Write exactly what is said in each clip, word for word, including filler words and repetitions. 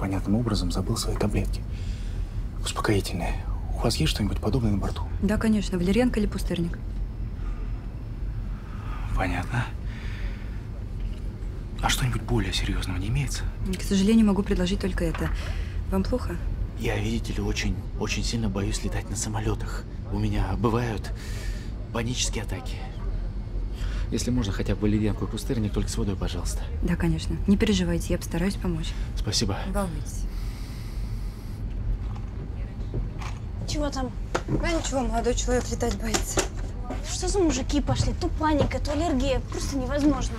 непонятным образом забыл свои таблетки. Успокоительные. У вас есть что-нибудь подобное на борту? Да, конечно. Валерьянка или пустырник. Понятно. А что-нибудь более серьезного не имеется? К сожалению, могу предложить только это. Вам плохо? Я, видите ли, очень, очень сильно боюсь летать на самолетах. У меня бывают панические атаки. Если можно, хотя бы валерьянку и пустырник, только с водой, пожалуйста. Да, конечно. Не переживайте, я постараюсь помочь. Спасибо. Не волнуйтесь. Чего там? Да ничего, молодой человек летать боится. Что за мужики пошли? То паника, то аллергия. Просто невозможно.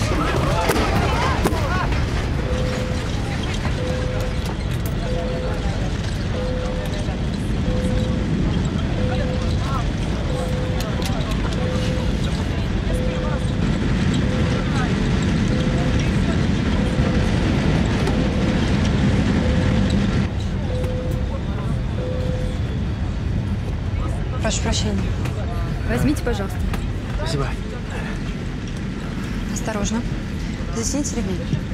Прошу прощения. Возьмите, пожалуйста. Спасибо. Осторожно. Затяните ремень.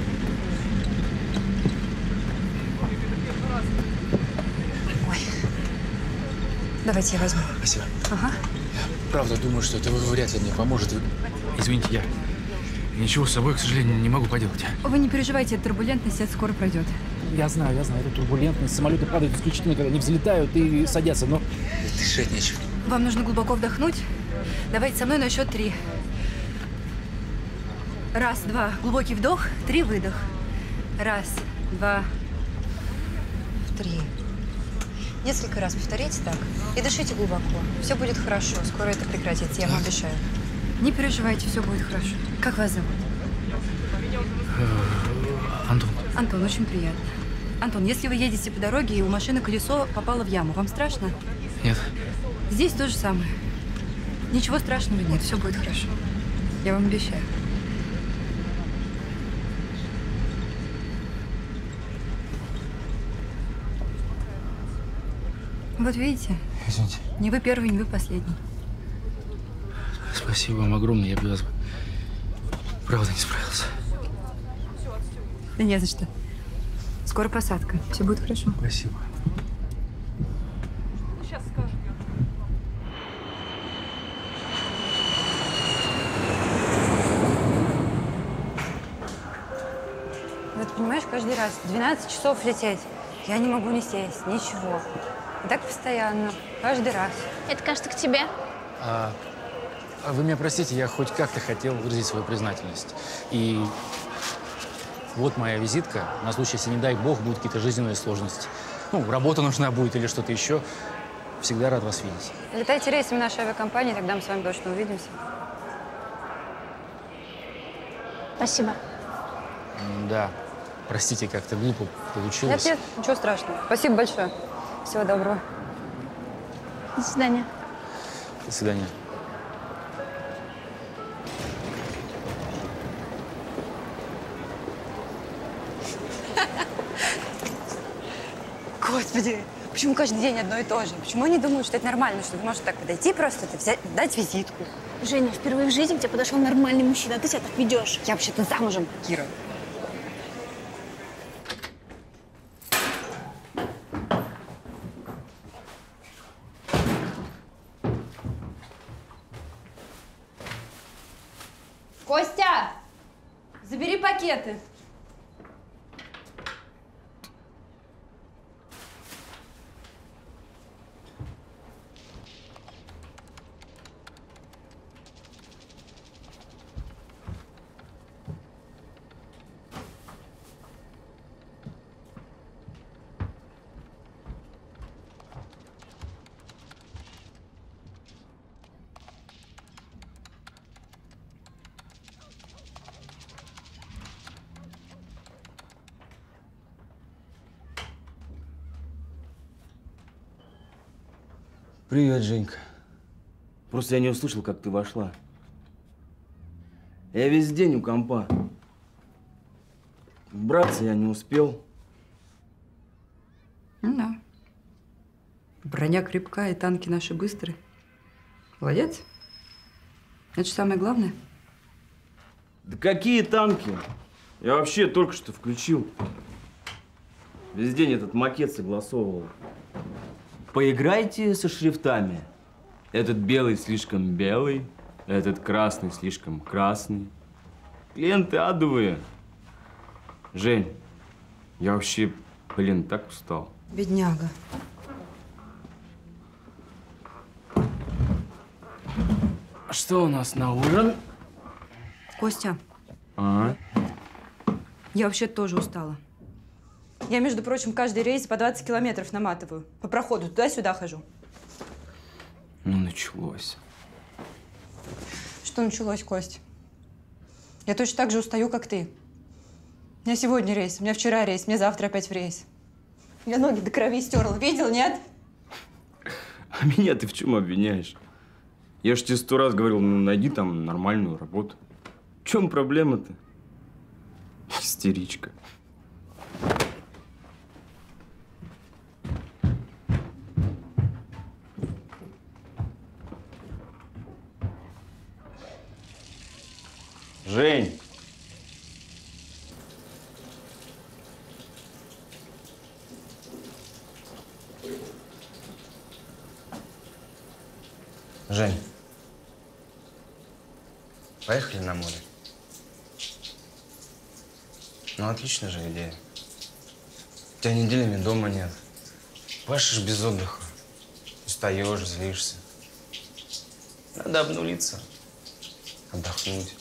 Ой. Давайте я возьму. Спасибо. Ага. Я правда думаю, что это вряд ли мне поможет. Извините, я ничего с собой, к сожалению, не могу поделать. Вы не переживайте, это турбулентность, это скоро пройдет. Я знаю, я знаю, это турбулентность. Самолеты падают исключительно, когда они взлетают и садятся, но… Дышать нечего. Вам нужно глубоко вдохнуть. Давайте со мной на счет три. Раз, два. Глубокий вдох, три выдох. Раз, два, три. Несколько раз повторите так. И дышите глубоко. Все будет хорошо. Скоро это прекратится, я вам обещаю. Не переживайте, все будет хорошо. Как вас зовут? Антон. Антон, очень приятно. Антон, если вы едете по дороге, и у машины колесо попало в яму, вам страшно? Нет. Здесь то же самое. Ничего страшного нет, все будет хорошо. Я вам обещаю. Вот видите? Извините. Не вы первый, не вы последний. Спасибо вам огромное, я без вас правда не справился. Да не за что. Скоро посадка. Все будет хорошо. Спасибо. Сейчас скажу. Вот понимаешь, каждый раз двенадцать часов лететь. Я не могу не сесть, ничего. И так постоянно, каждый раз. Это, кажется, к тебе. А, а вы меня простите, я хоть как-то хотел выразить свою признательность. И вот моя визитка на случай, если, не дай бог, будут какие-то жизненные сложности. Ну, работа нужна будет или что-то еще. Всегда рад вас видеть. Летайте рейсами нашей авиакомпании, тогда мы с вами точно увидимся. Спасибо. М, Да, простите, как-то глупо получилось. Нет, нет, ничего страшного. Спасибо большое. Всего доброго. До свидания. До свидания. Господи, почему каждый день одно и то же? Почему они думают, что это нормально, что ты можешь так подойти просто, это взять, дать визитку? Женя, впервые в жизни к тебе подошел нормальный мужчина, а ты себя так ведешь. Я вообще-то замужем, Кира. Костя, забери пакеты. Привет, Женька. Просто я не услышал, как ты вошла. Я весь день у компа. Браться я не успел. Ну да. Броня крепкая, и танки наши быстрые. Молодец. Это же самое главное. Да какие танки? Я вообще только что включил. Весь день этот макет согласовывал. Поиграйте со шрифтами. Этот белый слишком белый, этот красный слишком красный. Клиенты адовые. Жень, я вообще, блин, так устал. Бедняга. Что у нас на ужин? Костя, А? Я вообще тоже устала. Я, между прочим, каждый рейс по двадцать километров наматываю. По проходу туда-сюда хожу. Ну, началось. Что началось, Кость? Я точно так же устаю, как ты. У меня сегодня рейс, у меня вчера рейс, мне завтра опять в рейс. Я ноги до крови стерла. Видел, нет? А меня ты в чем обвиняешь? Я ж тебе сто раз говорил, ну, найди там нормальную работу. В чем проблема-то? Истеричка. Жень! Жень, поехали на море. Ну, отличная же идея. У тебя неделями дома нет. Пашешь без отдыха. Устаешь, злишься. Надо обнулиться, отдохнуть.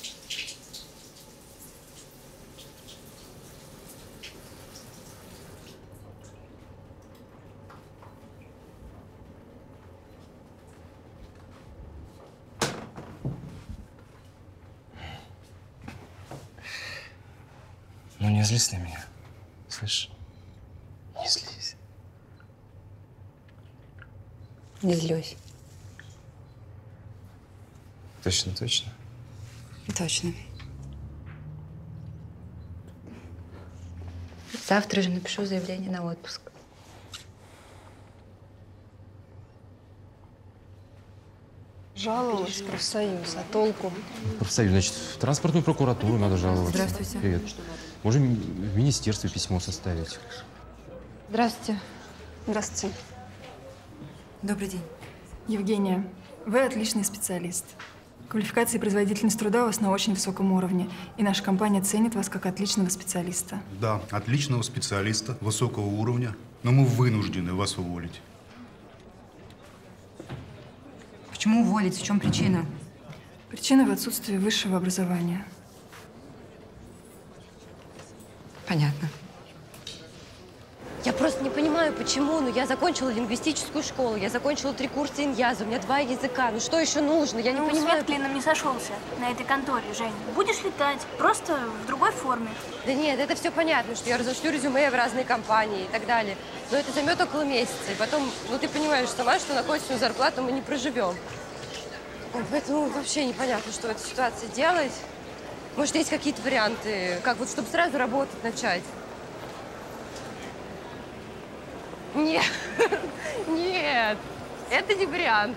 Ну, не злись на меня. Слышь? Не злись. Не злюсь. Точно, точно? Точно. Завтра же напишу заявление на отпуск. Жаловалась в профсоюз, а толку? Профсоюз, значит, в транспортную прокуратуру надо жаловаться. Здравствуйте. Привет. Можем в министерстве письмо составить. Здравствуйте. Здравствуйте. Добрый день. Евгения, вы отличный специалист. Квалификация и производительность труда у вас на очень высоком уровне. И наша компания ценит вас как отличного специалиста. Да, отличного специалиста, высокого уровня, но мы вынуждены вас уволить. Почему уволить? В чем причина? Причина в отсутствии высшего образования. Понятно. Я просто не понимаю, почему. Ну, я закончила лингвистическую школу, я закончила три курса иньяза, у меня два языка. Ну, что еще нужно? Я не Ну, понимаю. свет клином не сошелся на этой конторе, Жень. Будешь летать, просто в другой форме. Да нет, это все понятно, что я разошлю резюме в разные компании и так далее. Но это займет около месяца. И потом, ну, ты понимаешь сама, что на конечную зарплату мы не проживем. Поэтому вообще непонятно, что в этой ситуации делать. Может, есть какие-то варианты, как вот, чтобы сразу работать начать? Нет, нет, это не вариант.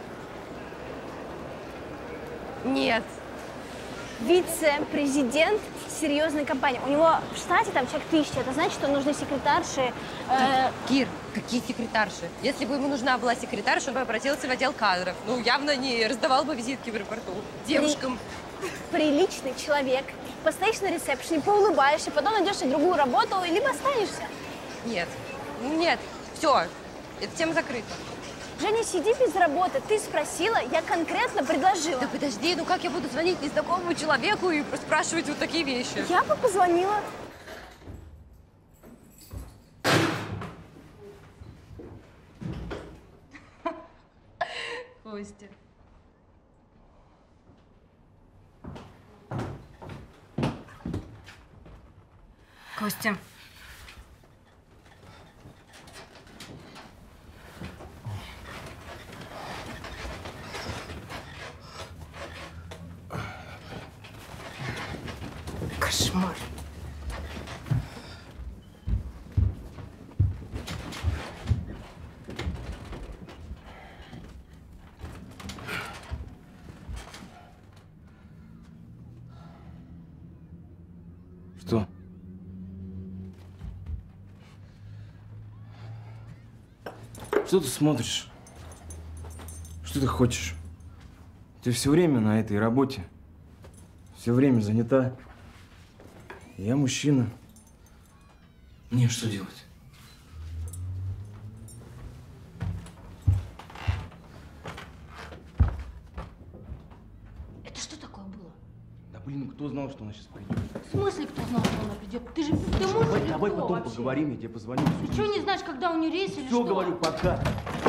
Нет. Вице-президент серьезной компании. У него в штате там человек тысяча. Это значит, что нужны секретарши. Э... Кир, какие секретарши? Если бы ему нужна была секретарша, он бы обратился в отдел кадров. Ну, явно не раздавал бы визитки в аэропорту девушкам. При... Приличный человек. Постоишь на ресепшене, поулыбаешься, потом найдешь себе другую работу, либо останешься. Нет, нет, все, эта тема закрыта. Женя, сиди без работы. Ты спросила, я конкретно предложила. Да подожди, ну как я буду звонить незнакомому человеку и спрашивать вот такие вещи? Я бы позвонила. Костя. Костя. Кошмар. Что? Что ты смотришь? Что ты хочешь? Ты все время на этой работе. Все время занята. Я мужчина. Мне что делать? Это что такое было? Да блин, ну кто знал, что она сейчас придет? В смысле, кто знал, что она придет? Ты же, ты муж Давай, или давай кто потом вообще? поговорим, я тебе позвоню. Ты что, не знаешь, когда у нее рейс или Все что? говорю, пока.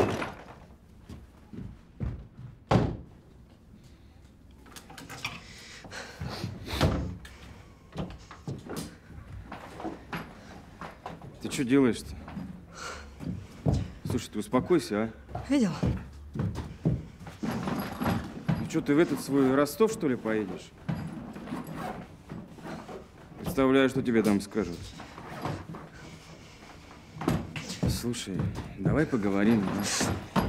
Ты что делаешь-то? Слушай, ты успокойся, а? Видел? Ну что, ты в этот свой Ростов, что ли, поедешь? Представляю, что тебе там скажут. Слушай, давай поговорим, да?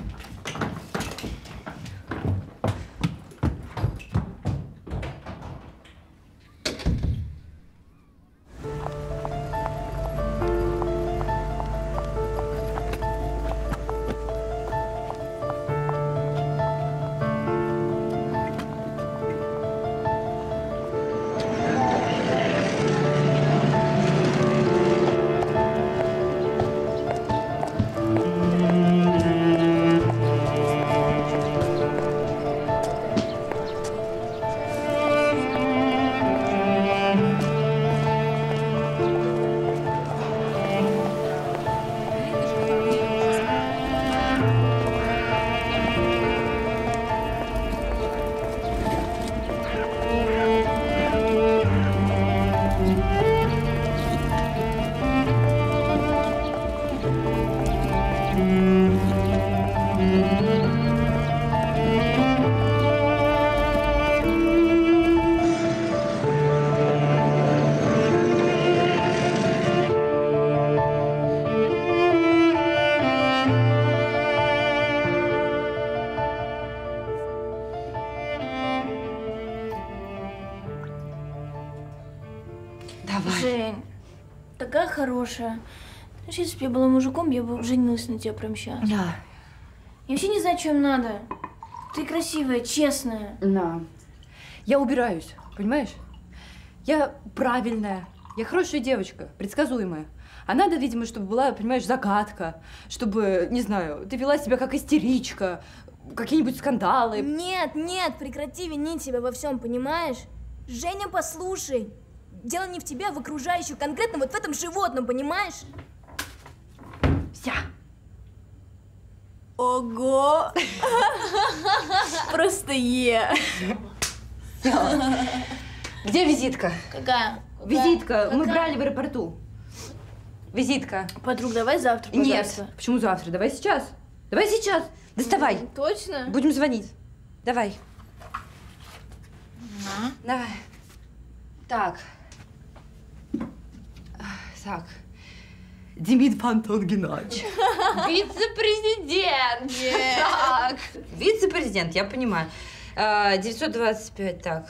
Жень, такая хорошая. Знаешь, если бы я была мужиком, я бы женилась на тебе прямо сейчас. Да. Я вообще не знаю, что им надо. Ты красивая, честная. Да. Я убираюсь, понимаешь? Я правильная. Я хорошая девочка, предсказуемая. А надо, видимо, чтобы была, понимаешь, загадка. Чтобы, не знаю, ты вела себя как истеричка. Какие-нибудь скандалы. Нет, нет, прекрати винить себя во всем, понимаешь? Женя, послушай. Дело не в тебе, а в окружающих, конкретно вот в этом животном, понимаешь? Вся. Ого! Просто е. Где визитка? Какая? Визитка. Какая? Мы брали в аэропорту. Визитка. Подруг, давай завтра, пожалуйста. Нет. Почему завтра? Давай сейчас. Давай сейчас. Доставай. Точно? Будем звонить. Давай. А? Давай. Так. Так. Демид Антон Геннадьевич. Вице-президент. Так. Вице-президент, я понимаю. девятьсот двадцать пять, так.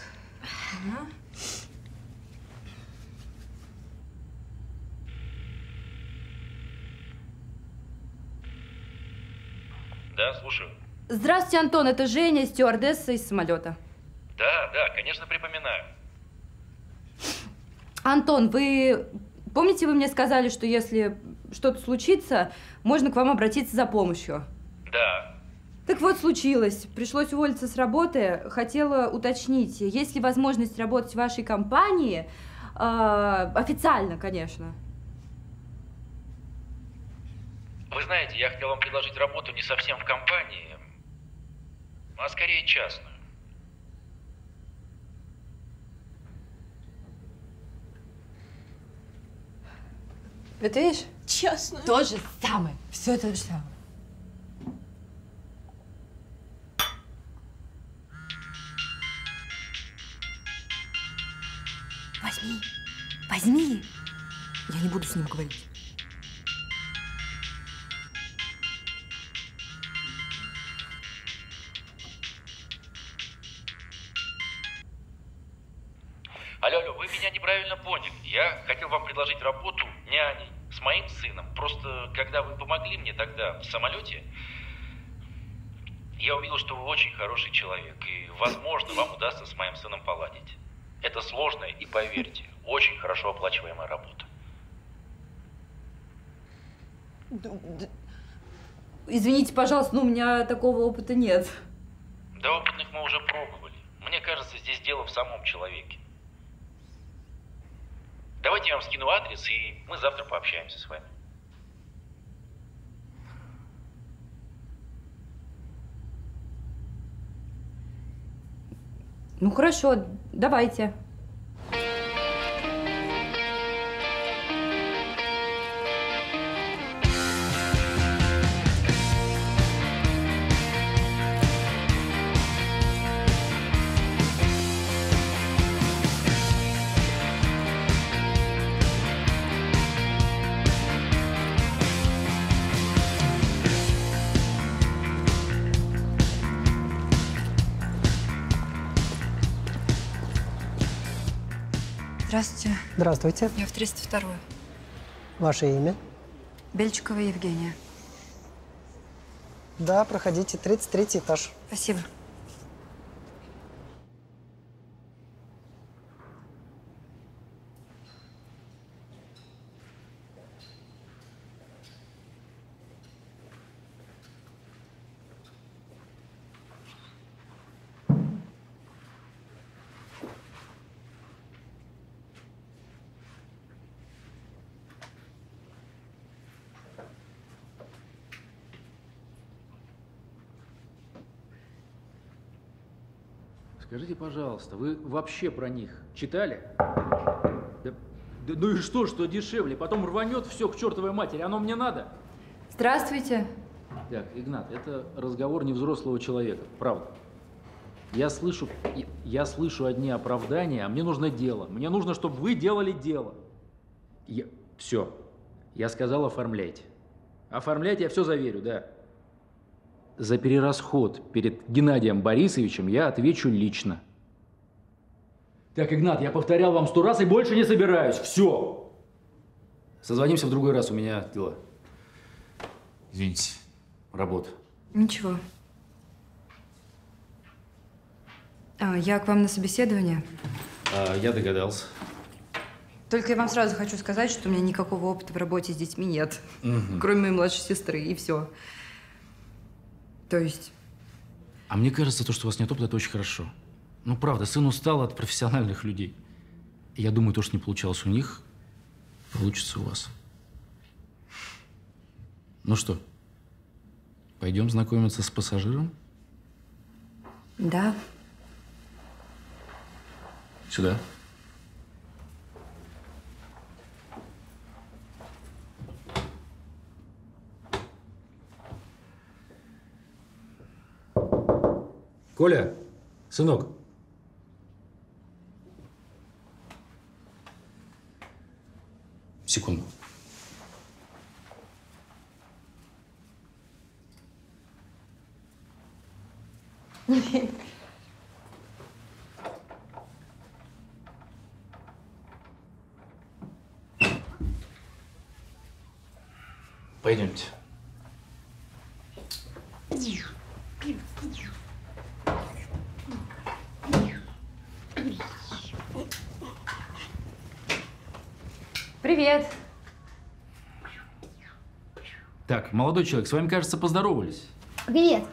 Да, слушаю. Здравствуйте, Антон, это Женя, стюардесса из самолета. Да, да, конечно, припоминаю. Антон, вы помните, вы мне сказали, что если что-то случится, можно к вам обратиться за помощью? Да. Так вот, случилось. Пришлось уволиться с работы. Хотела уточнить, есть ли возможность работать в вашей компании, э, официально, конечно. Вы знаете, я хотел вам предложить работу не совсем в компании, а скорее частную. Вот видишь? Частную. То же самое. Все то же самое. Возьми. Возьми. Я не буду с ним говорить. Алло, алло, вы меня неправильно поняли. Я хотел вам предложить работу няней с моим сыном. Просто, когда вы помогли мне тогда в самолете, я увидел, что вы очень хороший человек. И, возможно, вам удастся с моим сыном поладить. Это сложная и, поверьте, очень хорошо оплачиваемая работа. Извините, пожалуйста, но у меня такого опыта нет. Да опытных мы уже пробовали. Мне кажется, здесь дело в самом человеке. Давайте я вам скину адрес, и мы завтра пообщаемся с вами. Ну хорошо, давайте. Здравствуйте. Здравствуйте. Я в триста вторую. Ваше имя? Бельчикова Евгения. Да, проходите, тридцать третий этаж. Спасибо. Скажите, пожалуйста, вы вообще про них читали? Да, да, ну и что, что дешевле? Потом рванет все к чертовой матери, оно мне надо? Здравствуйте. Так, Игнат, это разговор невзрослого человека, правда. Я слышу, я, я слышу одни оправдания, а мне нужно дело. Мне нужно, чтобы вы делали дело. Я, все, я сказал, оформляйте. Оформляйте, я все заверю, да. За перерасход перед Геннадием Борисовичем я отвечу лично. Так, Игнат, я повторял вам сто раз и больше не собираюсь. Все. Созвонимся в другой раз, у меня дела. Извините, работа. Ничего. А, я к вам на собеседование. А, я догадался. Только я вам сразу хочу сказать, что у меня никакого опыта в работе с детьми нет. Угу. Кроме моей младшей сестры, и все. То есть… А мне кажется, то, что у вас нет опыта, это очень хорошо. Ну, правда, сын устал от профессиональных людей. И я думаю, то, что не получалось у них, получится у вас. Ну что, пойдем знакомиться с пассажиром? Да. Сюда. Коля, сынок. Секунду. Пойдемте. Привет. Так, молодой человек, с вами, кажется, поздоровались. Привет.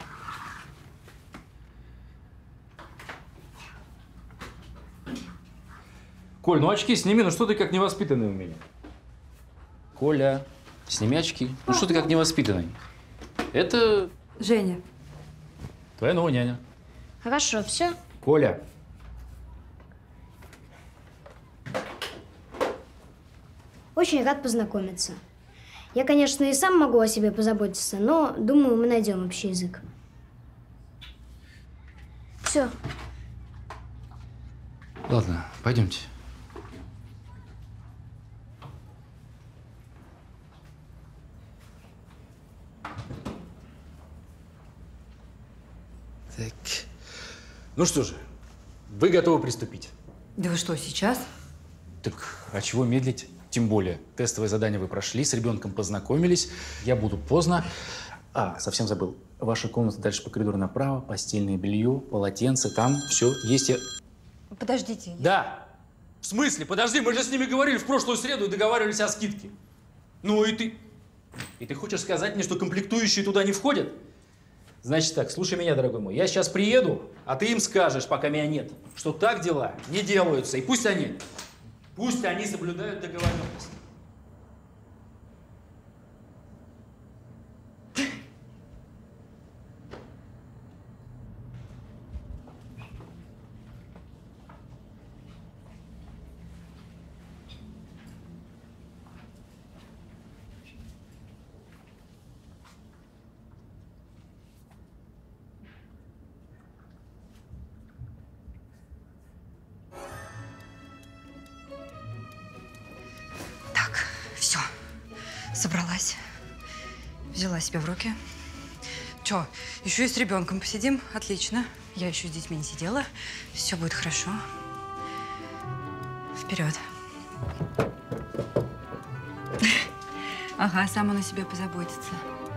Коль, ну очки сними, ну что ты как невоспитанный у меня? Коля, сними очки. Ну что ты как невоспитанный? Это… Женя. Твоя новая няня. Хорошо, все? Коля. Очень рад познакомиться. Я, конечно, и сам могу о себе позаботиться, но, думаю, мы найдем общий язык. Все. Ладно, пойдемте. Так. Ну что же, вы готовы приступить? Да вы что, сейчас? Так, а чего медлить? Тем Тем более, тестовое задание вы прошли, с ребенком познакомились. Я буду поздно. А, совсем забыл. Ваша комната дальше по коридору направо, постельное белье, полотенце, там все есть. Я... Подождите. Да. В смысле? Подожди, мы же с ними говорили в прошлую среду и договаривались о скидке. Ну и ты... И ты хочешь сказать мне, что комплектующие туда не входят? Значит так, слушай меня, дорогой мой. Я сейчас приеду, а ты им скажешь, пока меня нет, что так дела не делаются. И пусть они, пусть они соблюдают договоренность. Собралась. Взяла себя в руки. Че, еще и с ребенком посидим? Отлично. Я еще с детьми не сидела. Все будет хорошо. Вперед. Ага, сам он о себе позаботится.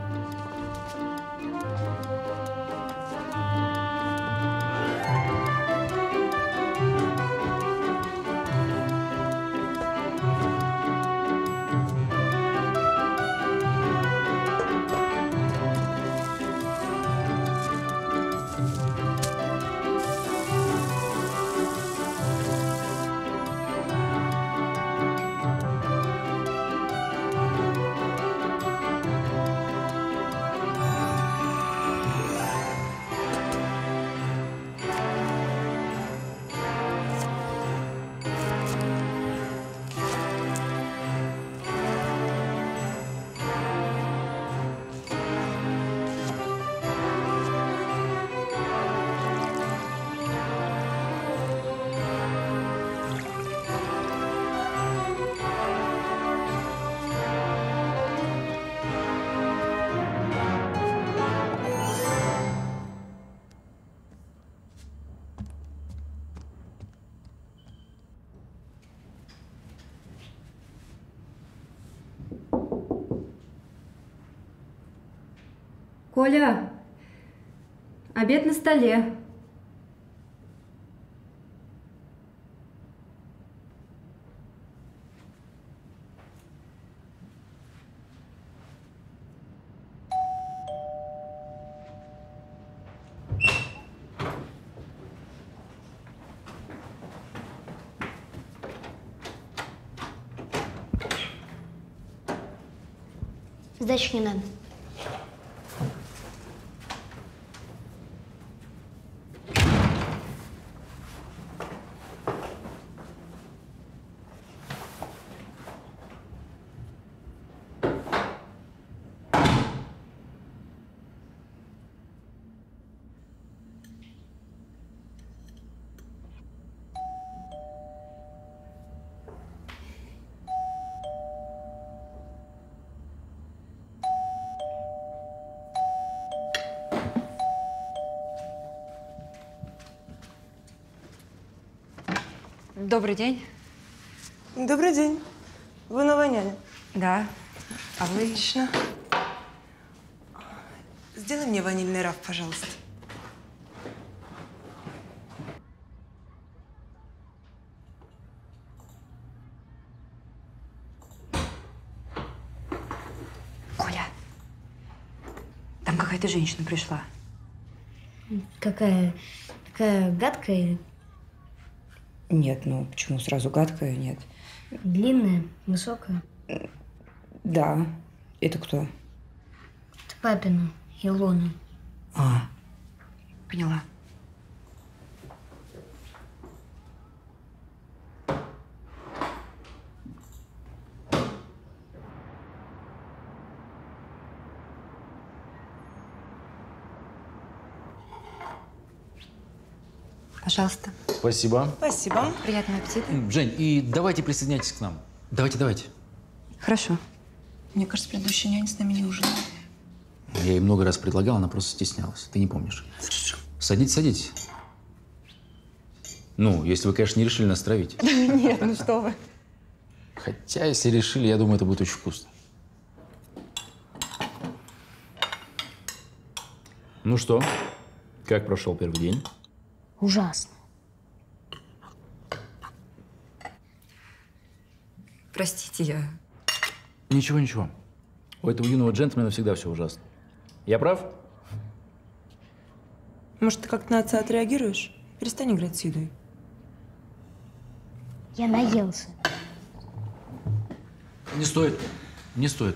Коля, обед на столе. Сдачи не надо. Добрый день. Добрый день. Вы новая няня? Да. А вы? Отлично. Сделай мне ванильный раф, пожалуйста. Коля, там какая-то женщина пришла. Какая? Такая гадкая? Нет, ну почему сразу гадкая? Нет. Длинная, высокая? Да. Это кто? Это папина, Илона. А, поняла. Пожалуйста. Спасибо. Спасибо. Приятного аппетита. Жень, и давайте присоединяйтесь к нам. Давайте, давайте. Хорошо. Мне кажется, предыдущая няня с нами не ужинала. Я ей много раз предлагал, она просто стеснялась. Ты не помнишь. Садитесь, садитесь. Ну, если вы, конечно, не решили нас травить. Нет, ну что вы. Хотя, если решили, я думаю, это будет очень вкусно. Ну что, как прошел первый день? Ужасно. Простите, я... Ничего, ничего. У этого юного джентльмена всегда все ужасно. Я прав? Может, ты как-то на отца отреагируешь? Перестань играть с едой. Я наелся. Не стоит. Не стоит.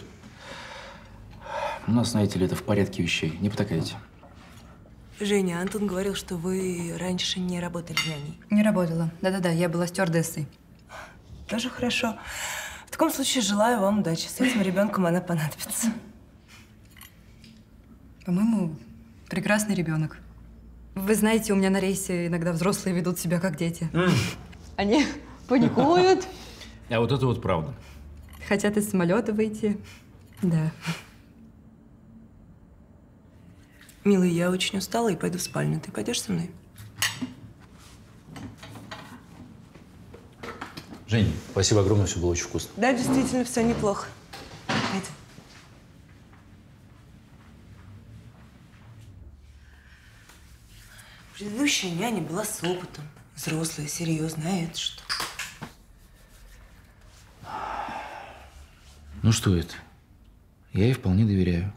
У нас, знаете ли, это в порядке вещей. Не потакайте. Женя, Антон говорил, что вы раньше не работали няней. Не работала. Да-да-да, я была стюардессой. Тоже хорошо. В таком случае желаю вам удачи. С этим ребенком она понадобится. По-моему, прекрасный ребенок. Вы знаете, у меня на рейсе иногда взрослые ведут себя как дети. Mm. Они паникуют. А вот это вот правда. Хотят из самолета выйти. Да. Милый, я очень устала и пойду в спальню. Ты пойдешь со мной? Жень, спасибо огромное, все было очень вкусно. Да, действительно, все неплохо. Пойдем. Предыдущая няня была с опытом. Взрослая, серьезная, а это что? Ну что это? Я ей вполне доверяю.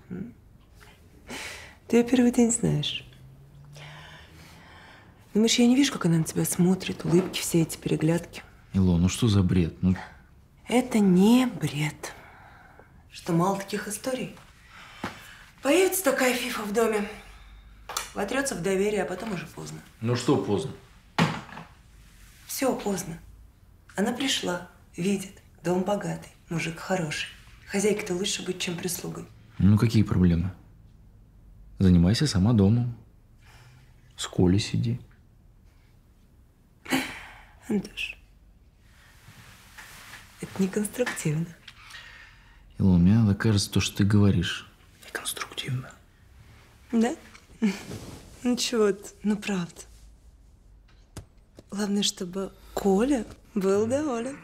Ты ее первый день знаешь. Думаешь, я не вижу, как она на тебя смотрит, улыбки, все эти переглядки? Илон, ну что за бред? Ну... Это не бред. Что, мало таких историй? Появится такая фифа в доме, вотрется в доверие, а потом уже поздно. Ну что поздно? Все поздно. Она пришла, видит, дом богатый, мужик хороший. Хозяйке-то лучше быть, чем прислугой. Ну какие проблемы? Занимайся сама домом. С Колей сиди. Антош, это не конструктивно. Илон, мне иногда кажется, то, что ты говоришь, неконструктивно. Да? Ну чего ты, ну правда. Главное, чтобы Коля был доволен.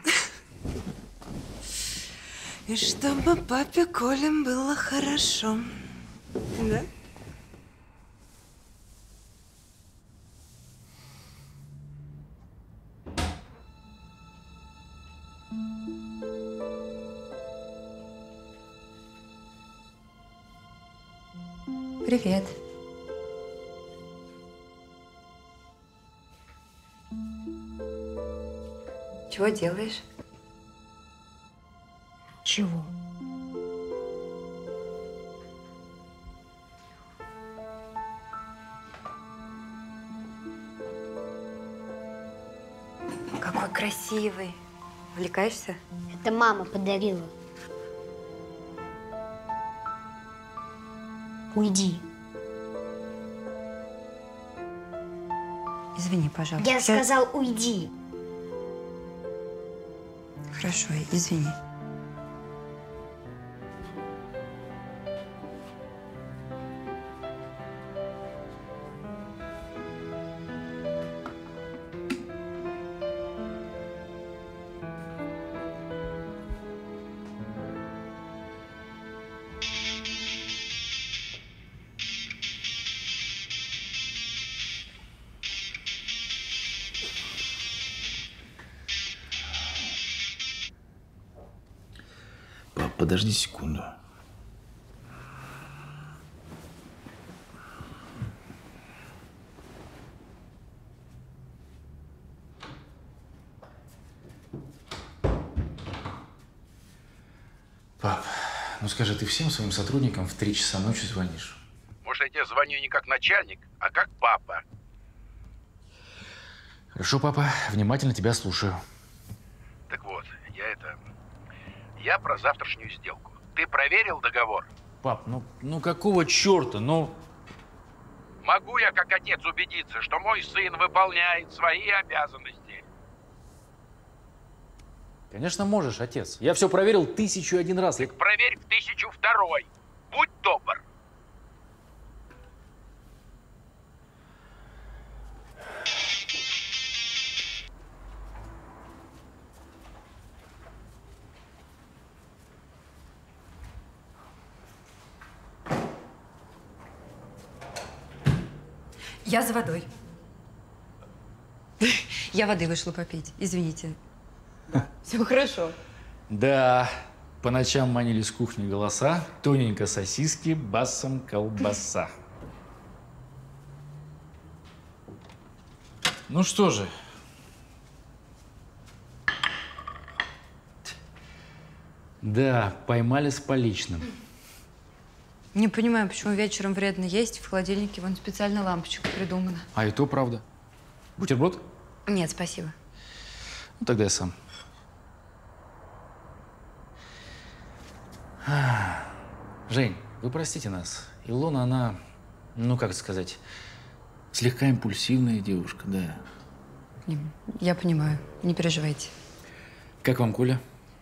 И чтобы папе Коле было хорошо. Да? Привет. Чего делаешь? Чего? Какой красивый. Увлекаешься? Это мама подарила. Уйди. Извини, пожалуйста. Я сказал, уйди. Хорошо, извини. Пап, подожди секунду. Пап, ну скажи, ты всем своим сотрудникам в три часа ночи звонишь? Может, я тебе звоню не как начальник, а как папа. Хорошо, папа, внимательно тебя слушаю. Так вот, я это... Я про завтрашнюю сделку. Ты проверил договор? Пап, ну, ну какого черта, ну... Могу я, как отец, убедиться, что мой сын выполняет свои обязанности? Конечно, можешь, отец. Я все проверил тысячу один раз. Так проверь в тысячу второй. Будь добр. Я за водой. Я воды вышла попить. Извините. Все хорошо. Да, по ночам манили с кухни голоса, тоненько сосиски, басом колбаса. Ну что же. Да, поймали с поличным. Не понимаю, почему вечером вредно есть. В холодильнике вон специальная лампочка придумана. А и то правда. Бутерброд? Нет, спасибо. Ну, тогда я сам. Жень, вы простите нас. Илона, она, ну, как сказать, Слегка импульсивная девушка, да. Я понимаю. Не переживайте. Как вам Коля?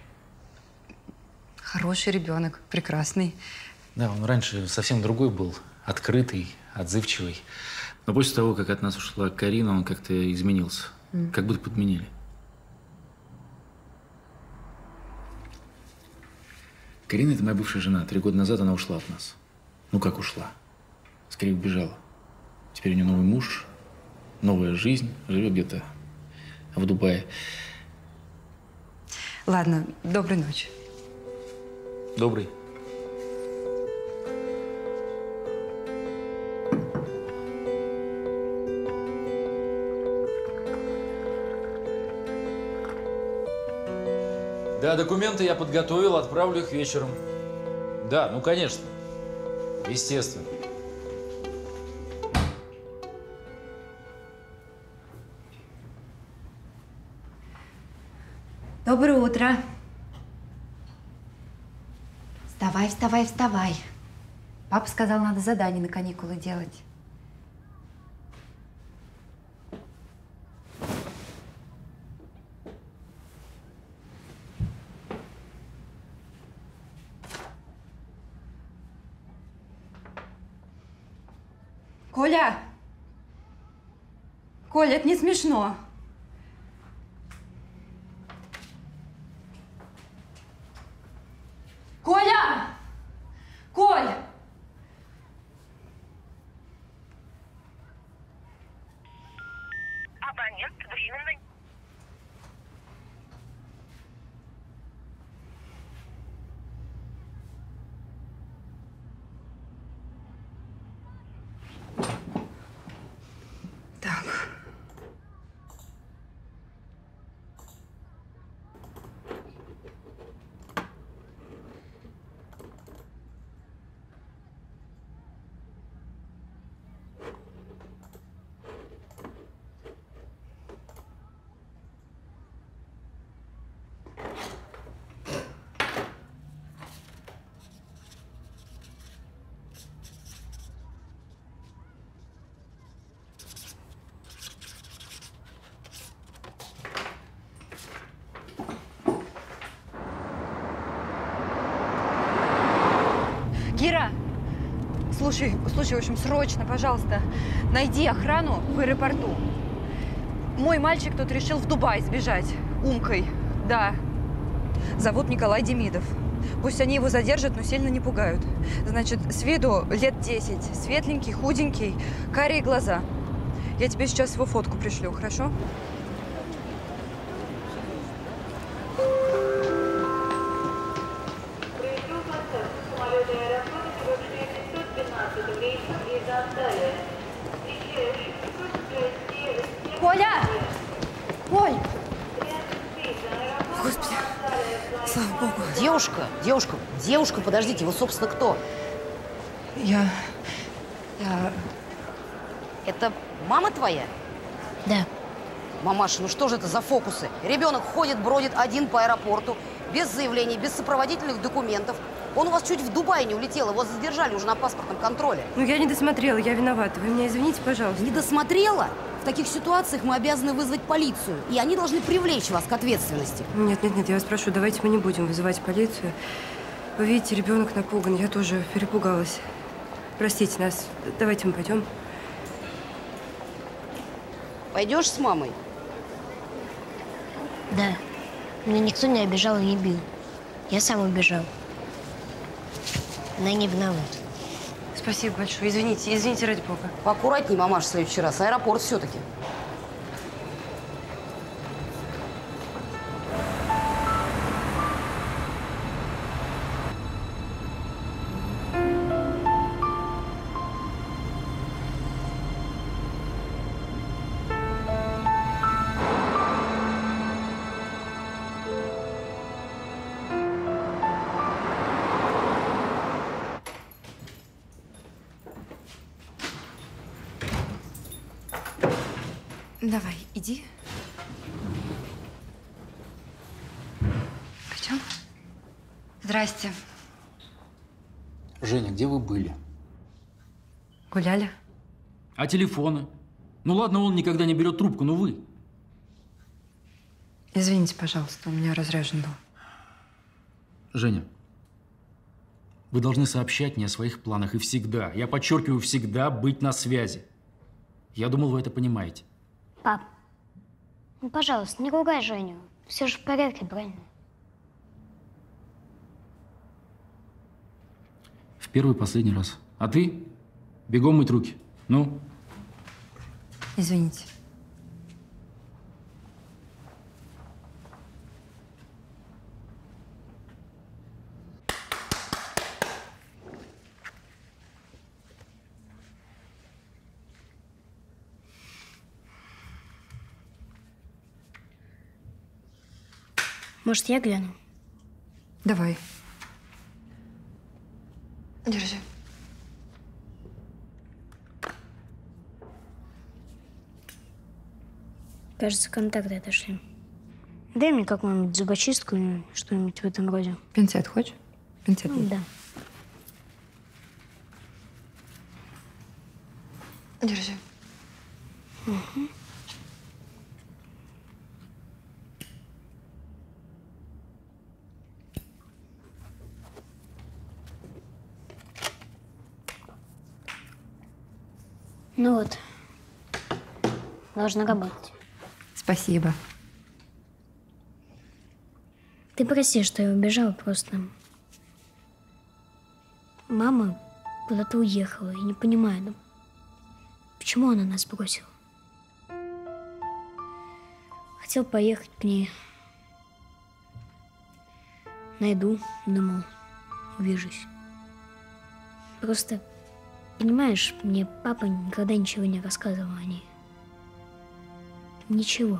Хороший ребенок, прекрасный. Да, он раньше совсем другой был. Открытый, отзывчивый. Но после того, как от нас ушла Карина, он как-то изменился. Mm. Как будто подменили. Карина – это моя бывшая жена. Три года назад она ушла от нас. Ну, как ушла? Скорее убежала. Теперь у нее новый муж, новая жизнь. Живет где-то в Дубае. Ладно, доброй ночи. Добрый. Да, документы я подготовил, отправлю их вечером. Да, ну конечно. Естественно. Доброе утро. Вставай, вставай, вставай. Папа сказал, надо задание на каникулы делать. Коля! Коля, это не смешно. Коля! Коль! Абонент временно. Так. Кира, слушай, слушай, в общем, срочно, пожалуйста, найди охрану в аэропорту. Мой мальчик тут решил в Дубай сбежать. Умкой, да. Зовут Николай Демидов. Пусть они его задержат, но сильно не пугают. Значит, с виду лет десять. Светленький, худенький, карие глаза. Я тебе сейчас его фотку пришлю, хорошо? Коля! Коль! Господи, слава богу. Девушка, девушка, девушка, подождите, вы, собственно, кто? Я... я... Это мама твоя? Да. Мамаша, ну что же это за фокусы? Ребенок ходит, бродит один по аэропорту, без заявлений, без сопроводительных документов. Он у вас чуть в Дубай не улетел, его задержали уже на паспортном контроле. Ну, я не досмотрела, я виновата. Вы меня извините, пожалуйста. Не досмотрела? В таких ситуациях мы обязаны вызвать полицию, и они должны привлечь вас к ответственности. Нет, нет, нет, я вас прошу, давайте мы не будем вызывать полицию. Вы видите, ребенок напуган, я тоже перепугалась. Простите нас, давайте мы пойдем. Пойдешь с мамой? Да. Меня никто не обижал и не бил. Я сам убежал. Она не виновата. Спасибо большое. Извините, извините, ради бога. Поаккуратней, мамаш, в следующий раз. Аэропорт все-таки. Давай, иди. Пойдем. Здрасте. Женя, где вы были? Гуляли. А телефоны? Ну ладно, он никогда не берет трубку, но вы. Извините, пожалуйста, у меня разряжен был. Женя, вы должны сообщать мне о своих планах и всегда, я подчеркиваю, всегда быть на связи. Я думал, вы это понимаете. Пап, ну, пожалуйста, не ругай Женю. Все же в порядке, правильно? В первый и последний раз. А ты? Бегом мыть руки. Ну? Извините. Может, я гляну? Давай. Держи. Кажется, контакты отошли. Дай мне какую-нибудь зубочистку или что-нибудь в этом роде. Пинцет хочешь? Пинцет. Ну, да. Держи. Угу. Ну вот, должна работать. Спасибо. Ты прости, что я убежала просто. Мама куда-то уехала, я не понимаю, ну, почему она нас бросила? Хотел поехать к ней. Найду, думал, увижусь. Просто... Понимаешь, мне папа никогда ничего не рассказывал о ней. Ничего.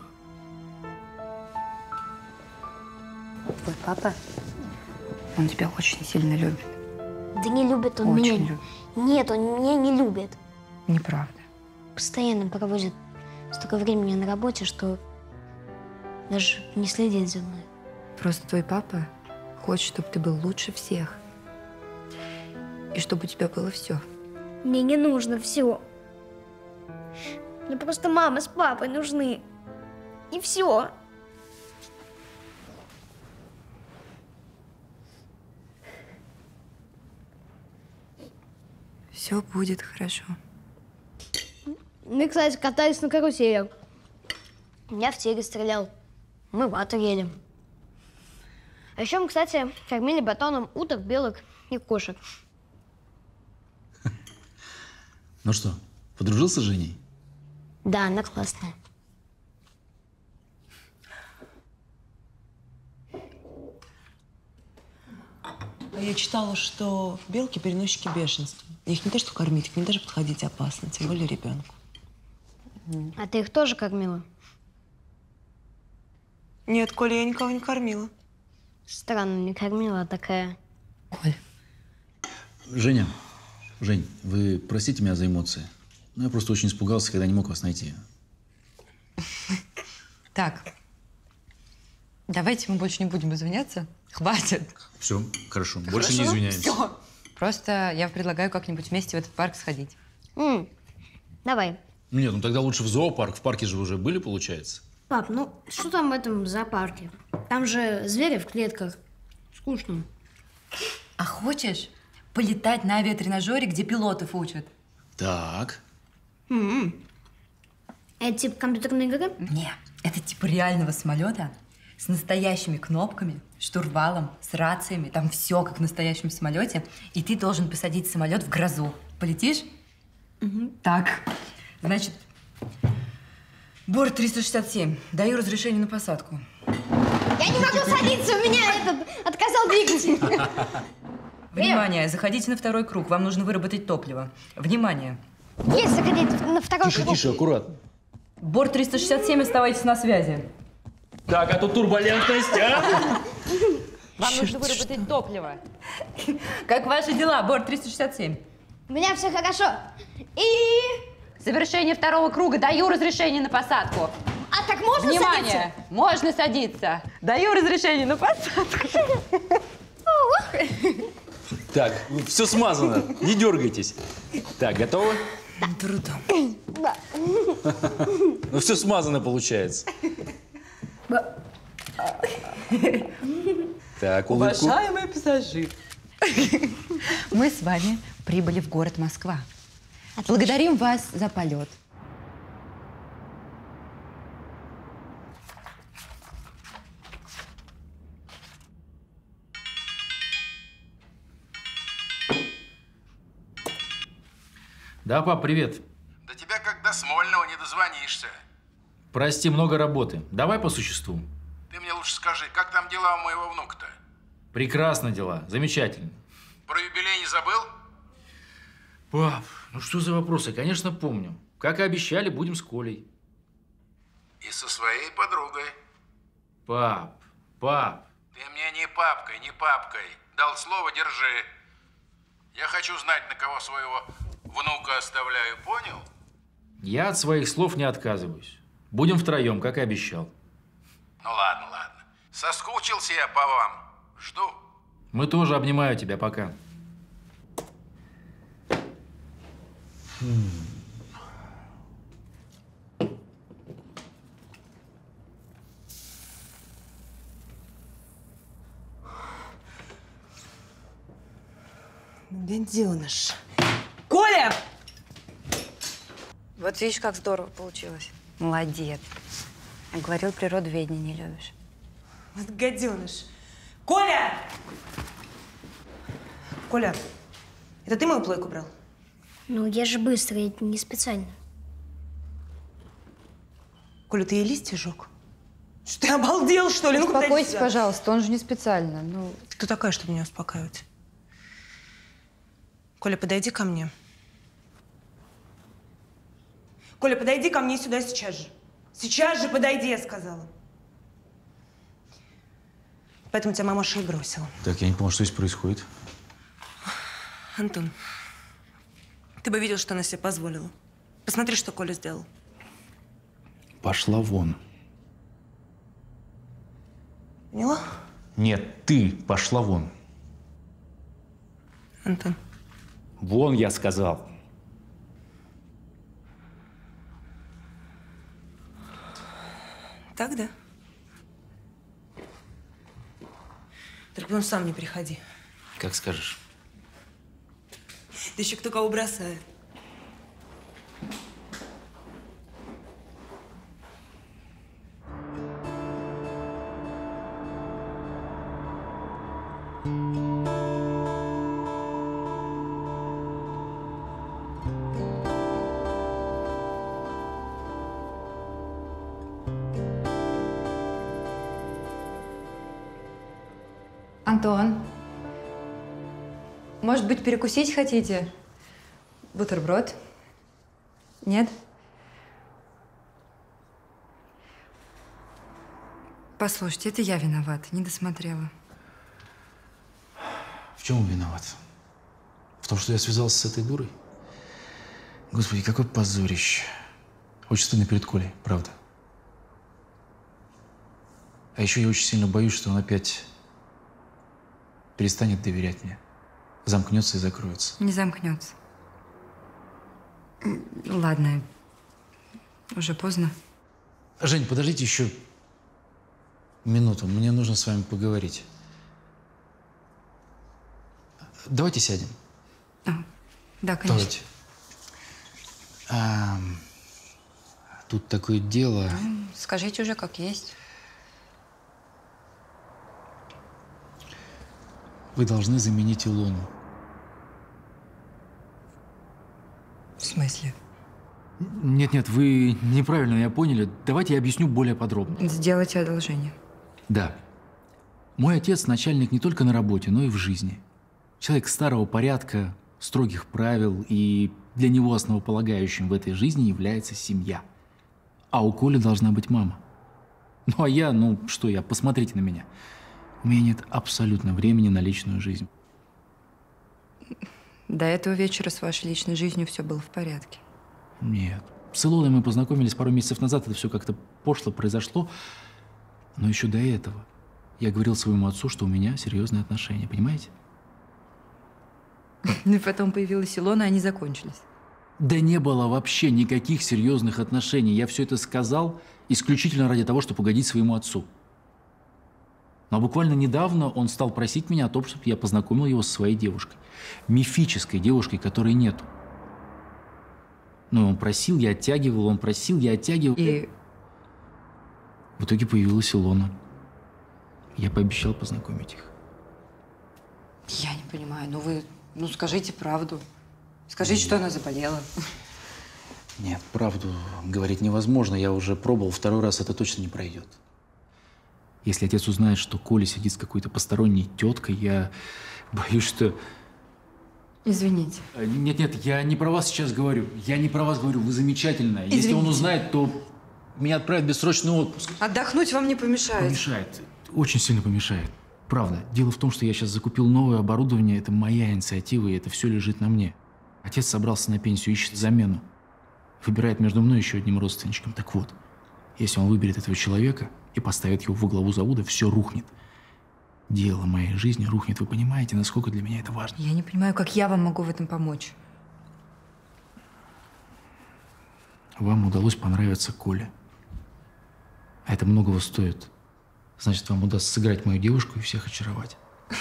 Твой папа, он тебя очень сильно любит. Да не любит он Очень меня. любит. Нет, он меня не любит. Неправда. Постоянно проводит столько времени на работе, что даже не следит за мной. Просто твой папа хочет, чтобы ты был лучше всех. И чтобы у тебя было все. Мне не нужно все. Мне просто мама с папой нужны. И все. Все будет хорошо. Мы, кстати, катались на каруселях. Я в тире стрелял. Мы в вату ели. А еще мы, кстати, кормили батоном уток, белок и кошек. Ну что, подружился с Женей? Да, она классная. Я читала, что белки переносчики бешенства. Их не то что кормить, к ним даже подходить опасно, тем более ребенку. А ты их тоже кормила? Нет, Коля, я никого не кормила. Странно, не кормила, а такая. Коль. Женя, Жень, вы простите меня за эмоции. Но я просто очень испугался, когда не мог вас найти. Так, давайте мы больше не будем извиняться. Хватит. Все, хорошо, больше не Хорошо? извиняемся. Все. Просто я предлагаю как-нибудь вместе в этот парк сходить. М, давай. Нет, ну тогда лучше в зоопарк. В парке же вы уже были, получается? Пап, ну что там в этом зоопарке? Там же звери в клетках. Скучно. А хочешь полетать на авиатренажере, где пилотов учат? Так. М-м. Это типа компьютерной игры? Не, это типа реального самолета с настоящими кнопками, штурвалом, с рациями. Там все как в настоящем самолете. И ты должен посадить самолет в грозу. Полетишь? Угу. Так. Значит, борт триста шестьдесят семь. Даю разрешение на посадку. Я не могу садиться, у меня этот отказал двигатель. Внимание, заходите на второй круг. Вам нужно выработать топливо. Внимание. Есть заходить на второй Тише, круг. тише, аккуратно. Борт триста шестьдесят семь, оставайтесь на связи. Так, а тут турбулентность, а? Вам нужно выработать топливо. Как ваши дела, борт триста шестьдесят семь? У меня все хорошо. И... Завершение второго круга. Даю разрешение на посадку. А так можно Внимание! садиться? Можно садиться. Даю разрешение на посадку. Так, все смазано, не дергайтесь. Так, готовы? Да. Трудом. Да. Ну все смазано получается. Так, улыбку. Уважаемые пассажиры, мы с вами прибыли в город Москва. Отлично. Благодарим вас за полет. Да, пап, привет. До тебя как до Смольного не дозвонишься. Прости, много работы. Давай по существу. Ты мне лучше скажи, как там дела у моего внука-то? Прекрасно дела, замечательно. Про юбилей не забыл? Пап, ну что за вопросы? Конечно, помню. Как и обещали, будем с Колей. И со своей подругой. Пап, пап. Ты мне не папкой, не папкой. Дал слово, держи. Я хочу знать, на кого своего внука оставляю, понял? Я от своих слов не отказываюсь. Будем втроем, как и обещал. Ну ладно, ладно. Соскучился я по вам. Жду. Мы тоже. Обнимаю тебя. Пока. Гаденыш. Коля! Вот видишь, как здорово получилось. Молодец. Я говорил, природоведение не любишь. Вот гаденыш. Коля! Коля, это ты мою плойку брал? Ну, я же быстро, это не специально. Коля, ты ей листья жёг? Что, ты обалдел, что ли? Ну, успокойтесь, пожалуйста, он же не специально. Ну... Кто такая, чтобы меня успокаивать? Коля, подойди ко мне. Коля, подойди ко мне сюда сейчас же. Сейчас же подойди, я сказала. Поэтому тебя мамаша и бросила. Так, я не понял, что здесь происходит. Антон, ты бы видел, что она себе позволила. Посмотри, что Коля сделал. Пошла вон. Поняла? Нет, ты пошла вон. Антон. Вон, я сказал. Так, да? Только потом сам не приходи. Как скажешь. Да еще кто кого бросает. Антон, может быть, перекусить хотите? Бутерброд? Нет? Послушайте, это я виновата, не досмотрела. В чем он виноват? В том, что я связался с этой дурой? Господи, какое позорище. Очень стыдно перед Колей, правда. А еще я очень сильно боюсь, что он опять перестанет доверять мне. Замкнется и закроется. Не замкнется. Ладно, уже поздно. Жень, подождите еще минуту. Мне нужно с вами поговорить. Давайте сядем. А, да, конечно. Давайте. А, тут такое дело. Ну, скажите уже, как есть. Вы должны заменить Илону. В смысле? Нет-нет, вы неправильно меня поняли. Давайте я объясню более подробно. Сделайте одолжение. Да. Мой отец начальник не только на работе, но и в жизни. Человек старого порядка, строгих правил, и для него основополагающим в этой жизни является семья. А у Коли должна быть мама. Ну а я, ну что я, посмотрите на меня. У меня нет абсолютно времени на личную жизнь. До этого вечера с вашей личной жизнью все было в порядке. Нет. С Илоной мы познакомились пару месяцев назад, это все как-то пошло произошло. Но еще до этого я говорил своему отцу, что у меня серьезные отношения, понимаете? И потом появилась Илона, и они закончились. Да не было вообще никаких серьезных отношений. Я все это сказал исключительно ради того, чтобы угодить своему отцу. Но буквально недавно он стал просить меня о том, чтобы я познакомил его со своей девушкой. Мифической девушкой, которой нету. Ну, он просил, я оттягивал, он просил, я оттягивал. И в итоге появилась Илона. Я пообещал познакомить их. я не понимаю, ну вы, ну скажите правду. Скажите, что она заболела. Нет, правду говорить невозможно. Я уже пробовал, второй раз это точно не пройдет. Если отец узнает, что Коля сидит с какой-то посторонней теткой, я боюсь, что… Извините. Нет-нет, я не про вас сейчас говорю. Я не про вас говорю, вы замечательная. Извините. Если он узнает, то меня отправят в бессрочный отпуск. Отдохнуть вам не помешает. Помешает. Очень сильно помешает. Правда. Дело в том, что я сейчас закупил новое оборудование. Это моя инициатива, и это все лежит на мне. Отец собрался на пенсию, ищет замену. Выбирает между мной и еще одним родственничком. Так вот, если он выберет этого человека и поставит его во главу завода, все рухнет. Дело моей жизни рухнет. Вы понимаете, насколько для меня это важно? Я не понимаю, как я вам могу в этом помочь. Вам удалось понравиться Коле. А это многого стоит. Значит, вам удастся сыграть мою девушку и всех очаровать.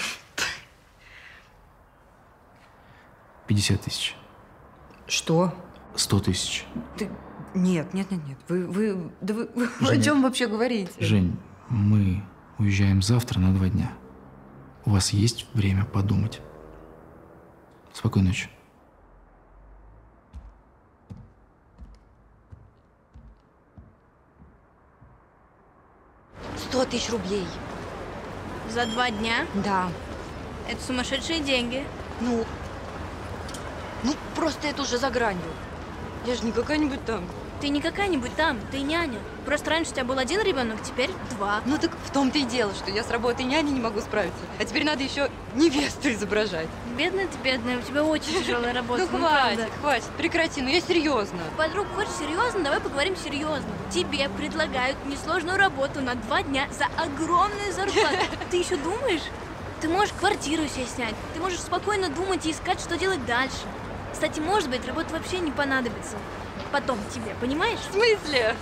пятьдесят тысяч. Что? сто тысяч. Ты… Нет, нет, нет, нет. Вы, вы, да вы, вы Женя, о чем вообще говорите? Жень, мы уезжаем завтра на два дня. У вас есть время подумать. Спокойной ночи. Сто тысяч рублей. За два дня? Да. Это сумасшедшие деньги. Ну, ну просто это уже за гранью. Я же не какая-нибудь там. Ты не какая-нибудь там, ты няня. Просто раньше у тебя был один ребенок, теперь два. Ну так в том-то и дело, что я с работой няни не могу справиться. А теперь надо еще невесту изображать. Бедная ты, бедная, у тебя очень тяжелая работа. Ну хватит, хватит, прекрати, ну я серьезно. Подруг, хочешь серьезно? Давай поговорим серьезно. Тебе предлагают несложную работу на два дня за огромную зарплату. Ты еще думаешь? Ты можешь квартиру себе снять. Ты можешь спокойно думать и искать, что делать дальше. Кстати, может быть, работа вообще не понадобится. Потом тебе, понимаешь? В смысле?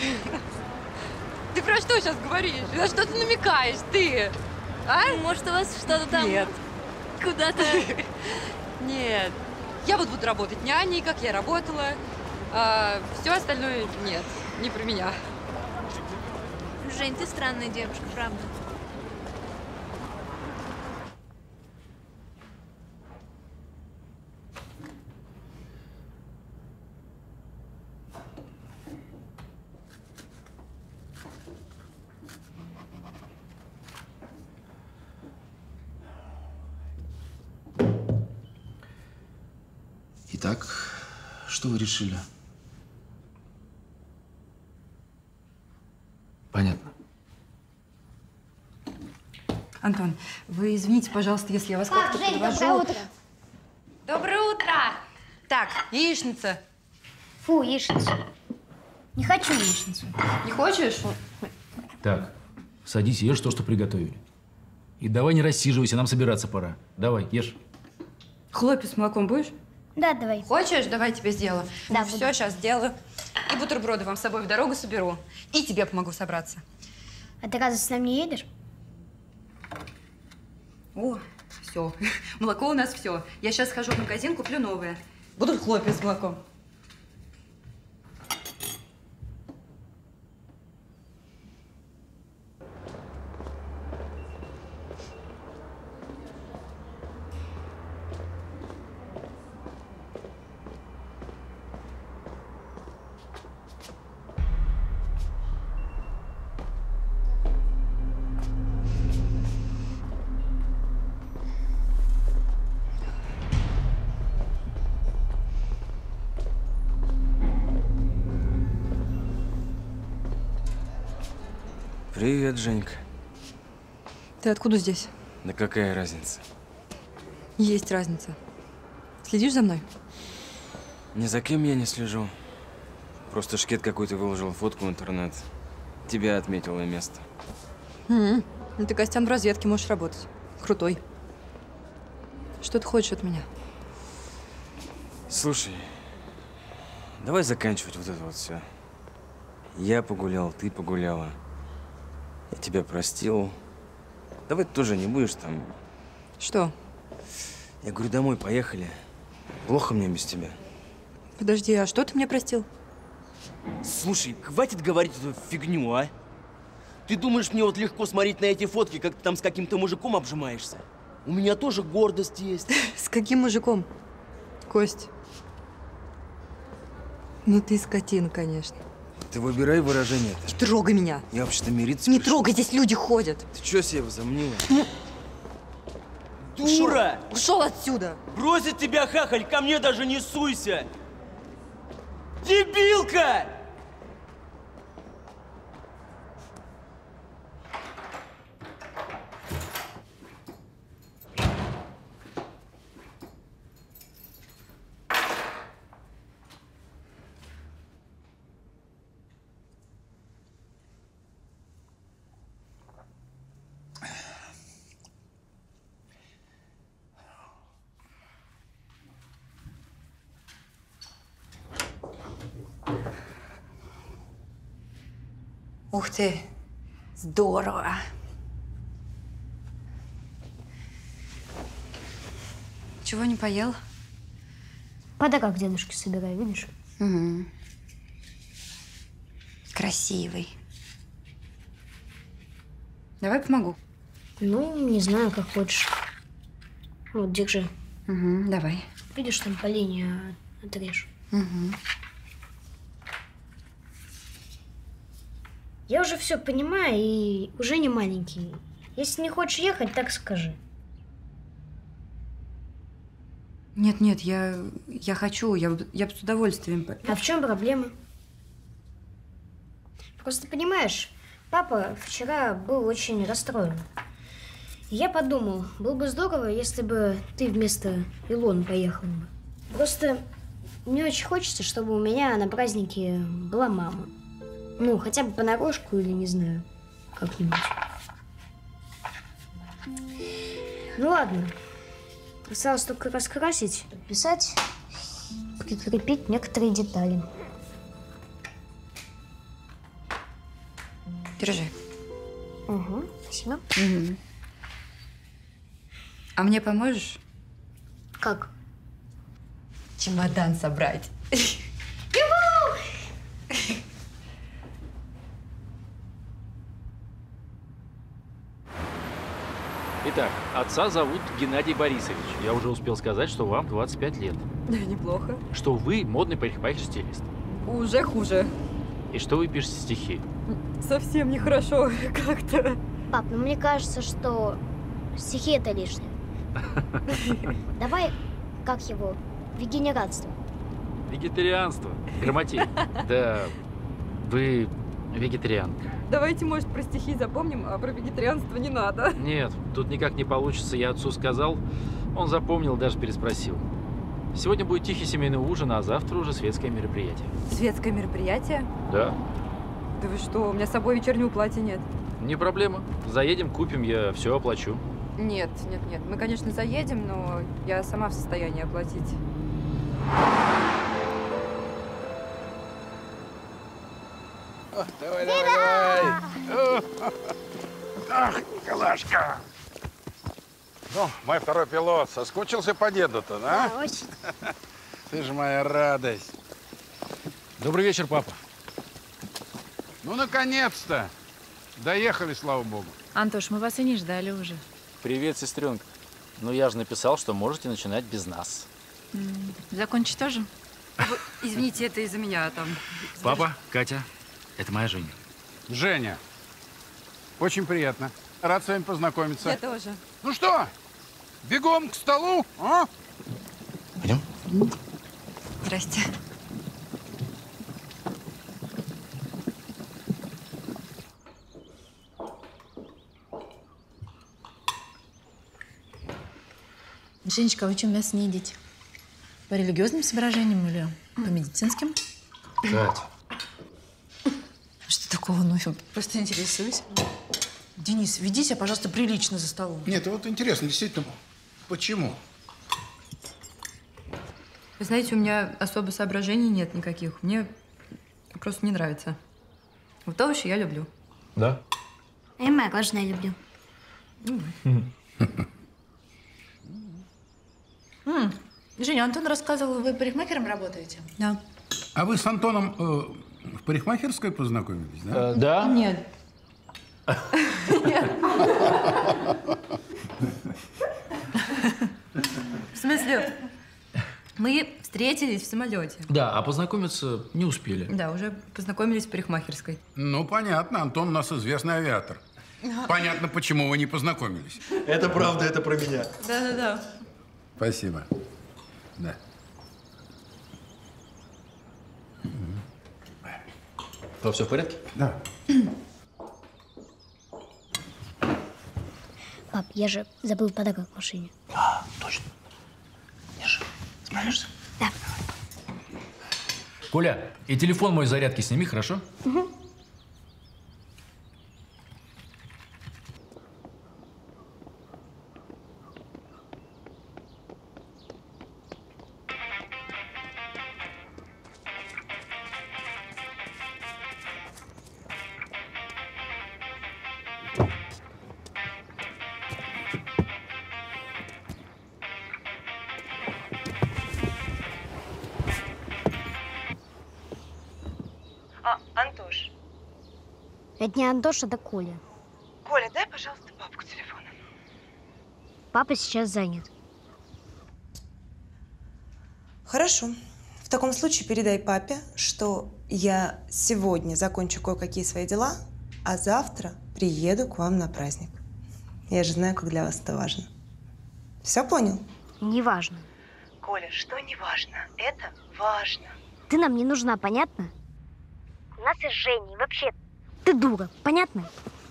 Ты про что сейчас говоришь? На что ты намекаешь, ты? А? Может, у вас что-то там… Нет. Куда-то… Нет. Я вот буду работать няней, как я работала. А все остальное нет, не про меня. Жень, ты странная девушка, правда. Итак, что вы решили? Понятно. Антон, вы извините, пожалуйста, если я вас Как, как-то Жень, подвожу. доброе утро. Доброе утро! Так, яичница. Фу, яичницу. Не хочу яичницу. Не хочешь? Так, садись, ешь то, что приготовили. И давай не рассиживайся, нам собираться пора. Давай, ешь. Хлопья с молоком будешь? Да, давай. Хочешь? Давай тебе сделаю. Да, ну, буду. все, сейчас сделаю. И бутерброды вам с собой в дорогу соберу. И тебе помогу собраться. А ты разве с нами не едешь? О, все. Молоко у нас все. Я сейчас схожу в магазин, куплю новое. Будут хлопья с молоком. Привет, Женька. Ты откуда здесь? Да какая разница? Есть разница. Следишь за мной? Ни за кем я не слежу. Просто шкет какой-то выложил фотку в интернет. Тебя отметил на место. М-м. Ну ты, Костян, в разведке можешь работать. Крутой. Что ты хочешь от меня? Слушай, давай заканчивать вот это вот все. Я погулял, ты погуляла. Я тебя простил. Давай ты тоже не будешь там… Что? Я говорю, домой поехали. Плохо мне без тебя. Подожди, а что ты мне простил? Слушай, хватит говорить эту фигню, а? Ты думаешь, мне вот легко смотреть на эти фотки, как ты там с каким-то мужиком обжимаешься? У меня тоже гордость есть. С каким мужиком? Кость. Ну ты скотина, конечно. Ты выбирай выражение. Не трогай меня. Я вообще-то мириться Не пришел. трогай, здесь люди ходят. Ты что себе возомнила? Ну... Дура! Ушел отсюда! Бросит тебя хахаль, ко мне даже не суйся! Дебилка! Ух ты, здорово. Чего не поел? Подарок дедушке собираю, видишь? Угу. Красивый. Давай помогу. Ну, не знаю, как хочешь. Вот, держи. Угу, давай. Видишь, там по линии отрежь. Угу. Я уже все понимаю и уже не маленький. Если не хочешь ехать, так скажи. Нет, нет, я, я хочу, я, я бы с удовольствием. А в чем проблема? Просто понимаешь, папа вчера был очень расстроен. Я подумал, было бы здорово, если бы ты вместо Илоны поехал бы. Просто мне очень хочется, чтобы у меня на празднике была мама. Ну, хотя бы понарошку или не знаю, как-нибудь. Ну ладно. Осталось только раскрасить, подписать, прикрепить некоторые детали. Держи. Угу, спасибо. Угу. А мне поможешь? Как? Чемодан собрать. Итак, отца зовут Геннадий Борисович. Я уже успел сказать, что вам двадцать пять лет. Да, неплохо. Что вы модный парикмахер-стилист. Уже хуже. И что вы пишете стихи. Совсем нехорошо как-то. Пап, ну мне кажется, что стихи это лишнее. Давай, как его, вегенератство. Вегетарианство. Грамотей. Да, вы вегетарианка. Давайте, может, про стихи запомним, а про вегетарианство не надо. Нет, тут никак не получится. Я отцу сказал, он запомнил, даже переспросил. Сегодня будет тихий семейный ужин, а завтра уже светское мероприятие. Светское мероприятие? Да. Да вы что, у меня с собой вечернего платья нет. Не проблема. Заедем, купим, я все оплачу. Нет, нет, нет. Мы, конечно, заедем, но я сама в состоянии оплатить. О, давай, давай, давай. Ах, Николашка. Ну, мой второй пилот, соскучился по деду-то, да? Да, очень. Ты же моя радость. Добрый вечер, папа. Ну, наконец-то. Доехали, слава богу. Антош, мы вас и не ждали уже. Привет, сестренка. Ну, я же написал, что можете начинать без нас. М-м, закончить тоже? Вы, извините, это из-за меня там. Папа, Катя, это моя Женя. Женя, очень приятно. Рад с вами познакомиться. Я тоже. Ну что, бегом к столу, а? Пойдем? Здрасте. Женечка, а вы чем мясо не едите? По религиозным соображениям или по медицинским? Кать. Что такого? Ну, я просто интересуюсь. Денис, веди себя, пожалуйста, прилично за столом. Нет, вот интересно, действительно, почему? Вы знаете, у меня особо соображений нет никаких. Мне просто не нравится. Вот овощи я люблю. Да? Я мороженое люблю. М, Женя, Антон рассказывал, вы парикмахером работаете? Да. А вы с Антоном э, в парикмахерской познакомились, да? Э, да. Нет. В смысле? Мы встретились в самолете. Да, а познакомиться не успели. Да, уже познакомились в парикмахерской. Ну, понятно, Антон у нас известный авиатор. Понятно, почему вы не познакомились. Это правда, это про меня. Да-да-да. Спасибо. Да. То все в порядке? Да. Пап, я же забыл подарок в машине. А, точно. Держи. Справишься? Да. Коля, и телефон мой с зарядки сними, хорошо? Угу. А, Антош. Это не Антоша, это Коля. Коля, дай, пожалуйста, папку телефона. Папа сейчас занят. Хорошо. В таком случае передай папе, что я сегодня закончу кое-какие свои дела, а завтра приеду к вам на праздник. Я же знаю, как для вас это важно. Все понял? Неважно. Коля, что не важно? Это важно. Ты нам не нужна, понятно? У нас есть Женя, и вообще, ты дура, понятно?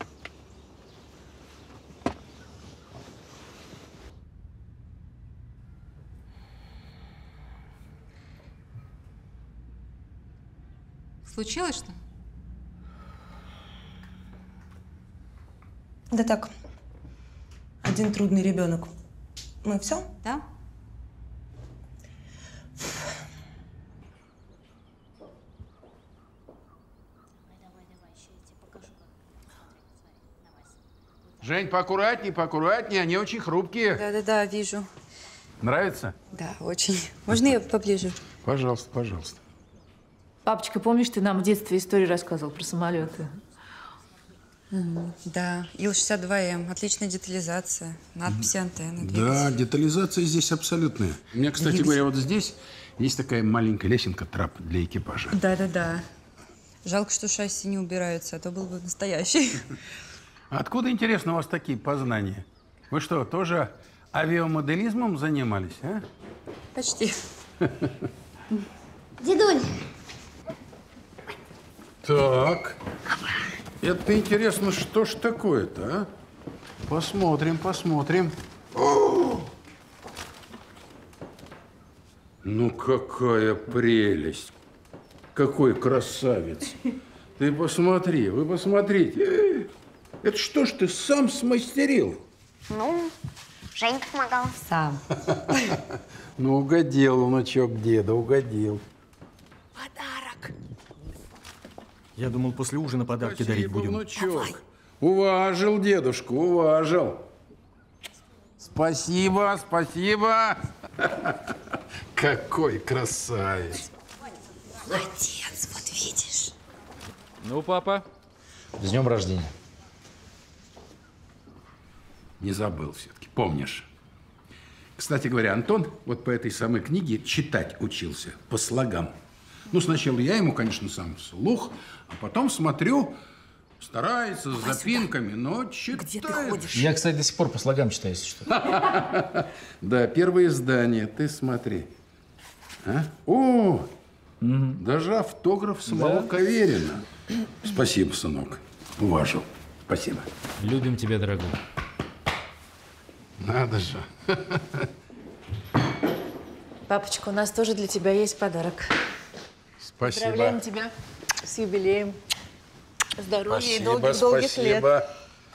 Случилось что? Да так. Один трудный ребенок. Мы все? Да. Жень, поаккуратней, поаккуратней, они очень хрупкие. Да-да-да, вижу. Нравится? Да, очень. Можно я поближе? Пожалуйста, пожалуйста. Папочка, помнишь, ты нам в детстве историю рассказывал про самолеты? Мгм. Да, Ил шестьдесят два эм, отличная детализация, надписи, антенны, Да, двигатель. детализация здесь абсолютная. У меня, кстати Двигатель. говоря, вот здесь есть такая маленькая лесенка, трап для экипажа. Да-да-да. Жалко, что шасси не убираются, а то был бы настоящий. Откуда, интересно, у вас такие познания? Вы что, тоже авиамоделизмом занимались, а? Почти. Дедуль, Так. Это интересно, что ж такое-то, а? Посмотрим, посмотрим. О! Ну, какая прелесть! Какой красавец! Ты посмотри, вы посмотрите. Это что ж ты сам смастерил? ну, Женька помогала. Сам. Ну, угодил, внучок деда, угодил. Я думал, после ужина подарки дарить Спасибо, будем. внучок. Уважил дедушку, уважил. Спасибо, спасибо. Какой красавец. Молодец, вот видишь. Ну, папа, с днем рождения. Не забыл все-таки, помнишь. Кстати говоря, Антон вот по этой самой книге читать учился по слогам. Ну, сначала я ему, конечно, сам вслух, а потом смотрю, старается с запинками, но читает. Где ты ходишь? Я, кстати, до сих пор по слогам читаю, если что. Да, первое издание, ты смотри. А? О, даже автограф самого Каверина. Спасибо, сынок. Уважил. Спасибо. Любим тебя, дорогой. Надо же. Папочка, у нас тоже для тебя есть подарок. Спасибо. Поздравляем тебя с юбилеем. Здоровья Спасибо, и долгих-долгих лет. спасибо.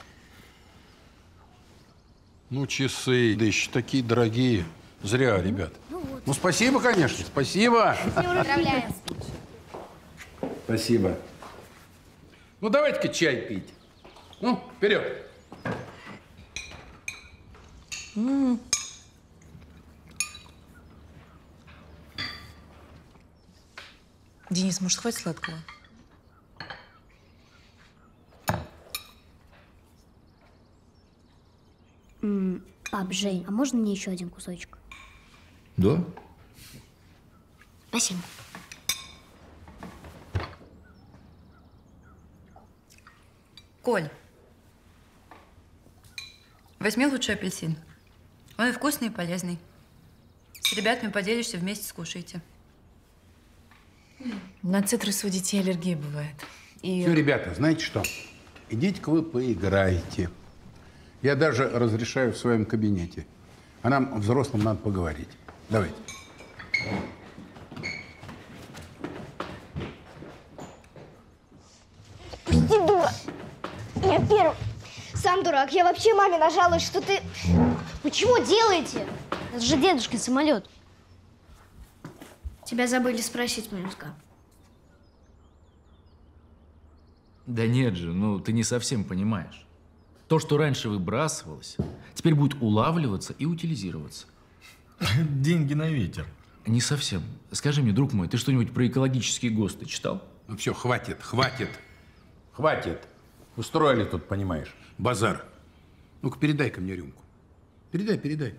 Ну, часы, да еще такие дорогие. Зря, ребят. Ну, вот. Ну, спасибо, конечно, спасибо. Поздравляем. Спасибо. Ну, давайте-ка чай пить. Ну, вперед. М. Денис, может, хватит сладкого? М, Пап, Жень, а можно мне еще один кусочек? Да? Спасибо. Коль, возьми лучше апельсин. Он и вкусный, и полезный. С ребятами поделишься, вместе скушайте. На цитрус у детей аллергия бывает. И... Все, ребята, знаете что? Идите-ка вы поиграете. Я даже разрешаю в своем кабинете. А нам, взрослым, надо поговорить. Давайте. Пусти, дура! Я первый. Сам дурак. Я вообще маме нажалась, что ты... Вы чего делаете? Это же дедушкин самолет. Тебя забыли спросить, Малюска. Да нет же, ну ты не совсем понимаешь. То, что раньше выбрасывалось, теперь будет улавливаться и утилизироваться. Деньги на ветер. Не совсем. Скажи мне, друг мой, ты что-нибудь про экологические ГОСТы читал? Ну все, хватит, хватит, хватит. Устроили тут, понимаешь, базар. Ну-ка, передай-ка мне рюмку. Передай, передай.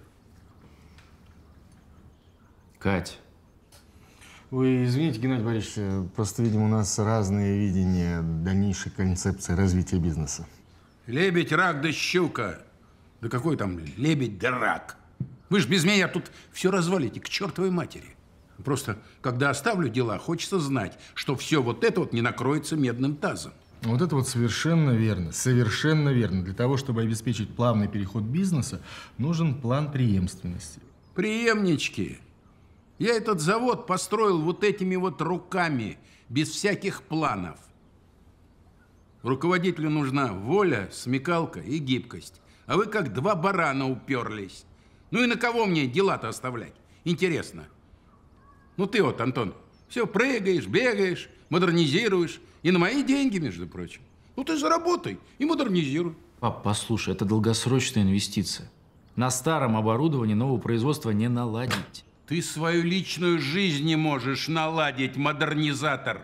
Кать. Вы извините, Геннадий Борисович, просто, видимо, у нас разные видения дальнейшей концепции развития бизнеса. Лебедь, рак да щука. Да какой там лебедь да рак? Вы ж без меня тут все развалите, к чертовой матери. Просто, когда оставлю дела, хочется знать, что все вот это вот не накроется медным тазом. Вот это вот совершенно верно, совершенно верно. Для того, чтобы обеспечить плавный переход бизнеса, нужен план преемственности. Преемнички. Я этот завод построил вот этими вот руками, без всяких планов. Руководителю нужна воля, смекалка и гибкость. А вы как два барана уперлись. Ну и на кого мне дела-то оставлять? Интересно. Ну ты вот, Антон, все прыгаешь, бегаешь, модернизируешь. И на мои деньги, между прочим. Ну ты заработай и модернизируй. Пап, послушай, это долгосрочная инвестиция. На старом оборудовании нового производства не наладить. Ты свою личную жизнь не можешь наладить, модернизатор.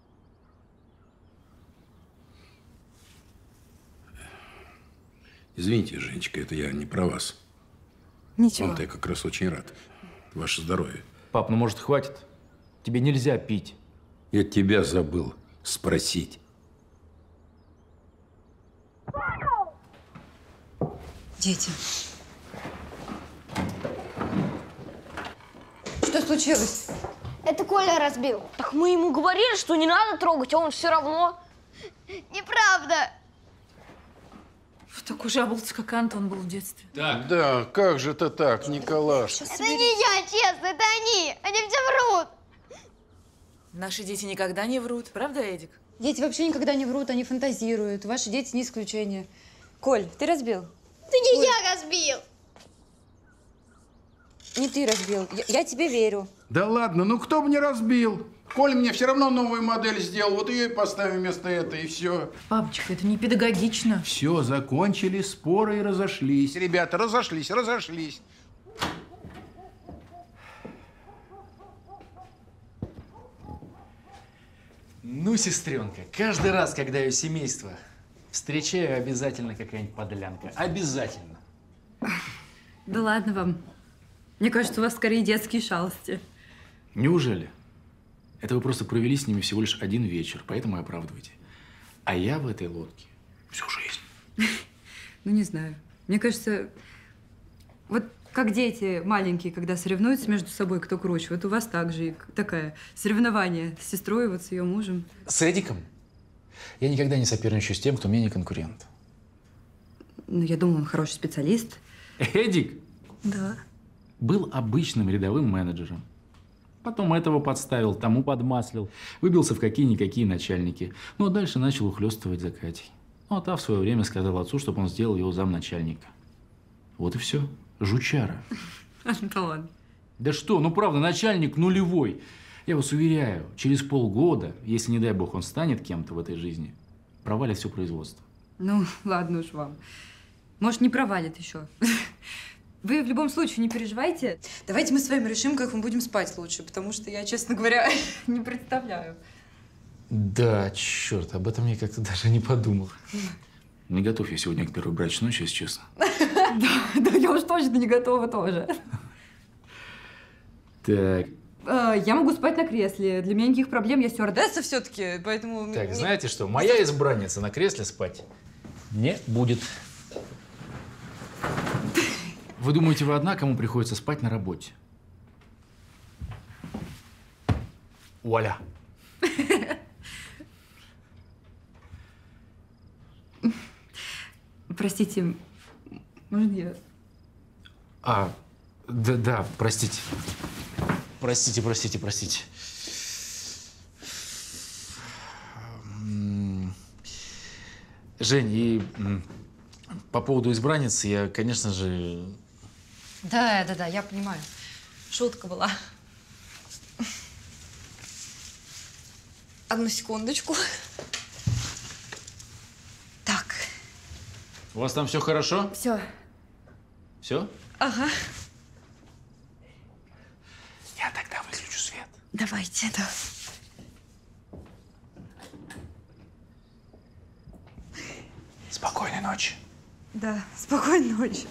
Извините, Женечка, это я не про вас. Ничего. Вам-то я как раз очень рад. Ваше здоровье. Пап, ну может хватит? Тебе нельзя пить. Я тебя забыл спросить. Дети. Что случилось? Это Коля разбил. Так мы ему говорили, что не надо трогать, а он все равно. Неправда. Такой же оболтус, как Антон был в детстве. Так. Да, как же это так, Николаш? Это не я, честно, это они. Они все врут. Наши дети никогда не врут. Правда, Эдик? Дети вообще никогда не врут, они фантазируют. Ваши дети не исключение. Коль, ты разбил? Это не Коль. я разбил. Не ты разбил. Я, я тебе верю. Да ладно, ну кто бы не разбил? Коля мне все равно новую модель сделал, вот ее и поставим вместо этой, и все. Папочка, это не педагогично. Все, закончили споры и разошлись. Ребята, разошлись, разошлись. Ну, сестренка, каждый раз, когда ее семейство встречаю, обязательно какая-нибудь подлянка. Обязательно. Да ладно вам. Мне кажется, у вас скорее детские шалости. Неужели? Это вы просто провели с ними всего лишь один вечер, поэтому и оправдываете. А я в этой лодке всю жизнь. Ну, не знаю. Мне кажется, вот как дети маленькие, когда соревнуются между собой, кто круче, вот у вас также такое соревнование с сестрой, вот с ее мужем. С Эдиком? Я никогда не соперничаю с тем, кто мне не конкурент. Ну, я думаю, он хороший специалист. Эдик? Да. Был обычным рядовым менеджером. Потом этого подставил, тому подмаслил. Выбился в какие-никакие начальники. Ну, а дальше начал ухлёстывать за Катей. Ну, а та в свое время сказала отцу, чтобы он сделал его замначальника. Вот и все. Жучара. Антон. Да что, ну правда, начальник нулевой. Я вас уверяю, через полгода, если, не дай бог, он станет кем-то в этой жизни, провалит все производство. Ну, ладно уж вам. Может, не провалит еще. Вы в любом случае не переживайте. Давайте мы с вами решим, как мы будем спать лучше, потому что я, честно говоря, не представляю. Да, черт, об этом я как-то даже не подумал. Не готов я сегодня к первой брачной ночи, если честно. Да, да, я уж точно не готова тоже. Так. Я могу спать на кресле. Для меня никаких проблем. Я стюардесса все-таки, поэтому... Так, знаете что? Моя избранница на кресле спать не будет. Вы думаете, вы одна, кому приходится спать на работе? Вуаля. Простите, можно я? А, да, да, простите. Простите, простите, простите. Жень, и по поводу избранницы я, конечно же… Да, да, да, я понимаю. Шутка была. Одну секундочку. Так. У вас там все хорошо? Все. Все? Ага. Я тогда выключу свет. Давайте, да. Спокойной ночи. Да, спокойной ночи.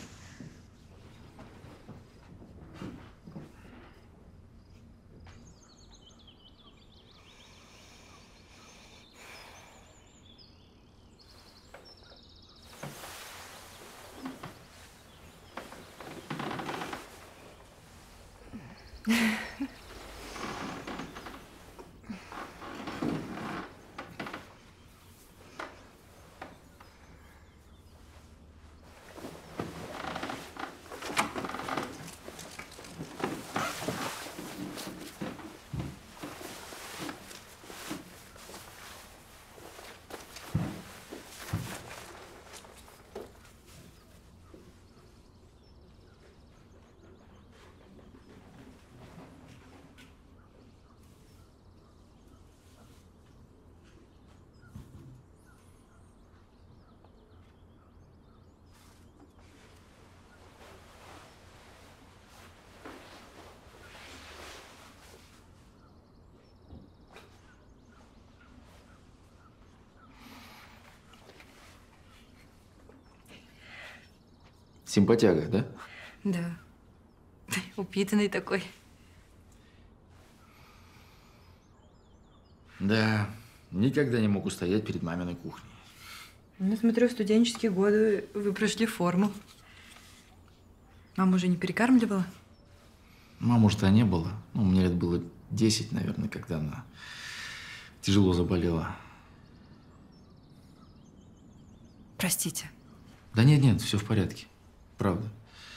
Симпатяга, да? Да. Упитанный такой. Да, никогда не мог устоять перед маминой кухней. Ну, смотрю, в студенческие годы вы прошли форму. Мама уже не перекармливала? Мамы уж-то не было. Ну, мне лет было десять, наверное, когда она тяжело заболела. Простите. Да нет, нет, все в порядке. Правда.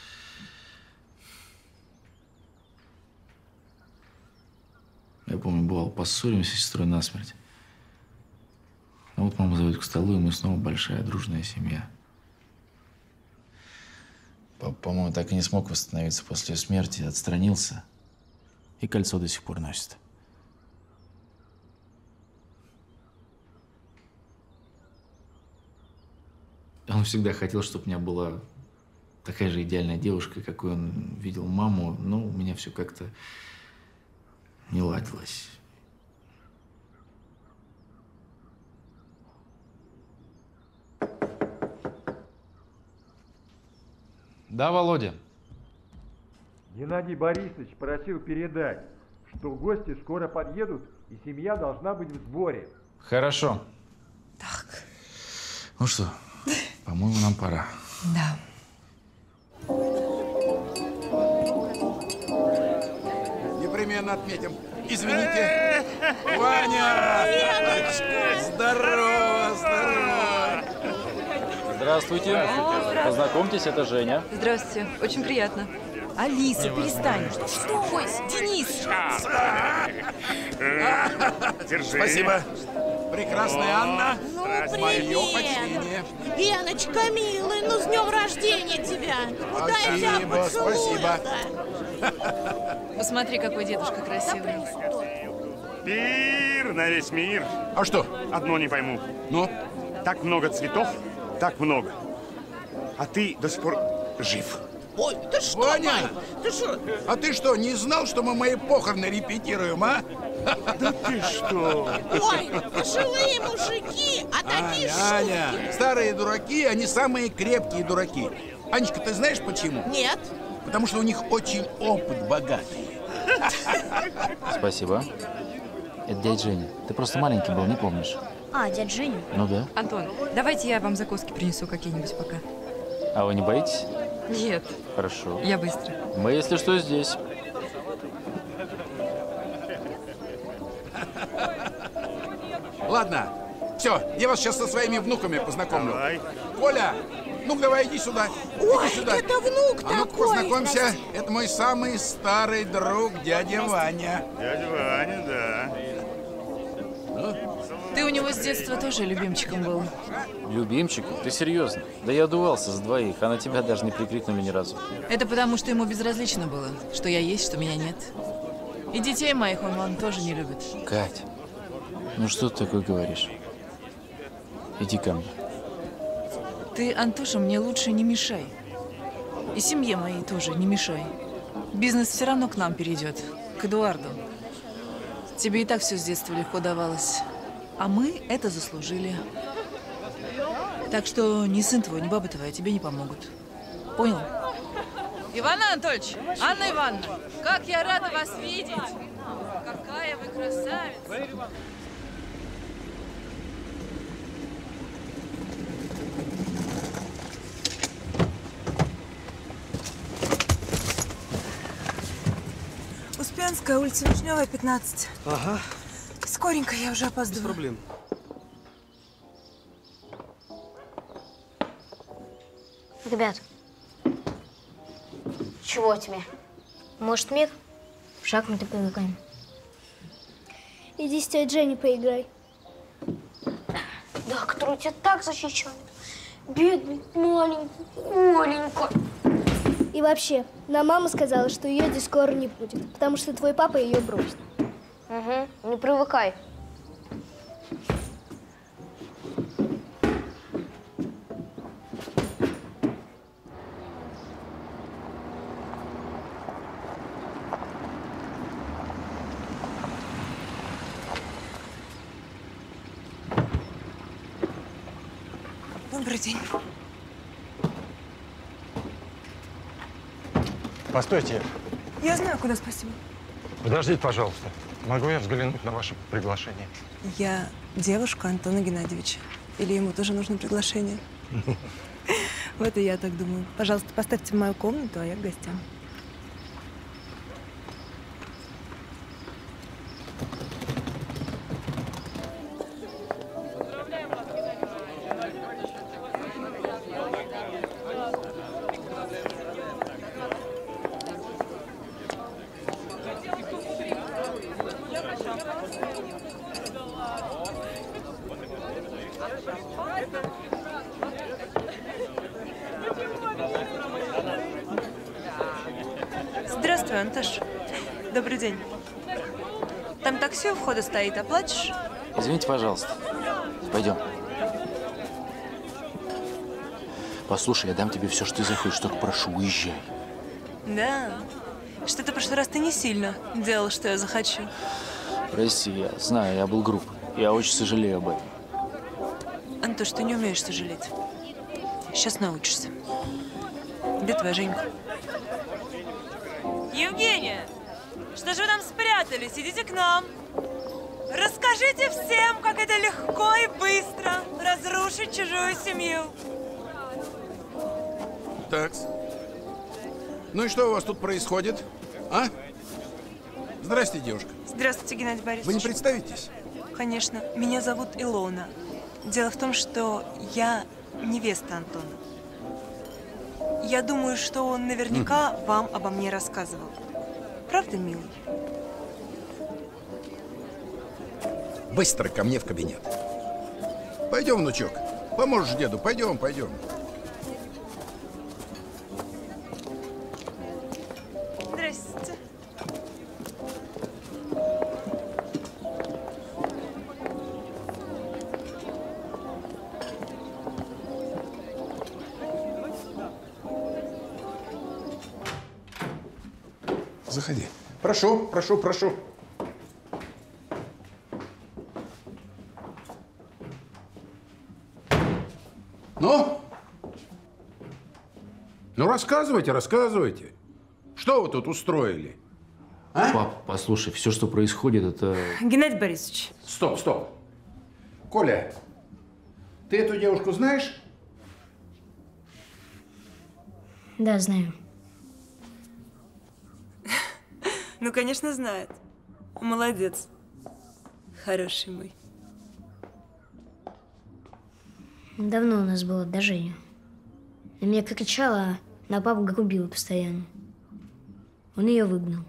Я помню, бывало, поссоримся с сестрой насмерть. А вот мама зовет к столу, и мы снова большая дружная семья. Папа, по-моему, так и не смог восстановиться после ее смерти, отстранился. И кольцо до сих пор носит. Он всегда хотел, чтобы у меня была такая же идеальная девушка, какой он видел маму, но у меня все как-то не ладилось. Да, Володя? Геннадий Борисович просил передать, что гости скоро подъедут, и семья должна быть в сборе. Хорошо. Так. Ну что, по-моему, нам пора. Да. Непременно отметим. Извините. Ваня! Здорово, здорово! Здравствуйте. Здравствуйте. Познакомьтесь, это Женя. Здравствуйте. Очень приятно. Алиса, перестань. Что? Ой, Денис! Держи. Спасибо. Прекрасная Анна. Ну, Мое почтение. Леночка, милый, ну с днем рождения тебя! Дай тебя Спасибо, поцелую-то. Посмотри, какой дедушка красивый. Пир на весь мир. А что? Одно не пойму. Ну? Так много цветов, так много. А ты до сих пор жив. Ой, ты что, Ваня! Вань? Ты что? А ты что, не знал, что мы мои похороны репетируем, а? Да ты что? Ой, пожилые мужики, а такие Аня, шутки. Аня, старые дураки, они самые крепкие дураки. Анечка, ты знаешь почему? Нет. Потому что у них очень опыт богатый. Спасибо. Это дядя Женя. Ты просто маленький был, не помнишь? А, дядя Женя? Ну да. Антон, давайте я вам закуски принесу какие-нибудь пока. А вы не боитесь? Нет. Хорошо. Я быстро. Мы, если что, здесь. Ладно, все, я вас сейчас со своими внуками познакомлю. Давай. Коля, ну давай, иди сюда. Ой, иди сюда. это внук А ну такой. познакомься, Красивый. это мой самый старый друг, дядя Ваня. Дядя Ваня, да. Ты у него с детства тоже любимчиком был. Любимчиком? Ты серьезно? Да я одувался за двоих, а на тебя даже не прикрикнули ни разу. Это потому, что ему безразлично было, что я есть, что меня нет. И детей моих он, он тоже не любит. Кать, ну что ты такое говоришь? Иди ко мне. Ты, Антоша, мне лучше не мешай. И семье моей тоже не мешай. Бизнес все равно к нам перейдет, к Эдуарду. Тебе и так все с детства легко давалось. А мы это заслужили. Так что ни сын твой, ни баба твоя тебе не помогут. Понял? Иван Анатольевич, Анна Ивановна, как я рада вас видеть! Какая вы красавица! Успенская, улица Вишневая, пятнадцать. Ага. Скоренько, я уже опаздываю. Без проблем. Ребят, чего тебе? Может, мир? В шахматы поиграем. Иди с тетей Женей поиграй. Да, который тебя так защищает. Бедный, маленький, Оленька. И вообще, нам мама сказала, что ее здесь скоро не будет, потому что твой папа ее бросит. Угу, не привыкай. Добрый день. Постойте. Я знаю, куда спасибо. Подождите, пожалуйста. Могу я взглянуть на ваше приглашение? Я девушка Антона Геннадьевича. Или ему тоже нужно приглашение? Вот и я так думаю. Пожалуйста, поставьте в мою комнату, а я к гостям. Здравствуй, Антош. Добрый день. Там такси у входа стоит, оплатишь? Извините, пожалуйста. Пойдем. Послушай, я дам тебе все, что ты захочешь, только прошу, уезжай. Да. Что-то в прошлый раз ты не сильно делал, что я захочу. Прости, я знаю, я был груб. Я очень сожалею об этом. Антош, ты не умеешь сожалеть. Сейчас научишься. Где твоя Женька? Евгения! Что же вы там спрятались? Идите к нам. Расскажите всем, как это легко и быстро разрушить чужую семью. Так. Ну и что у вас тут происходит? А? Здрасте, девушка. Здравствуйте, Геннадий Борисович. Вы не представитесь? Конечно. Меня зовут Илона. Дело в том, что я невеста Антона. Я думаю, что он наверняка вам обо мне рассказывал. Правда, милый? Быстро ко мне в кабинет. Пойдем, внучок. Поможешь деду. Пойдем, пойдем. Здрасте. Заходи. Прошу, прошу, прошу. Ну? Ну, рассказывайте, рассказывайте. Что вы тут устроили? А? Пап, послушай, все, что происходит, это… Геннадий Борисович. Стоп, стоп. Коля, ты эту девушку знаешь? Да, знаю. Ну, конечно, знает. Молодец. Хороший мой. Давно у нас было отношения. На меня кричала, а на папу грубила постоянно. Он ее выгнал.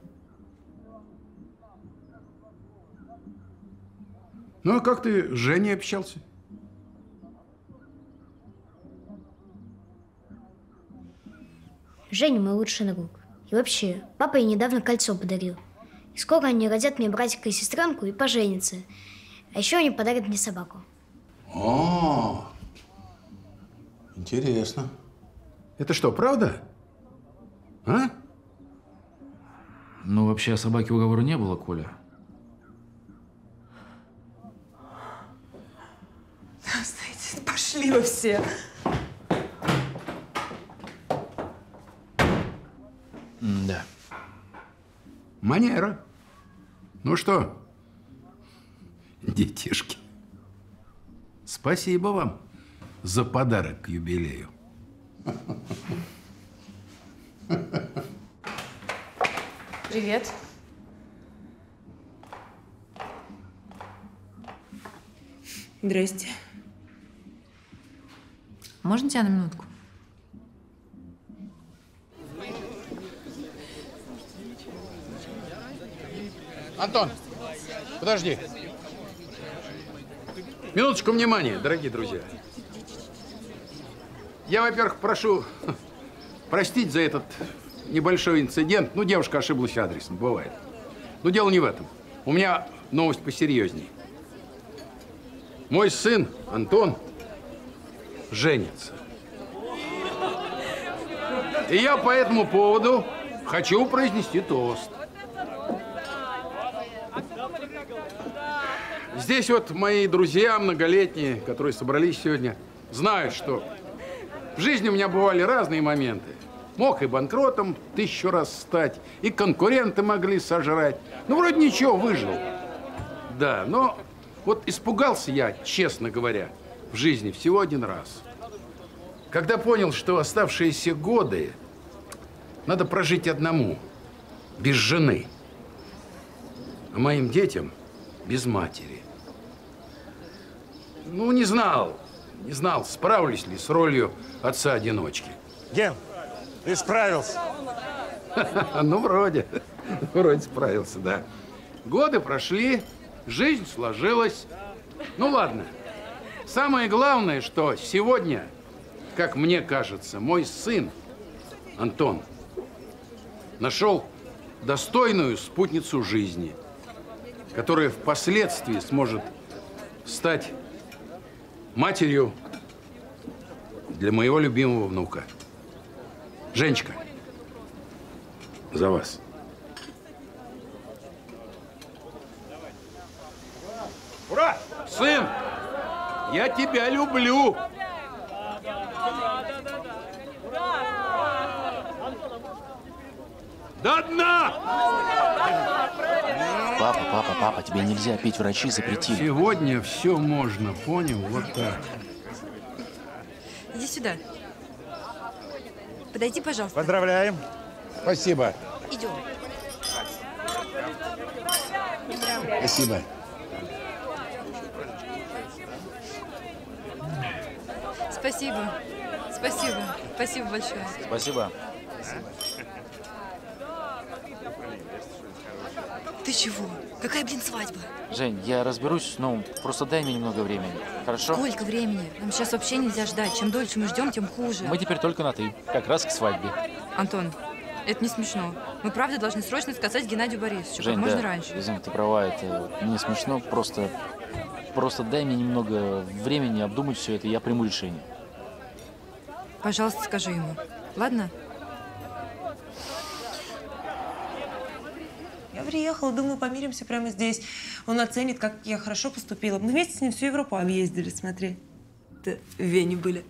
Ну, а как ты с Женей общался? Женя мой лучший друг. И вообще, папа ей недавно кольцо подарил. И скоро они родят мне братика и сестренку и поженятся. А еще они подарят мне собаку. О, интересно. Это что, правда? А? Ну, вообще, о собаке уговора не было, Коля. Знаете, пошли вы все. Да. Манера. Ну что, детишки, спасибо вам за подарок к юбилею. Привет. Здрасте. Можно тебя на минутку? Антон, подожди. Минуточку внимания, дорогие друзья. Я, во-первых, прошу простить за этот небольшой инцидент. Ну, девушка ошиблась адресом, бывает. Но дело не в этом. У меня новость посерьезней. Мой сын, Антон, женится. И я по этому поводу хочу произнести тост. Здесь вот мои друзья многолетние, которые собрались сегодня, знают, что в жизни у меня бывали разные моменты. Мог и банкротом тысячу раз стать, и конкуренты могли сожрать. Ну, вроде ничего, выжил. Да, но вот испугался я, честно говоря, в жизни всего один раз. Когда понял, что оставшиеся годы надо прожить одному, без жены, а моим детям без матери. Ну, не знал, не знал, справлюсь ли с ролью отца-одиночки. Ген, ты справился. Ну, вроде, вроде справился, да. Годы прошли, жизнь сложилась. Ну, ладно. Самое главное, что сегодня, как мне кажется, мой сын, Антон, нашел достойную спутницу жизни, которая впоследствии сможет стать матерью для моего любимого внука. Женечка, за вас. Ура! Сын, я тебя люблю. До дна! Папа, папа, папа, тебе нельзя пить, врачи запретили. Сегодня все можно, понял? Вот так. Иди сюда. Подойди, пожалуйста. Поздравляем. Спасибо. Идем. Спасибо. Спасибо. Спасибо. Спасибо большое. Спасибо. Ты чего? Какая, блин, свадьба? Жень, я разберусь, но просто дай мне немного времени. Хорошо? Сколько времени? Нам сейчас вообще нельзя ждать. Чем дольше мы ждем, тем хуже. Мы теперь только на «ты». Как раз к свадьбе. Антон, это не смешно. Мы правда должны срочно сказать Геннадию Борисовичу. Жень, как можно да, раньше. Извини, ты права, это не смешно. Просто, просто дай мне немного времени обдумать все это, и я приму решение. Пожалуйста, скажи ему. Ладно? Я приехала, думаю, помиримся прямо здесь. Он оценит, как я хорошо поступила. Мы вместе с ним всю Европу объездили, смотри. Да, в Вене были.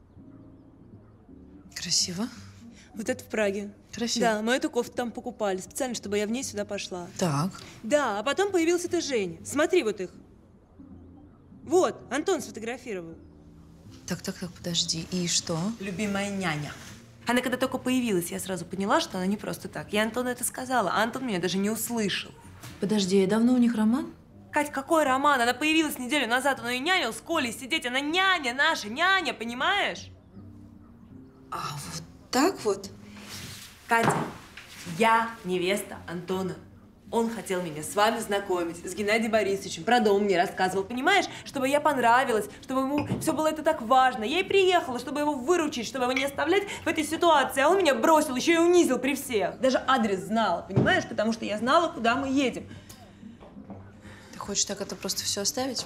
Красиво. Вот это в Праге. Красиво. Да, мы эту кофту там покупали, специально, чтобы я в ней сюда пошла. Так. Да, а потом появился ты, Женя. Смотри вот их. Вот, Антон сфотографировал. Так, так, так, подожди. И что? Любимая няня. Она когда только появилась, я сразу поняла, что она не просто так. Я Антону это сказала, а Антон меня даже не услышал. Подожди, а давно у них роман? Кать, какой роман? Она появилась неделю назад, он ее нянил с Колей сидеть. Она няня наша, няня, понимаешь? А вот так вот? Катя, я невеста Антона. Он хотел меня с вами знакомить, с Геннадием Борисовичем, про дом мне рассказывал, понимаешь? Чтобы я понравилась, чтобы ему все было это так важно. Я и приехала, чтобы его выручить, чтобы его не оставлять в этой ситуации. А он меня бросил, еще и унизил при всех. Даже адрес знала, понимаешь? Потому что я знала, куда мы едем. Ты хочешь так это просто все оставить?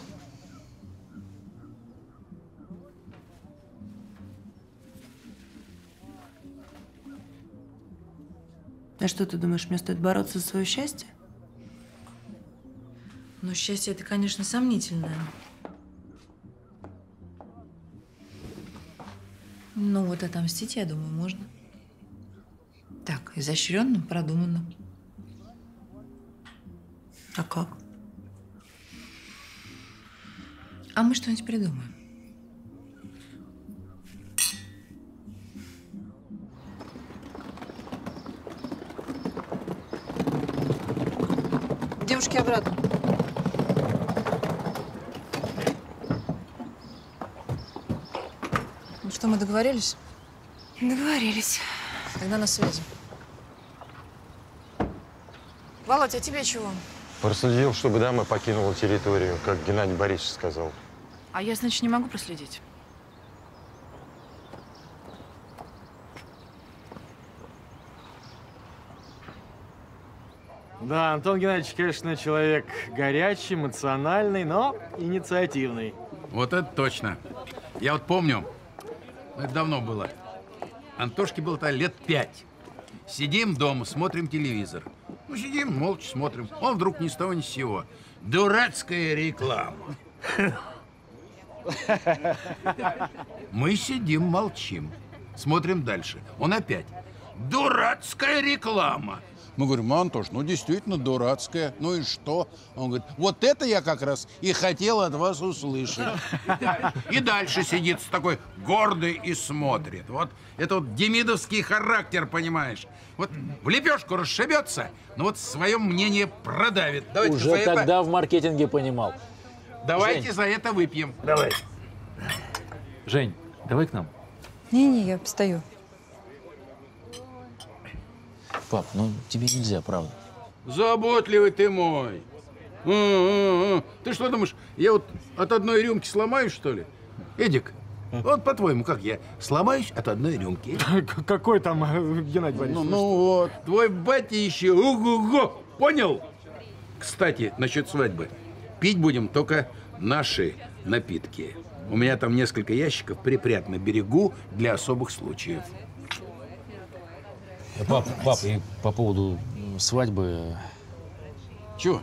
А что ты думаешь, мне стоит бороться за свое счастье? Ну, счастье это, конечно, сомнительное. Ну, вот отомстить, я думаю, можно. Так, изощренно, продуманно. А как? А мы что-нибудь придумаем. Девушки, обратно. Ну что, мы договорились? Договорились. Тогда на связи. Володь, а тебе чего? Проследил, чтобы дама покинула территорию, как Геннадий Борисович сказал. А я, значит, не могу проследить. Да, Антон Геннадьевич, конечно, человек горячий, эмоциональный, но инициативный. Вот это точно. Я вот помню, это давно было. Антошке было-то лет пять. Сидим дома, смотрим телевизор. Ну, сидим, молча смотрим. Он вдруг ни с того ни с сего. Дурацкая реклама. Мы сидим, молчим. Смотрим дальше. Он опять. Дурацкая реклама. Мы говорим, ну, Антош, ну действительно дурацкая. Ну и что? Он говорит, вот это я как раз и хотел от вас услышать. И дальше сидит с такой гордый и смотрит. Вот это вот демидовский характер, понимаешь? Вот в лепешку расшибется, но вот свое мнение продавит. Давайте Уже за тогда это... в маркетинге понимал. Давайте Жень. за это выпьем. Давай. Жень, давай к нам. Не-не, я встаю. Пап, ну тебе нельзя, правда. Заботливый ты мой. А -а -а. Ты что думаешь, я вот от одной рюмки сломаюсь, что ли? Эдик, вот по-твоему, как я сломаюсь от одной рюмки? Какой там Геннадий Борисович? Ну, ну вот, твой батя еще ого-го, понял? Кстати, насчет свадьбы. Пить будем только наши напитки. У меня там несколько ящиков припрят на берегу для особых случаев. Пап, пап, и по поводу свадьбы... Чего?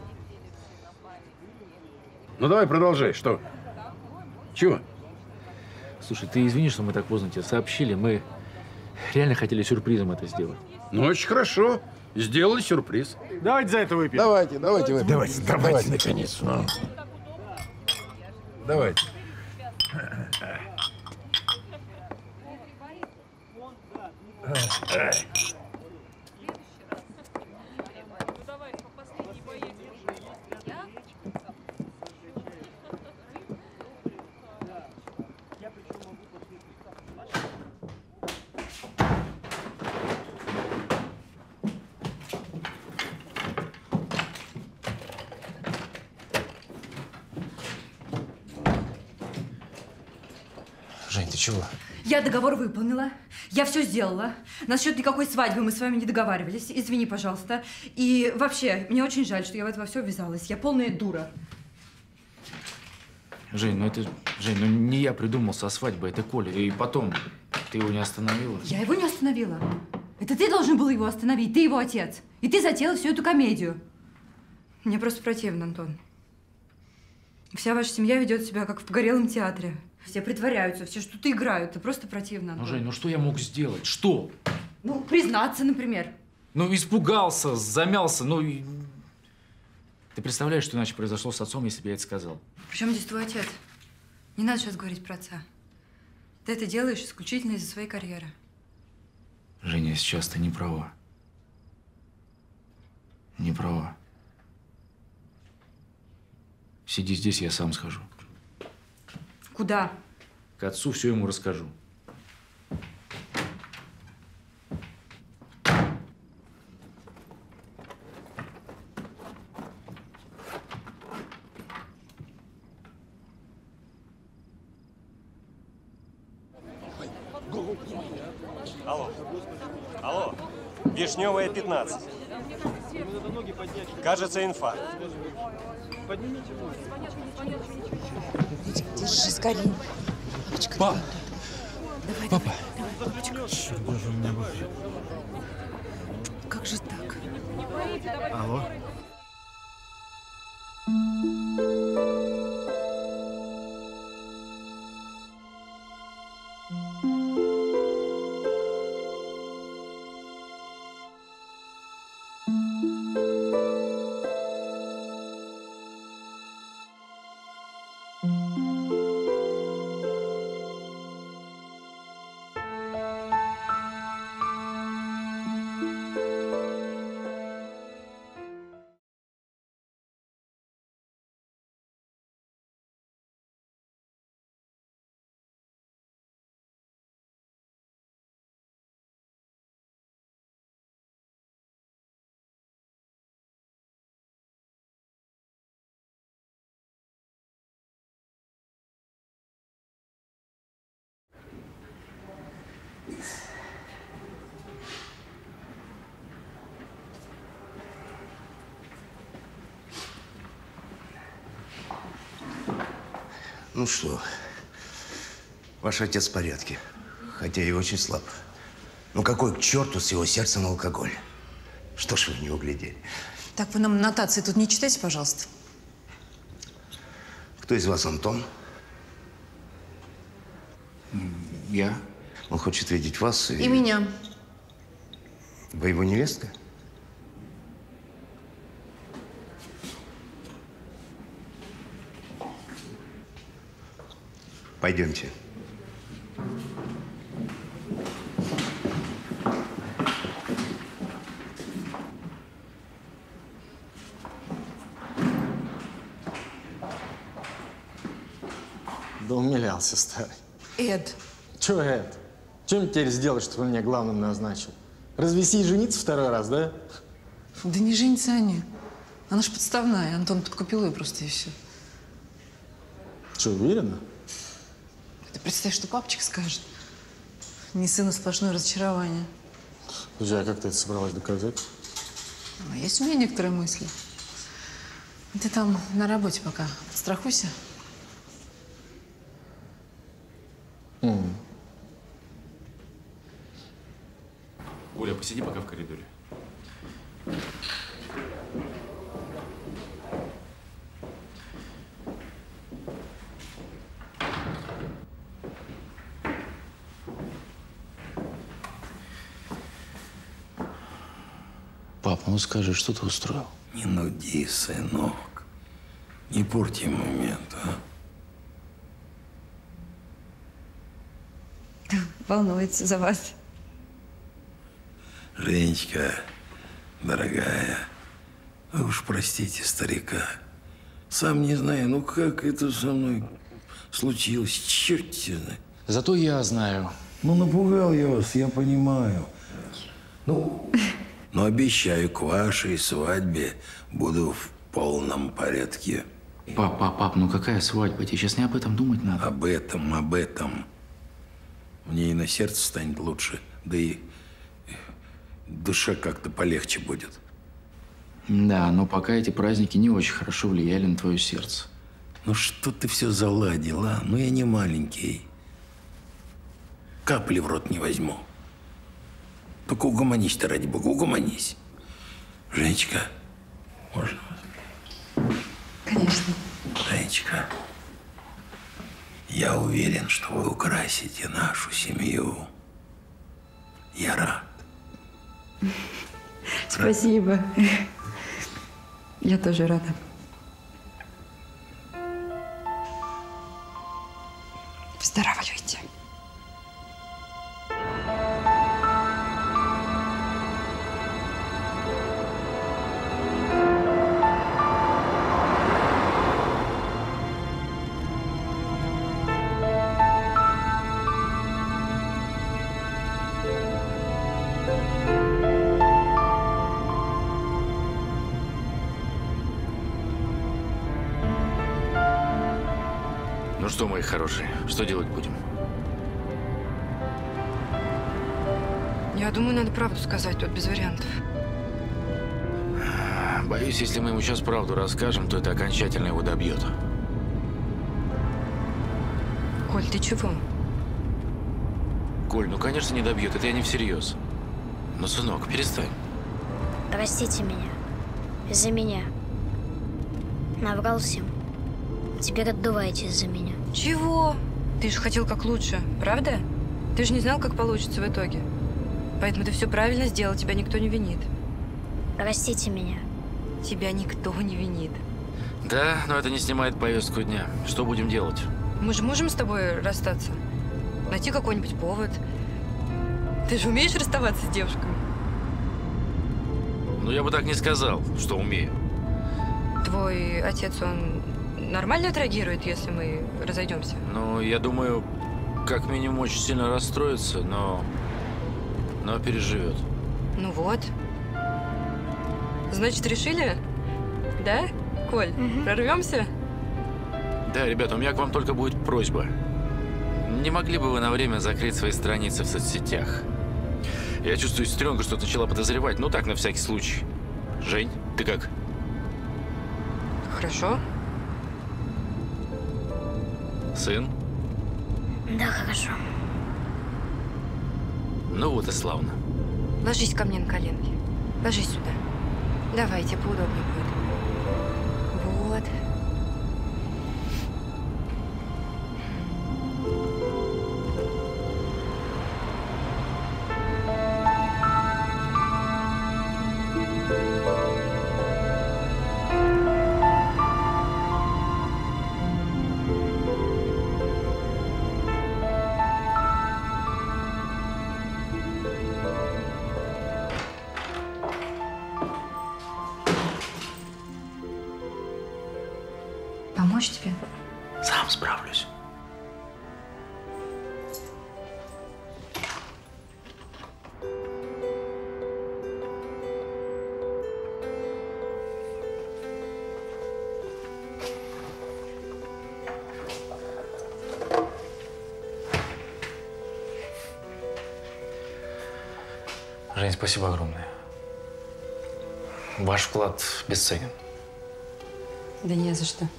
Ну, давай продолжай. Что? Чего? Слушай, ты извини, что мы так поздно тебе сообщили. Мы реально хотели сюрпризом это сделать. Ну, очень хорошо. Сделали сюрприз. Давайте за это выпьем. Давайте, давайте выпьем. Давайте, давайте, давайте. наконец. Ну. Давайте. Жень, ты чего? Я договор выполнила, я все сделала. Насчет никакой свадьбы мы с вами не договаривались. Извини, пожалуйста. И вообще, мне очень жаль, что я в это во все ввязалась. Я полная дура. Жень, ну это… Жень, ну не я придумал со свадьбой, это Коля. И потом, ты его не остановила? Я его не остановила. Это ты должен был его остановить, ты его отец. И ты затеял всю эту комедию. Мне просто противно, Антон. Вся ваша семья ведет себя, как в погорелом театре. Все притворяются, все что-то играют. Это просто противно, Антон. Ну, Жень, ну что я мог сделать? Что? Ну, признаться, например. Ну, испугался, замялся, ну… И… Ты представляешь, что иначе произошло с отцом, если бы я это сказал? Причем здесь твой отец? Не надо сейчас говорить про отца. Ты это делаешь исключительно из-за своей карьеры. Женя, сейчас ты не права. Не права. Сиди здесь, я сам схожу. Куда? К отцу все ему расскажу. Алло. Алло. Вишневая, пятнадцать. Кажется, инфаркт. Держи скорее. Пап! Давай, Папа. давай, давай, папочка. Боже, у меня вообще. Как же так? Алло? Ну что, ваш отец в порядке, хотя и очень слаб. Ну какой к черту с его сердцем алкоголь? Что ж вы в него глядели? Так, вы нам нотации тут не читайте, пожалуйста. Кто из вас Антон? Я. Он хочет видеть вас и… И меня. Вы его невестка? Пойдемте. Да умилялся, старый. Эд. Чё, Эд? Чем теперь сделать, чтобы меня главным назначил? Развести и жениться второй раз, да? Да не женятся они. Она ж подставная. Антон подкупил ее просто и все. Что, уверена? Ты представь, что папочка скажет. Не сыну сплошное разочарование. Слушай, а как ты это собралась доказать? А есть у меня некоторые мысли. Ты там на работе пока подстрахуйся. Mm. Оля, посиди пока в коридоре. Папа, ну скажи, что ты устроил? Не нуди, сынок. Не порти момент, а? Волнуется за вас. Женечка, дорогая, вы уж простите старика. Сам не знаю, ну как это со мной случилось, черт тебя знает. Зато я знаю. Ну, напугал я вас, я понимаю. Ну, но обещаю, к вашей свадьбе буду в полном порядке. Пап, пап, пап, ну какая свадьба? Тебе сейчас не об этом думать надо. Об этом, об этом. Мне и на сердце станет лучше, да и душа как-то полегче будет. Да, но пока эти праздники не очень хорошо влияли на твое сердце. Ну что ты все заладил, а? Ну я не маленький. Капли в рот не возьму. Только угомонись ты, ради бога, угомонись. Женечка, можно? Конечно. Женечка, я уверен, что вы украсите нашу семью. Я рад. Спасибо. Я тоже рада. Выздоравливайте. Ну что, мои хорошие, что делать будем? Я думаю, надо правду сказать, тут без вариантов. Боюсь, если мы ему сейчас правду расскажем, то это окончательно его добьет. Коль, ты чего? Коль, ну конечно не добьет, это я не всерьез. Но, сынок, перестань. Простите меня. Из-за меня. Наврал всем. Теперь отдувайте из-за меня. Чего? Ты же хотел как лучше, правда? Ты же не знал, как получится в итоге. Поэтому ты все правильно сделал, тебя никто не винит. Простите меня. Тебя никто не винит. Да, но это не снимает повестку дня. Что будем делать? Мы же можем с тобой расстаться? Найти какой-нибудь повод. Ты же умеешь расставаться с девушками? Ну, я бы так не сказал, что умею. Твой отец, он нормально отреагирует, если мы разойдемся? Ну, я думаю, как минимум очень сильно расстроится, но, но переживет. Ну вот. Значит, решили? Да, Коль? Угу. Прорвемся? Да, ребята, у меня к вам только будет просьба. Не могли бы вы на время закрыть свои страницы в соцсетях? Я чувствую, сестренка что-то начала подозревать. Ну так, на всякий случай. Жень, ты как? Хорошо. Сын? Да, хорошо. Ну вот и славно. Ложись ко мне на коленки. Ложись сюда. Давай, тебе поудобнее будет. Вот. Помочь тебе? Сам справлюсь. Жень, спасибо огромное. Ваш вклад бесценен. Да не за что.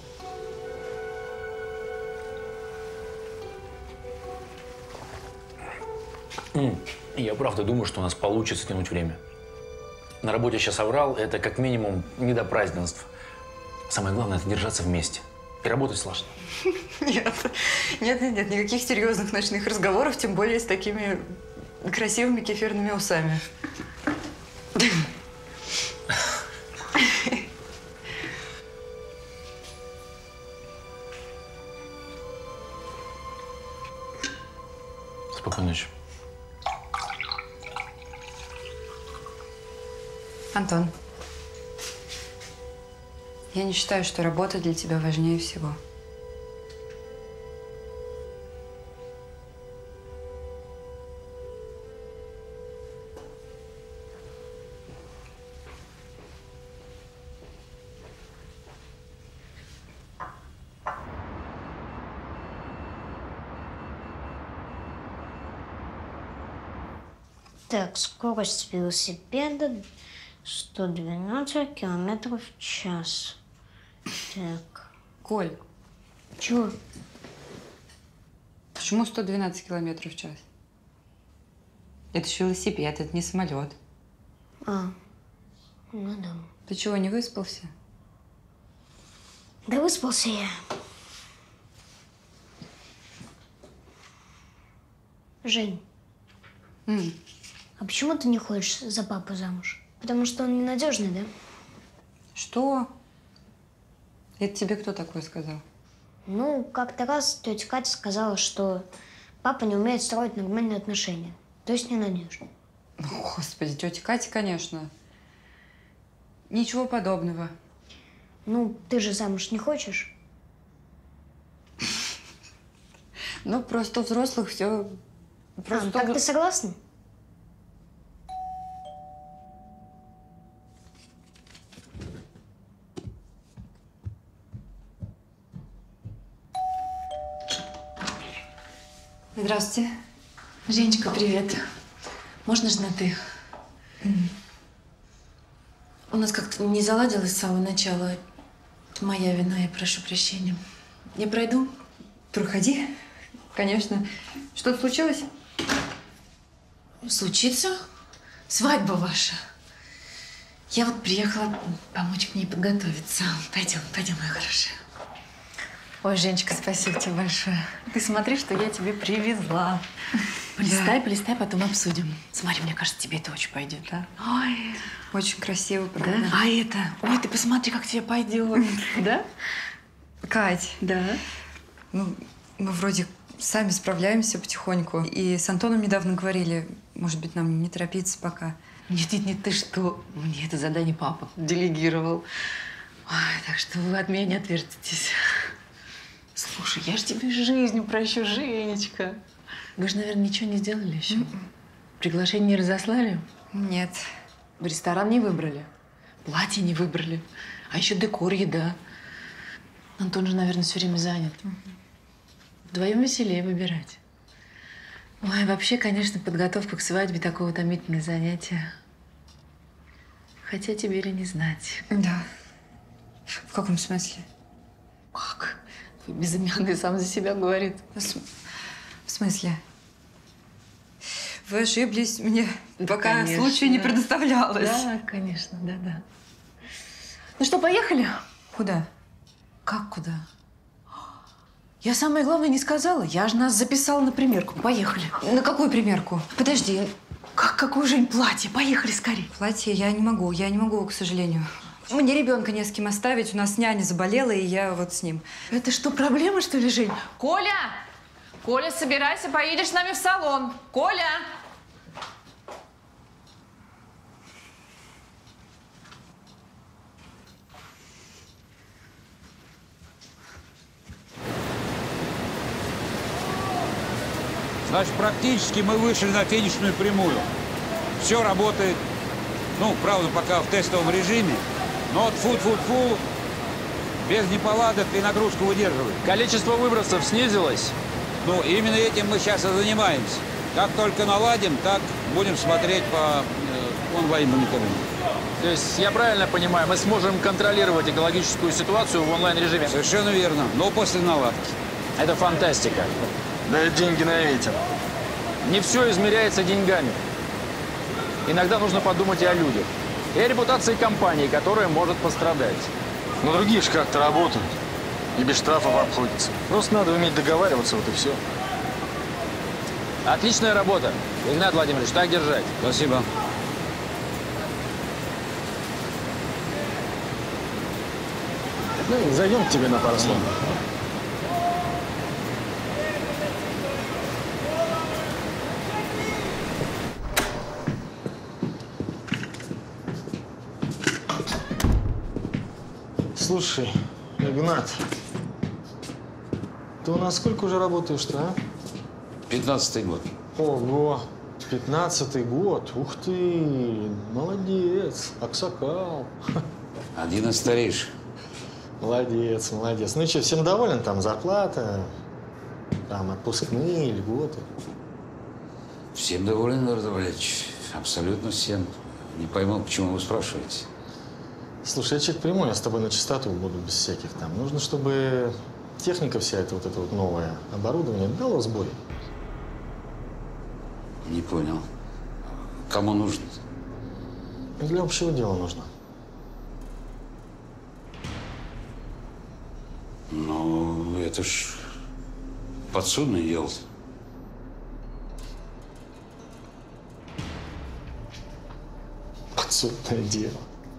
Я правда думаю, что у нас получится тянуть время. На работе сейчас оврал, это как минимум не до празднеств. Самое главное – это держаться вместе. И работать слаженно. Нет, нет, нет, нет, никаких серьезных ночных разговоров, тем более с такими красивыми кефирными усами. Спокойной ночи. Антон, я не считаю, что работа для тебя важнее всего. Так, скорость велосипеда сто двенадцать километров в час. Так. Коль. Чего? Почему сто двенадцать километров в час? Это же велосипед, это не самолет. А, ну да. Ты чего, не выспался? Да выспался я. Жень, mm. а почему ты не хочешь за папу замуж? Потому что он ненадежный, да? Что? Это тебе кто такой сказал? Ну, как-то раз тетя Катя сказала, что папа не умеет строить нормальные отношения. То есть ненадежный. Господи, тетя Катя, конечно. Ничего подобного. Ну, ты же замуж не хочешь? Ну, просто у взрослых все... Просто... А, так ты согласна? Здравствуйте. Женечка, привет. Можно же на «ты»? Mm. У нас как-то не заладилось с самого начала. Это моя вина, я прошу прощения. Я пройду? Проходи. Конечно. Что-то случилось? Случится? Свадьба ваша. Я вот приехала помочь к ней подготовиться. Пойдем, пойдем, моя хорошая. Ой, Женечка, спасибо тебе большое. Ты смотри, что я тебе привезла. Полистай, да. полистай, потом обсудим. Смотри, мне кажется, тебе это очень пойдет, а? Ой, очень красиво, правда? Да? А это? Ой, ты посмотри, как тебе пойдет. Да? Кать. Да? Ну, мы вроде сами справляемся потихоньку. И с Антоном недавно говорили, может быть, нам не торопиться пока. Нет, нет, нет, ты что? Мне это задание папа делегировал. Ой, так что вы от меня не отвертитесь. Слушай, я же тебе жизнь упрощу, Женечка. Вы же, наверное, ничего не сделали еще? Mm-mm. Приглашение не разослали? Нет. В ресторан не выбрали, платье не выбрали, а еще декор, еда. Антон же, наверное, все время занят. Mm-hmm. Вдвоем веселее выбирать. Ой, вообще, конечно, подготовка к свадьбе такое утомительное занятие. Хотя тебе ли не знать. Да. В каком смысле? Как? Твой безымянный сам за себя говорит. В смысле? Вы ошиблись, мне да, пока конечно. случая не предоставлялось. Да, конечно, да-да. Ну что, поехали? Куда? Как куда? Я самое главное не сказала. Я же нас записала на примерку. Поехали. На какую примерку? Подожди. Как, какое, Жень, платье? Поехали скорее. Платье я не могу. Я не могу, к сожалению. Мне ребенка не с кем оставить. У нас няня заболела, и я вот с ним. Это что, проблема, что ли, Жень? Коля! Коля, собирайся, поедешь с нами в салон. Коля! Значит, практически мы вышли на финишную прямую. Все работает. Ну, правда, пока в тестовом режиме. Но от фу-фу-фу без неполадок и нагрузку выдерживает. Количество выбросов снизилось? Ну, именно этим мы сейчас и занимаемся. Как только наладим, так будем смотреть по э, онлайн-мониторингу. То есть, я правильно понимаю, мы сможем контролировать экологическую ситуацию в онлайн-режиме? Совершенно верно, но после наладки. Это фантастика. Да, деньги на ветер. Не все измеряется деньгами. Иногда нужно подумать и о людях. И о репутации компании, которая может пострадать. Но другие же как-то работают. И без штрафов обходятся. Просто надо уметь договариваться, вот и все. Отличная работа. Игнат Владимирович, так держать. Спасибо. Ну, зайдем к тебе на пару слов. Слушай, Игнат, ты у нас сколько уже работаешь-то, а? Пятнадцатый год. Ого, пятнадцатый год. Ух ты, молодец, аксакал. Один из старейших. Молодец, молодец. Ну что, всем доволен? Там зарплата, там отпускные, льготы. Всем доволен, Эдуард Валерьевич. абсолютно всем. Не пойму, почему вы спрашиваете. Слушай, я человек прямой, я с тобой на чистоту буду, без всяких там. Нужно, чтобы техника вся эта вот это вот новое оборудование дало сбой. Не понял. Кому нужно? Для общего дела нужно. Ну, это ж подсудное дело. Подсудное дело.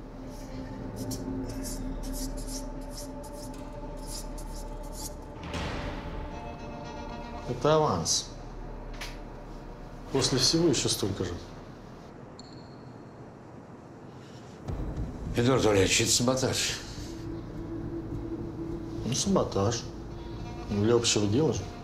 Это аванс. После всего еще столько же. Эдуард Валерьевич, это саботаж. Ну, саботаж. Для общего дела же.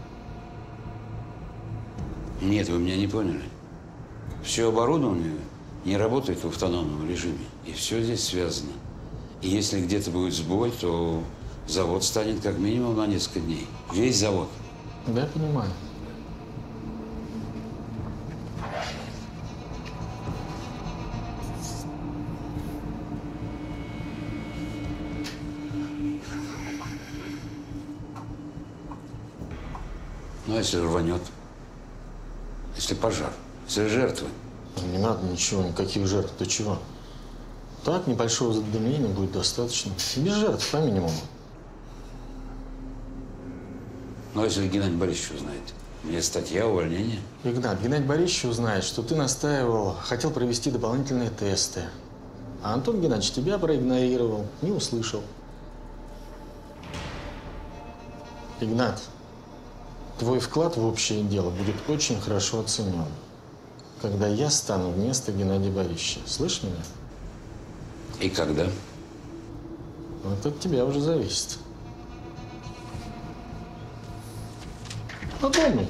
Нет, вы меня не поняли. Все оборудование не работает в автономном режиме. И все здесь связано. И если где-то будет сбой, то завод станет как минимум на несколько дней. Весь завод. Да, я понимаю. Ну, а если рванет? Если пожар? Если жертвы? Не надо ничего, никаких жертв. Ты чего? Так, небольшого задымления будет достаточно. Без жертв, по минимуму. Ну, а если Геннадий Борисович узнает? Мне статья, увольнение? Игнат, Геннадий Борисович узнает, что ты настаивал, хотел провести дополнительные тесты. А Антон Геннадьевич тебя проигнорировал, не услышал. Игнат, твой вклад в общее дело будет очень хорошо оценен, когда я стану вместо Геннадия Борисовича. Слышишь меня? И когда? Вот от тебя уже зависит. Подумай.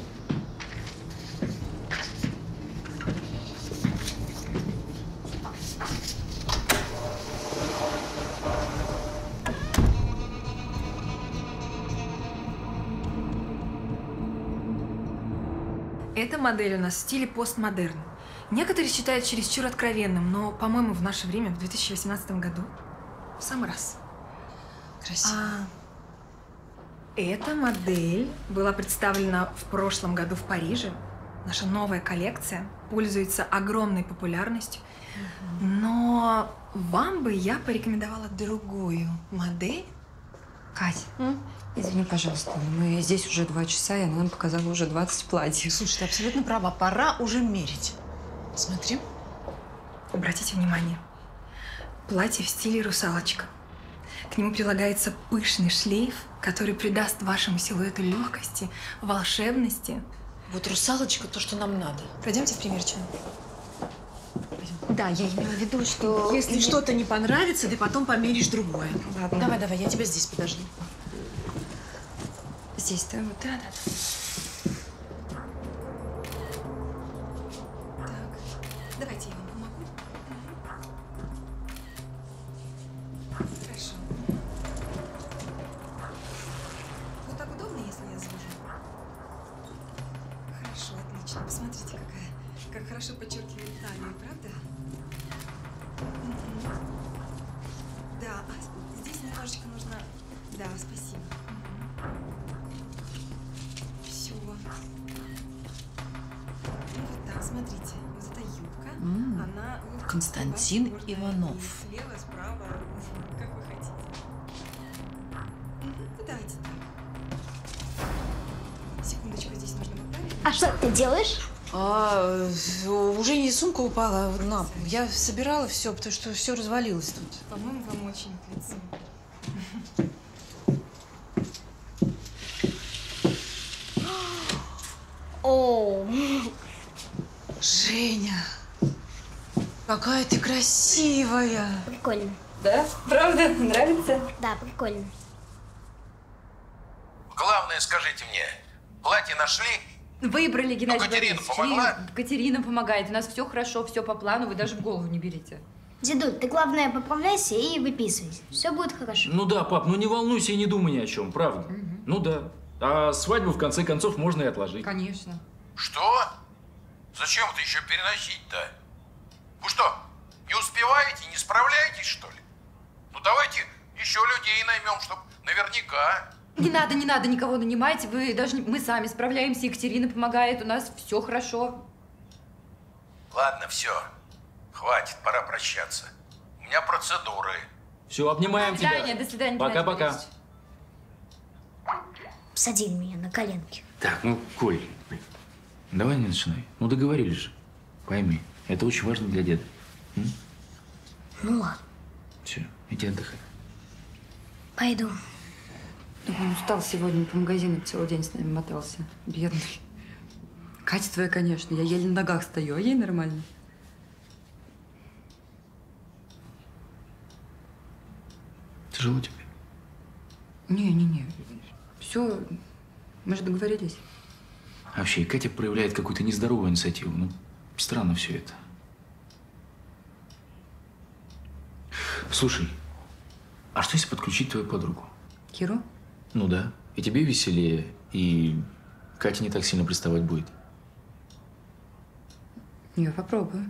Эта модель у нас в стиле постмодерн. Некоторые считают чересчур откровенным, но, по-моему, в наше время, в две тысячи восемнадцатом году, в самый раз. Красиво. А эта модель была представлена в прошлом году в Париже. Наша новая коллекция пользуется огромной популярностью. Но вам бы я порекомендовала другую модель. Кать, извини, пожалуйста, но мы здесь уже два часа, и она нам показала уже двадцать платьев. Слушай, ты абсолютно права. Пора уже мерить. Смотри. Обратите внимание. Платье в стиле русалочка. К нему прилагается пышный шлейф, который придаст вашему силуэту легкости, волшебности. Вот русалочка то, что нам надо. Пройдемте в примерочную. Да, я имела в виду, что… Если что-то не понравится, ты потом померишь другое. Ладно. Давай, давай, я тебя здесь подожду. Здесь, да? Вот. Да, да. Так, давайте я вам помогу. Хорошо. Вот так удобно, если я завяжу? Хорошо, отлично. Посмотрите, какая, как хорошо подчеркивает талию, правда? Мгм. Да, а здесь немножечко нужно… Да, спасибо. Все. Ну вот так, смотрите. Вот эта юбка, М. она… Константин можно Иванов. и Слева, справа, как вы хотите. Мгм, ну, давайте так. Секундочку, здесь нужно поправить. А что ты делаешь? А, уже не сумка упала на пол. Я собирала все, потому что все развалилось тут. По-моему, вам очень к лицу. О, Женя, какая ты красивая. прикольно. Да? Правда? Нравится? Да, прикольно. Главное, скажите мне, платье нашли? Выбрали, Геннадий Ну, Катерина Борисович. помогла? И Катерина помогает. У нас все хорошо, все по плану, вы даже в голову не берите. Дедуль, ты главное поправляйся и выписывайся. Все будет хорошо. Ну да, пап, ну не волнуйся и не думай ни о чем, правда. Ну да. А свадьбу, в конце концов, можно и отложить. Конечно. Что? Зачем это еще переносить-то? Вы что, не успеваете, не справляетесь, что ли? Ну давайте еще людей наймем, чтобы наверняка. Не надо, не надо никого нанимать. Вы даже не- мы сами справляемся. Екатерина помогает. У нас все хорошо. Ладно, все. Хватит, пора прощаться. У меня процедуры. Все, обнимаем До тебя. свидания, до свидания, Геннадий Пока-пока. Борисович. Посади меня на коленки. Так, ну, Коль, давай не начинай. Ну, договорились же. Пойми, это очень важно для деда. М? Ну ладно, Все, иди отдыхай. пойду. Он устал сегодня, по магазинам целый день с нами мотался. Бедный. Катя твоя, конечно. Я еле на ногах стою, а ей нормально. Тяжело тебе? Не-не-не. Все, мы же договорились. А вообще, Катя проявляет какую-то нездоровую инициативу. Ну, странно все это. Слушай, а что если подключить твою подругу? Киру? Ну да. И тебе веселее, и Катя не так сильно приставать будет. Я попробую.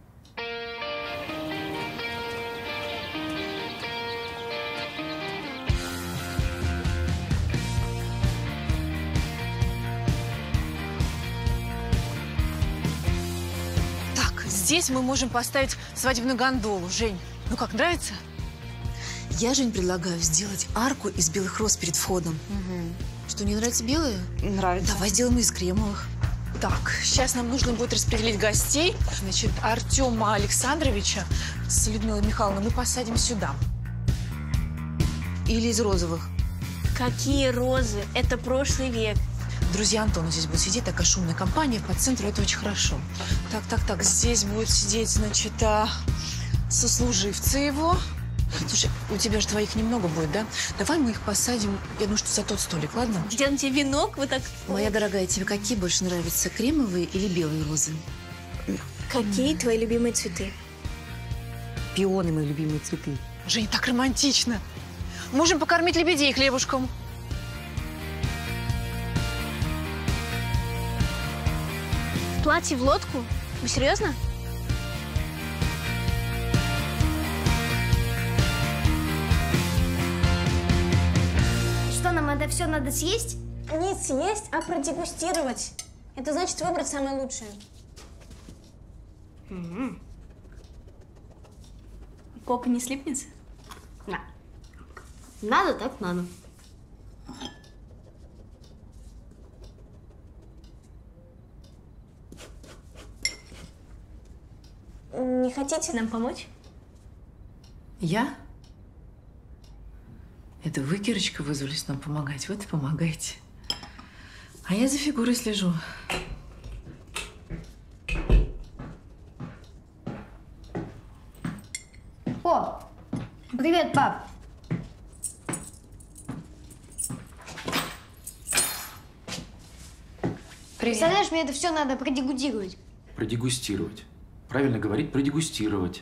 Так, здесь мы можем поставить свадебную гондолу. Жень, ну как, нравится? Я, Жень, предлагаю сделать арку из белых роз перед входом. Что, не нравится белые? Нравится. Давай сделаем из кремовых. Так, сейчас нам нужно будет распределить гостей. Значит, Артема Александровича с Людмилой Михайловной мы посадим сюда. Или из розовых. Какие розы? Это прошлый век. Друзья Антона здесь будут сидеть, такая шумная компания по центру, это очень хорошо. Так, так, так, здесь будут сидеть, значит, а, сослуживцы его. Слушай, у тебя же двоих немного будет, да? Давай мы их посадим, я думаю, что за тот столик, ладно? Сделаем тебе венок, вот так. Моя дорогая, тебе какие больше нравятся, кремовые или белые розы? Какие твои любимые цветы? Пионы мои любимые цветы. Жень, так романтично. Можем покормить лебедей хлебушком. Платье в лодку? Вы серьезно? Что, нам это все надо съесть? Не съесть, а продегустировать. Это значит выбрать самое лучшее. М-м. Попа не слипнется? Да. Надо, так надо. Не хотите нам помочь? Я? Это вы, Кирочка, вызвались нам помогать. Вот и помогаете. А я за фигурой слежу. О, привет, пап. Представляешь, мне это все надо продегустировать. Продегустировать. Правильно говорить, продегустировать.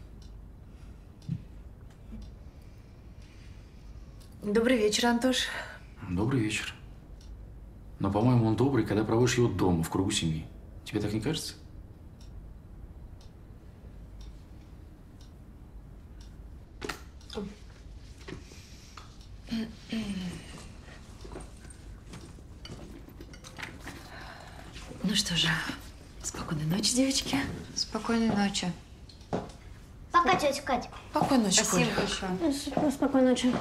Добрый вечер, Антош. Добрый вечер. Но, по-моему, он добрый, когда проводишь его дома, в кругу семьи. Тебе так не кажется? Ну что же, спокойной ночи, девочки. Спокойной ночи. Пока, тетя Катя. Спокойной ночи, Спасибо Коля. большое. Спокойной ночи.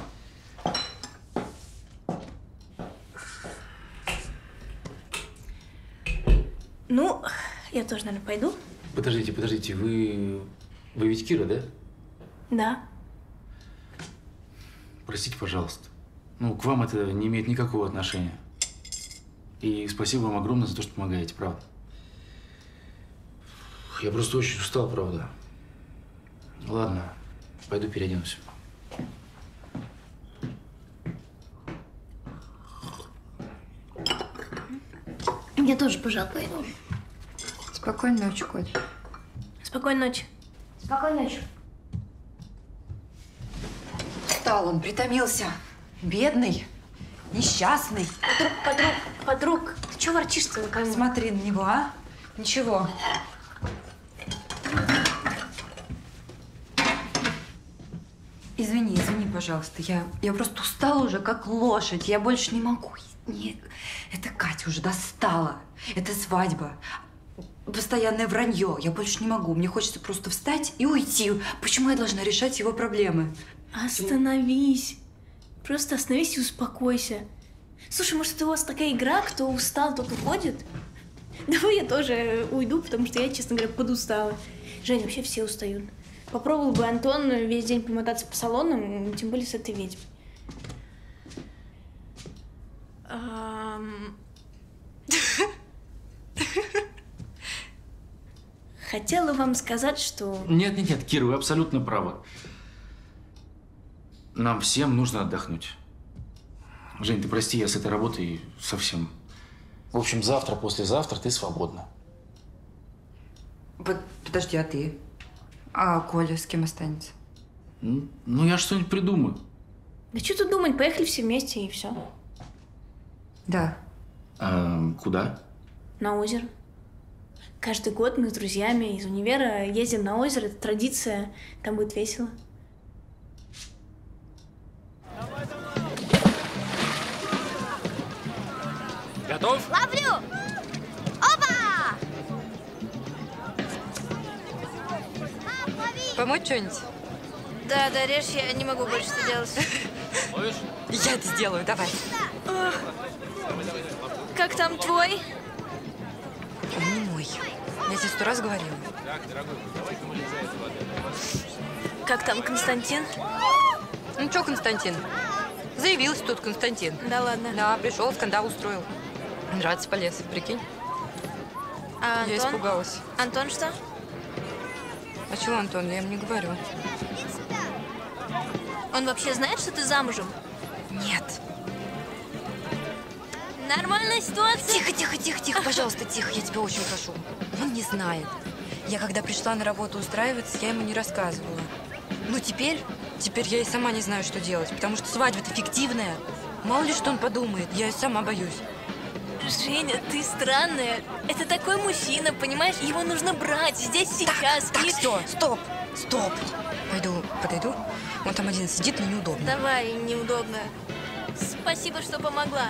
Ну, я тоже, наверное, пойду. Подождите, подождите, вы... Вы ведь Кира, да? Да. Простите, пожалуйста. Ну, к вам это не имеет никакого отношения. И спасибо вам огромное за то, что помогаете, правда. Я просто очень устал, правда. Ладно, пойду переоденусь. Я тоже, пожалуй, пойду. Спокойной ночи, Коль. Спокойной ночи. Спокойной ночи. Устал он, притомился. Бедный, несчастный. Подруг, подруг, подруг. Ты чего ворчишь-то на камеру? Смотри на него, а? Ничего. извини, извини, пожалуйста. Я, я просто устала уже, как лошадь. Я больше не могу. Не, это Катя уже достала. Это свадьба. Постоянное вранье. Я больше не могу. Мне хочется просто встать и уйти. Почему я должна решать его проблемы? Остановись. Просто остановись и успокойся. Слушай, может, это у вас такая игра, кто устал, тот уходит? Давай я тоже уйду, потому что я, честно говоря, подустала. Жень, вообще все устают. Попробовал бы Антон весь день помотаться по салонам, тем более с этой ведьмой. Хотела вам сказать, что… Нет, нет, нет, Кира, вы абсолютно правы. Нам всем нужно отдохнуть. Жень, ты прости, я с этой работой совсем… В общем, завтра, послезавтра ты свободна. Под, подожди, а ты? А Коля с кем останется? Ну, ну я что-нибудь придумаю. Да что тут думать, поехали все вместе и все. Да. А, куда? На озеро. Каждый год мы с друзьями из универа ездим на озеро, это традиция, там будет весело. Готов? Ловлю! Опа! Помочь что-нибудь? Да, да, режь, я не могу больше это делать. Ловишь? Я это сделаю, давай. Как там твой? Он не мой. Я тебе сто раз говорила. Так, дорогой, давай-ка вылезай из воды. Как там Константин? Ну что, Константин? Заявился тут Константин. Да ладно. Да, пришел, скандал устроил. Драться полез, прикинь. А Я Антон? испугалась. Антон что? А чего, Антон? Я ему не говорю. Он вообще знает, что ты замужем? Нет. Нормальная ситуация? Тихо, тихо, тихо, тихо, пожалуйста, тихо, я тебя очень прошу. Он не знает. Я когда пришла на работу устраиваться, я ему не рассказывала. Ну теперь, теперь я и сама не знаю, что делать, потому что свадьба-то фиктивная. Мало ли что он подумает, я и сама боюсь. Женя, ты странная. Это такой мужчина, понимаешь? Его нужно брать здесь, сейчас. Так, и... все, стоп, стоп. Пойду, подойду. Он там один сидит, мне неудобно. Давай, неудобно. Спасибо, что помогла.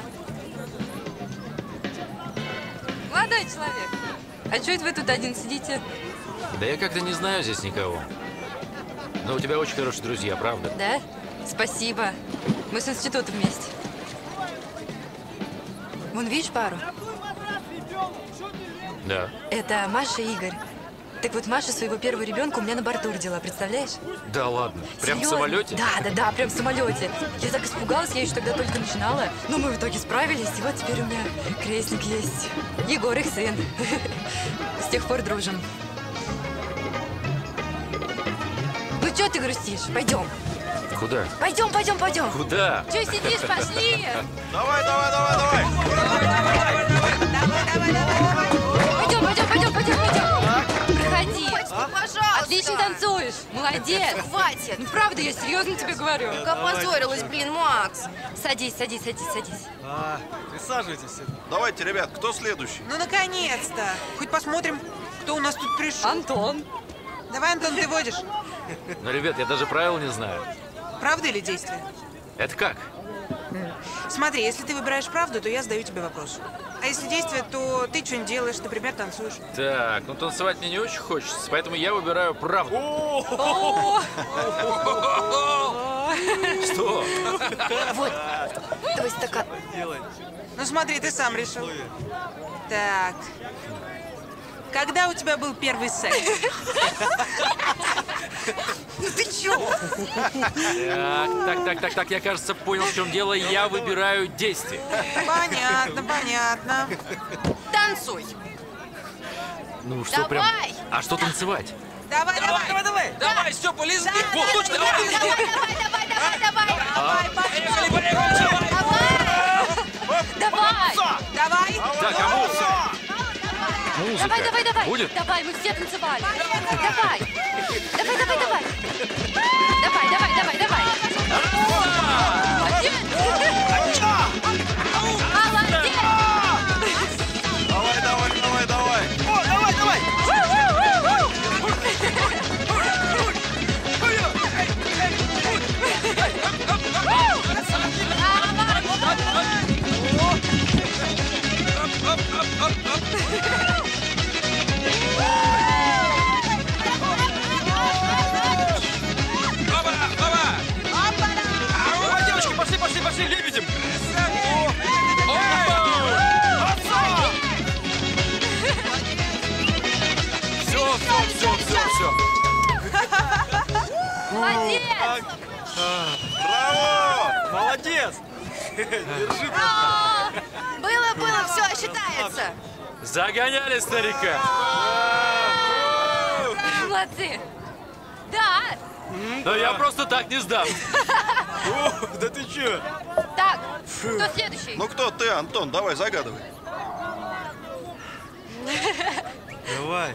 Молодой человек, а что это вы тут один сидите? Да я как-то не знаю здесь никого. Но у тебя очень хорошие друзья, правда? Да? Спасибо. Мы с института вместе. Вон, видишь пару? Да. Это Маша и Игорь. Так вот, Маша своего первого ребенка у меня на борту родила, представляешь? Да ладно? Прям Серьезно? в самолете? Да, да, да, прям в самолете. Я так испугалась, я еще тогда только начинала. Но мы в итоге справились, и вот теперь у меня крестник есть. Егор, их сын. С тех пор дружим. Ну что ты грустишь? Пойдем. Куда? Пойдем, пойдем, пойдем. Куда? Че сидишь? Пошли. Давай, давай, давай, давай. Пойдем, пойдем, пойдем, пойдем, пойдем. Проходи. А? Пожалуйста. Отлично танцуешь. Молодец. Хватит. Ну, правда, я серьезно тебе говорю. Как опозорилась, блин, Макс. Садись, садись, садись, садись. А, присаживайтесь. Давайте, ребят, кто следующий? Ну, наконец-то. Хоть посмотрим, кто у нас тут пришел. Антон. Давай, Антон, ты водишь. Ну, ребят, я даже правил не знаю. Правда или действие? Это как? Смотри, если ты выбираешь правду, то я задаю тебе вопрос. А если действие, то ты что-нибудь делаешь, например, танцуешь. Так, ну танцевать мне не очень хочется, поэтому я выбираю правду. Что? Вот, твой стакан. Ну смотри, ты сам решил. Так. Когда у тебя был первый секс? Ну ты чё? Так, так, так, так, так, я, кажется, понял, в чем дело. Я выбираю действие. Понятно, понятно. Танцуй. Ну что, прям... А что танцевать? Давай, давай, давай, давай. Давай, Степа, лезни. Вот, точно, давай. Давай, давай, давай, давай. Давай, поехали, поехали. Давай. Давай. Так, а музыка? Музыка. Давай, давай, давай. Будет? Давай, мы все танцевали. Давай. Давай, давай, давай. Давай, давай, давай, давай. Молодец. Молодец. Давай, давай, давай, давай. О, давай, давай. Так. Браво! Молодец! Держи. Было, было, все, считается. Загоняли старика. Молодцы. Да. Но я просто так не сдам. Да ты чё? Так, кто следующий? Ну кто ты, Антон? Давай, загадывай. Давай.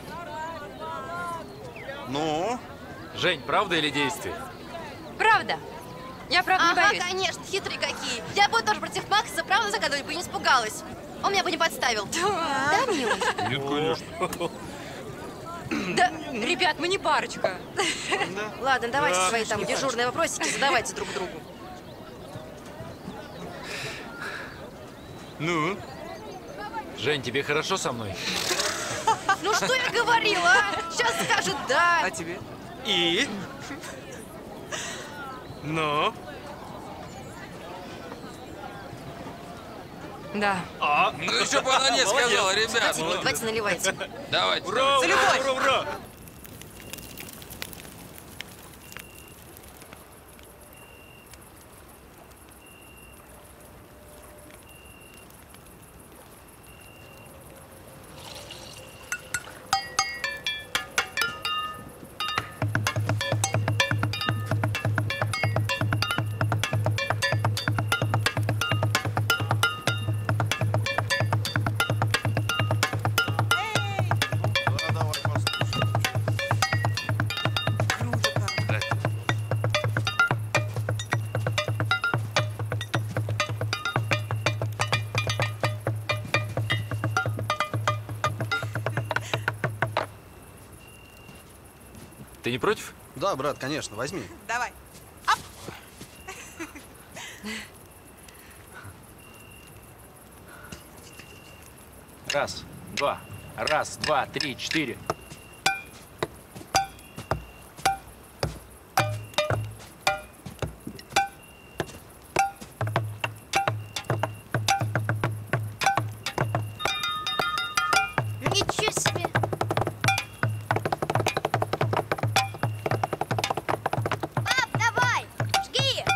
Ну? Жень, правда или действие? Правда. Я правда не ага, боюсь. конечно, хитрые какие. Я бы тоже против Макса правду загадывать бы не испугалась. Он меня бы не подставил. Да, милый? Нет, конечно. Да, ребят, мы не парочка. Ладно, давайте Да, свои там не дежурные вопросики задавайте друг другу. Ну? Жень, тебе хорошо со мной? Ну что я говорила, а? Сейчас скажет да. А тебе? И? Ну? Да. А, ну еще бы она не сказала, ребят. Давайте, давайте наливайте. Давайте. Ура, За ура, любовь. ура, ура. Ты не против? Да, брат, конечно, возьми. Давай. Раз, два. Раз, два, три, четыре. Ничего себе! Пап, давай! Жги!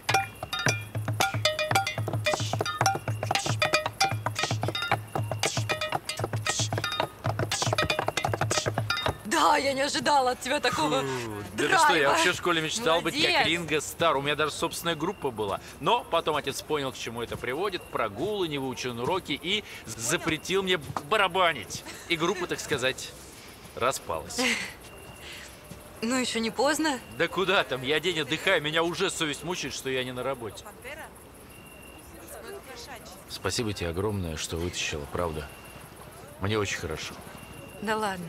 Да, я не ожидала от тебя такого Да ты что, я вообще в школе мечтал быть как Ринго Стар. У меня даже собственная группа была. Но потом отец понял, к чему это приводит. Прогулы, невыученные уроки и запретил мне барабанить. И группа, так сказать, распалась. Ну, еще не поздно. Да куда там? Я день отдыхаю, меня уже совесть мучает, что я не на работе. Спасибо тебе огромное, что вытащила, правда. Мне очень хорошо. Да ладно.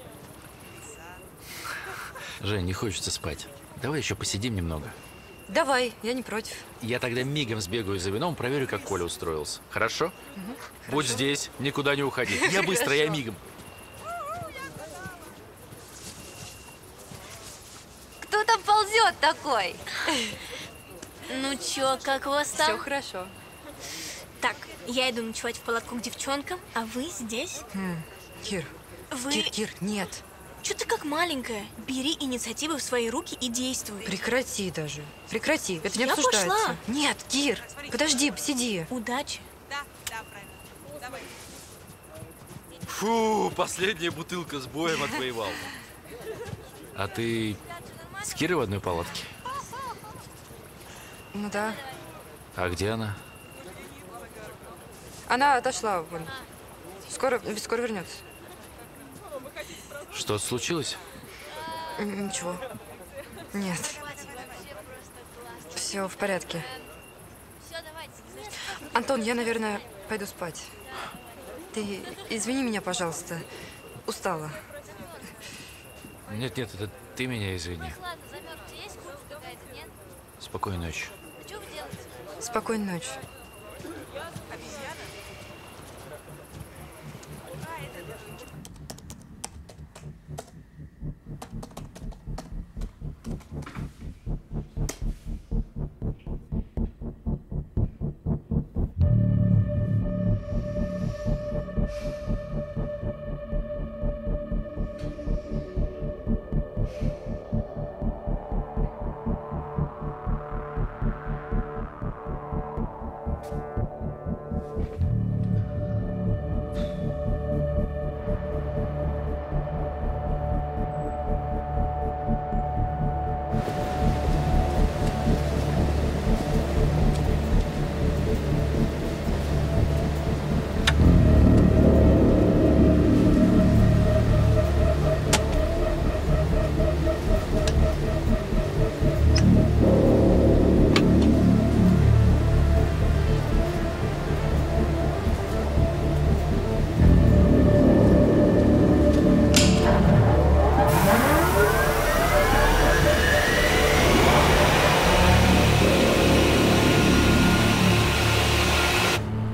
Жень, не хочется спать. Давай еще посидим немного. Давай, я не против. Я тогда мигом сбегаю за вином, проверю, как Коля устроился. Хорошо? Угу, Будь здесь, никуда не уходи. Я быстро, я мигом. Кто там ползет такой? Ну чё, как у вас там? Все хорошо. Так, я иду ночевать в палатку к девчонкам, а вы здесь? Хм, Кир, Вы... Кир, Кир, нет. Чё ты как маленькая? Бери инициативу в свои руки и действуй. Прекрати даже. Прекрати. Это не Я обсуждается. пошла. Нет, Кир, подожди, сиди. Удачи. Фу, последняя бутылка с боем отвоевал. А ты с Кирой в одной палатке? Ну да. А где она? Она отошла вон. Скоро, скоро вернется. Что случилось? Ничего. Нет. Все в порядке. Антон, я, наверное, пойду спать. Ты извини меня, пожалуйста. Устала. Нет, нет, это ты меня извини. Спокойной ночи. Спокойной ночи.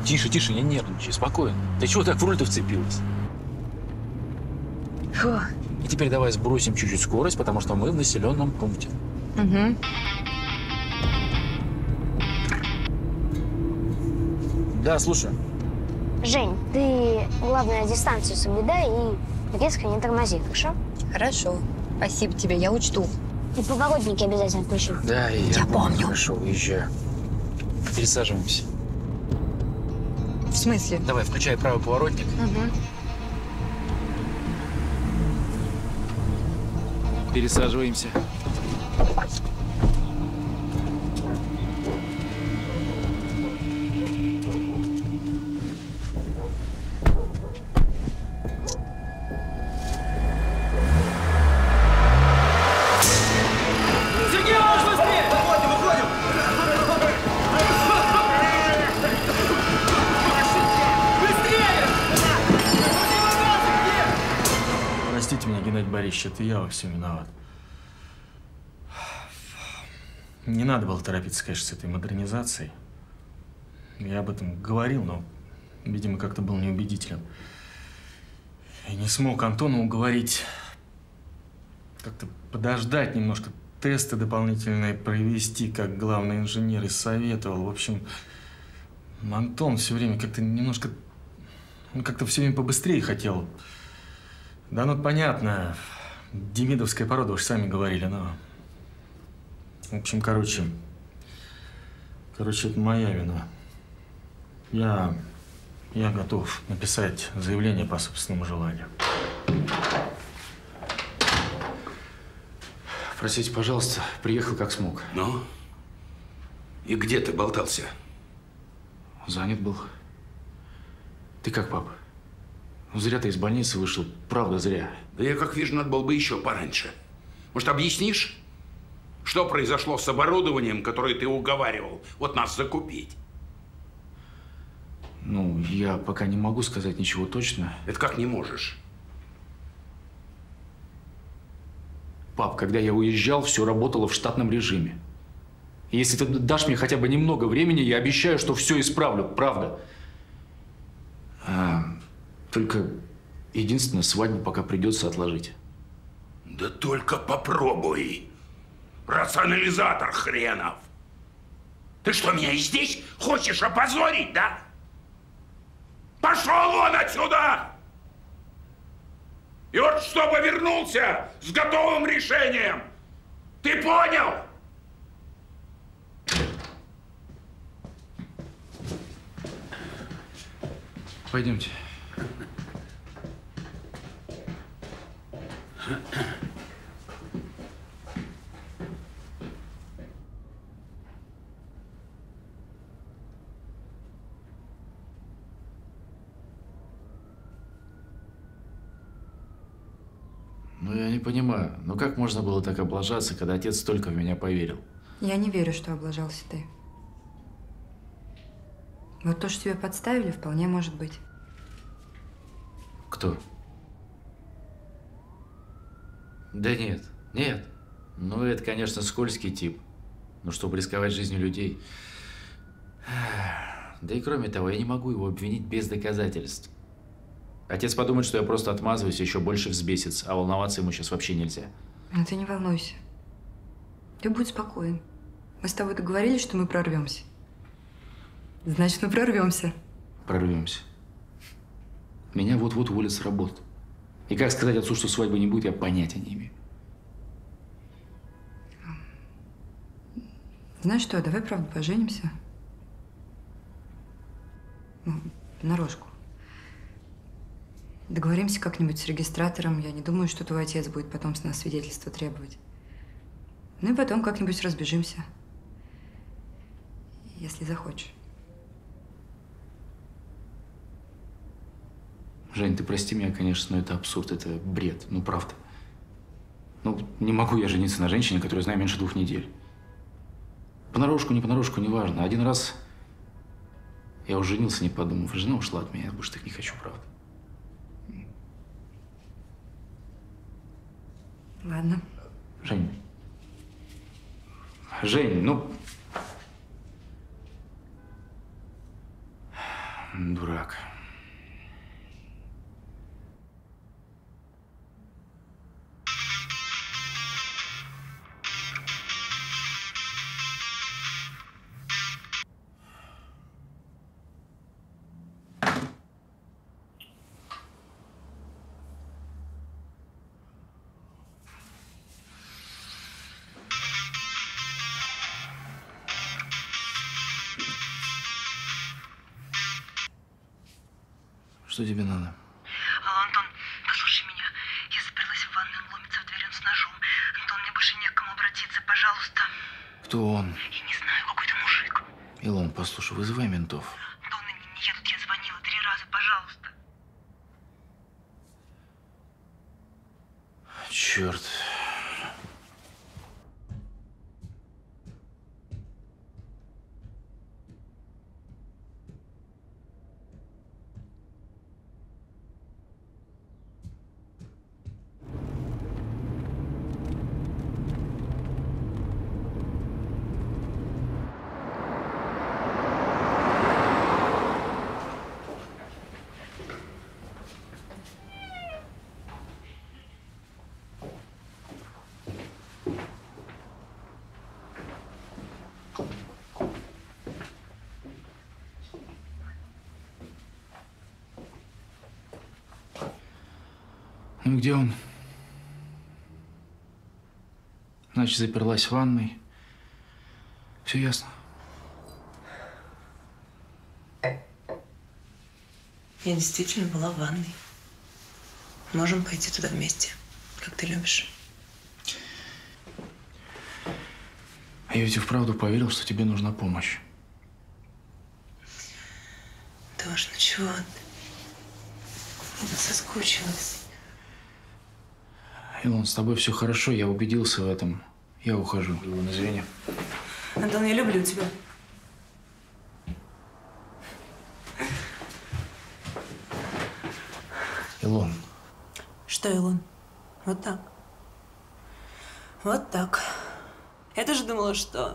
Тише, тише, не нервничай, спокойно. Ты чего так в руль-то вцепилась? Фу. И теперь давай сбросим чуть-чуть скорость, потому что мы в населенном пункте. Угу. Да, слушаю. Жень, ты, главное, дистанцию соблюдай и резко не тормози, хорошо? Хорошо. Спасибо тебе, я учту. И поворотники обязательно включи. Да, и я, Я помню. Хорошо, уезжаю. Пересаживаемся. В смысле? Давай, включай правый поворотник. Угу. Пересаживаемся. Сергей, можешь быстрее! Выходим, выходим! Быстрее! Простите меня, Геннадий Борисович, это я во всем виноват. Не надо было торопиться, конечно, с этой модернизацией. Я об этом говорил, но, видимо, как-то был неубедителен. И не смог Антона уговорить как-то подождать немножко, тесты дополнительные провести, как главный инженер и советовал. В общем, Антон все время как-то немножко, он как-то все время побыстрее хотел. Да, ну понятно, демидовская порода, уж сами говорили, но… В общем, короче, короче, это моя вина. Я, я готов написать заявление по собственному желанию. Простите, пожалуйста, приехал как смог. Ну? И где ты болтался? Занят был. Ты как, папа? Ну, зря ты из больницы вышел, правда зря. Да я, как вижу, надо было бы еще пораньше. Может, объяснишь, что произошло с оборудованием, которое ты уговаривал вот нас закупить? Ну, я пока не могу сказать ничего точно. Это как не можешь? Пап, когда я уезжал, все работало в штатном режиме. И если ты дашь мне хотя бы немного времени, я обещаю, что все исправлю, правда. А, только единственное, свадьбу пока придется отложить. Да только попробуй. Рационализатор хренов. Ты что, меня и здесь хочешь опозорить, да? Пошел вон отсюда! И вот чтобы вернулся с готовым решением. Ты понял? Пойдемте. Ну, я не понимаю, ну как можно было так облажаться, когда отец столько в меня поверил? Я не верю, что облажался ты. Вот то, что тебя подставили, вполне может быть. Кто? Да нет, нет. Ну, это, конечно, скользкий тип. Ну, чтобы рисковать жизнью людей. Да и кроме того, я не могу его обвинить без доказательств. Отец подумает, что я просто отмазываюсь, еще больше взбесится, а волноваться ему сейчас вообще нельзя. Ну ты не волнуйся. Ты будь спокоен. Мы с тобой договорились, что мы прорвемся. Значит, мы прорвемся. Прорвемся. Меня вот-вот уволят с работы. И как сказать отцу, что свадьбы не будет, я понятия не имею. Знаешь что, давай, правда, поженимся. Ну, понарошку. Договоримся как-нибудь с регистратором. Я не думаю, что твой отец будет потом с нас свидетельство требовать. Ну и потом как-нибудь разбежимся. Если захочешь. Жень, ты прости меня, конечно, но это абсурд, это бред, ну правда. Ну, не могу я жениться на женщине, которую знаю меньше двух недель. Понарошку, не понарошку, неважно. Один раз я уже женился, не подумав, жена ушла от меня, я больше так не хочу, правда. Ладно. Жень. Жень, ну… Дурак. Что тебе надо? Алло, Антон, послушай меня. Я заперлась в ванной, он ломится в дверь, он с ножом. Антон, мне больше не к кому обратиться, пожалуйста. Кто он? Я не знаю, какой-то мужик. Илон, послушай, вызывай ментов. Антон, они не едут, я звонила три раза, пожалуйста. Черт. Ну, где он? Значит, заперлась в ванной. Все ясно. Я действительно была в ванной. Можем пойти туда вместе, как ты любишь. А я ведь и вправду поверил, что тебе нужна помощь. Тош, ну чего ты? Я соскучилась. Илон, с тобой все хорошо, я убедился в этом. Я ухожу. Илон, извини. Антон, я люблю тебя. Илон. Что, Илон? Вот так. Вот так. Я тоже думала, что...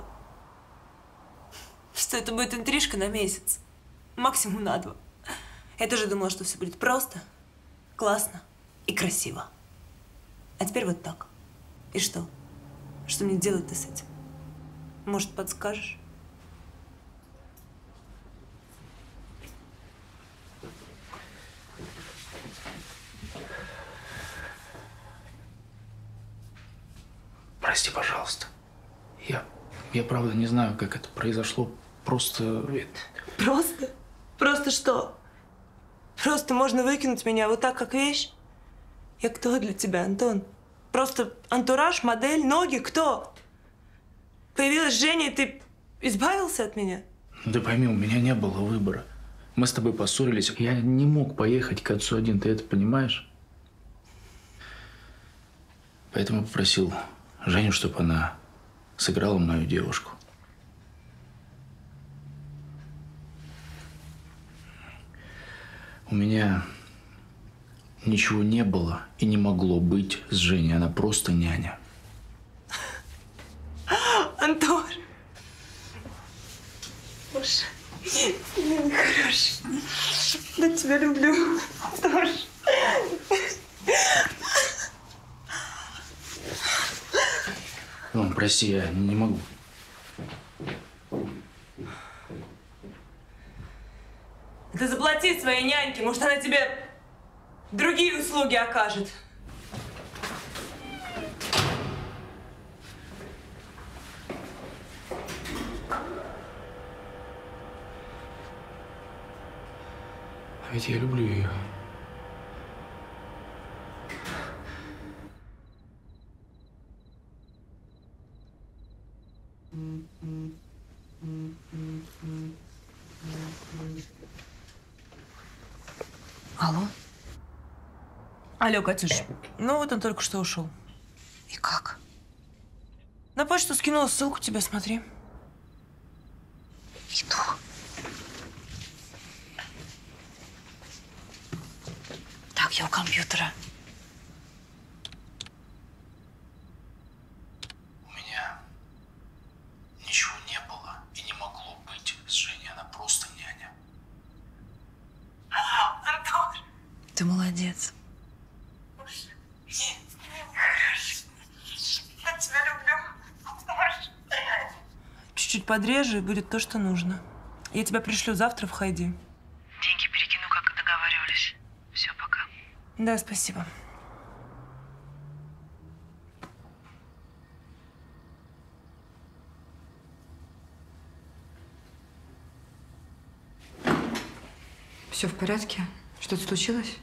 Что это будет интрижка на месяц. Максимум на два. Я тоже думала, что все будет просто, классно и красиво. А теперь вот так. И что? Что мне делать-то с этим? Может, подскажешь? Прости, пожалуйста. Я, я правда не знаю, как это произошло. Просто... Просто? Просто что? Просто можно выкинуть меня вот так, как вещь? Я кто для тебя, Антон? Просто антураж, модель, ноги? Кто? Появилась Женя, и ты избавился от меня? Да пойми, у меня не было выбора. Мы с тобой поссорились. Я не мог поехать к отцу один, ты это понимаешь? Поэтому попросил Женю, чтобы она сыграла мою девушку. У меня ничего не было и не могло быть с Женей. Она просто няня. Антон! Боже, милый, хороший. Я тебя люблю. Тоже. Ну, прости, я не могу. Ты заплати своей няньке, может, она тебе другие услуги окажет. А ведь я люблю ее. Алло? Алло, Катюш. Ну вот он только что ушел. И как? На почту скинула ссылку тебе, смотри. Иду. Так, я у компьютера. У меня ничего не было и не могло быть с Женей. Она просто няня. Ты молодец. Я тебя люблю. Чуть-чуть подреже, и будет то, что нужно. Я тебя пришлю завтра в Хайди. Деньги перекину, как и договаривались. Все, пока. Да, спасибо. Все в порядке? Что-то случилось?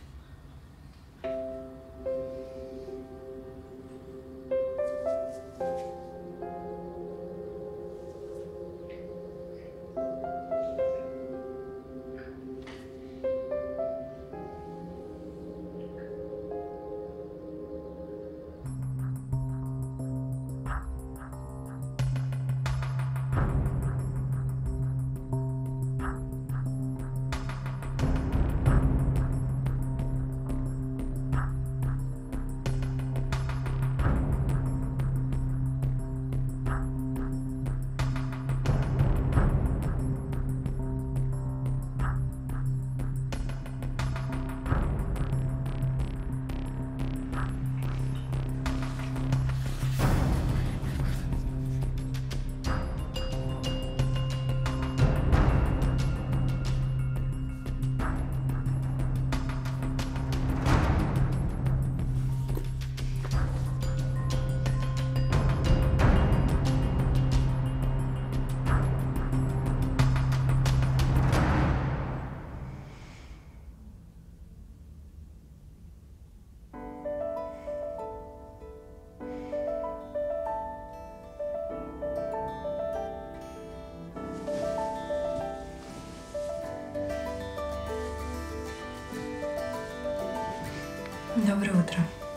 Доброе утро.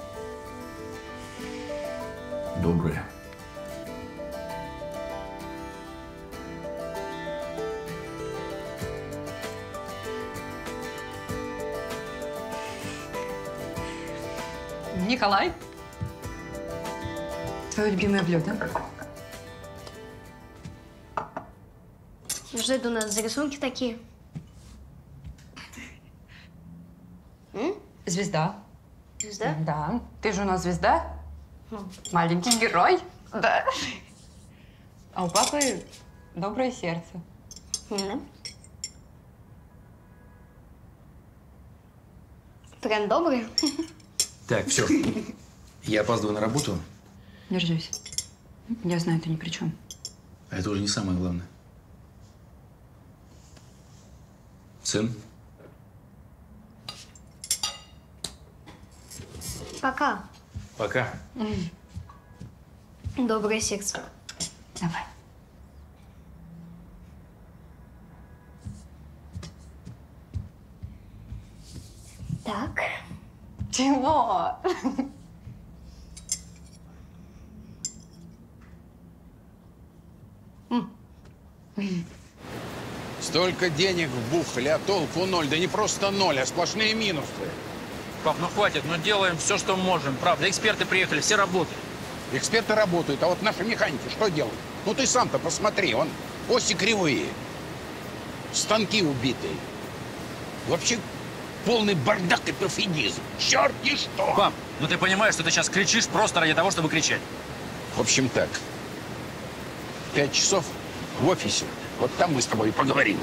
Доброе. Николай. Твое любимое блюдо? Что это у нас за рисунки такие? М? Звезда. Звезда? Да. Ты же у нас звезда. Ну. Маленький герой. Да. А у папы доброе сердце. Да. Прям добрый. Так, все. Я опаздываю на работу. Держись. Я знаю, ты ни при чем. А это уже не самое главное. Сын? Пока. Пока. Доброе сердце. Давай. Так. Чего? Столько денег вбухали, а толку ноль. Да не просто ноль, а сплошные минусы. Пап, ну хватит, ну делаем все, что можем. Правда, эксперты приехали, все работают. Эксперты работают, а вот наши механики что делают? Ну ты сам-то посмотри, вон оси кривые, станки убитые. Вообще полный бардак и пофигизм. Черт-ни что! Пап, ну ты понимаешь, что ты сейчас кричишь просто ради того, чтобы кричать. В общем так, пять часов в офисе. Вот там мы с тобой и поговорим.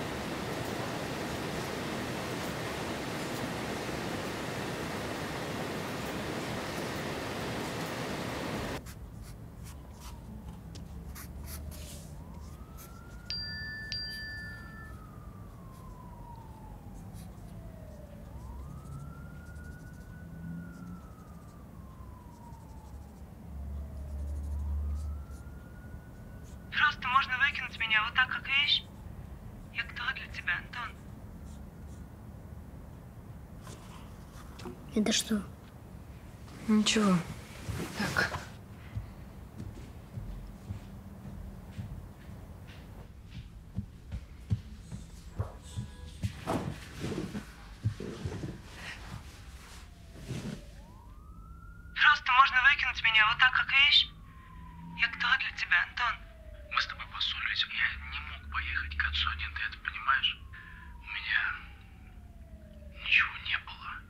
Просто можно выкинуть меня вот так, как вещь. Я кто для тебя, Антон? Это что? Ничего. Так. Просто можно выкинуть меня вот так, как вещь. Я кто для тебя, Антон? Мы с тобой поссорились. Я не мог поехать к отцу один, ты это понимаешь? У меня ничего не было.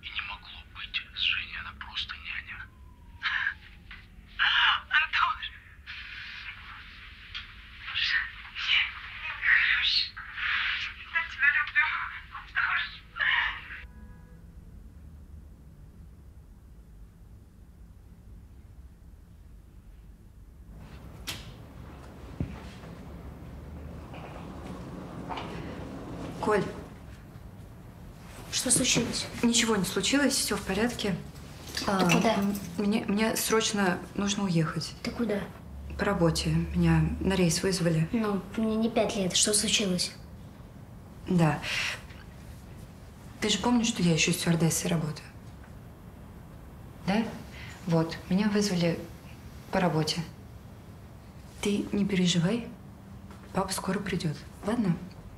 Что случилось? Ничего не случилось, все в порядке. Ты А, куда? Мне, мне срочно нужно уехать. Ты куда? По работе. Меня на рейс вызвали. Ну, мне не пять лет. Что случилось? Да. Ты же помнишь, что я еще стюардессой работаю? Да? Вот. Меня вызвали по работе. Ты не переживай. Папа скоро придет. Ладно?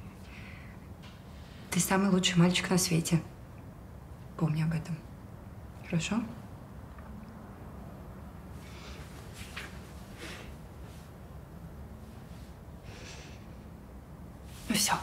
Ты самый лучший мальчик на свете. Помни об этом. Хорошо? Ну все.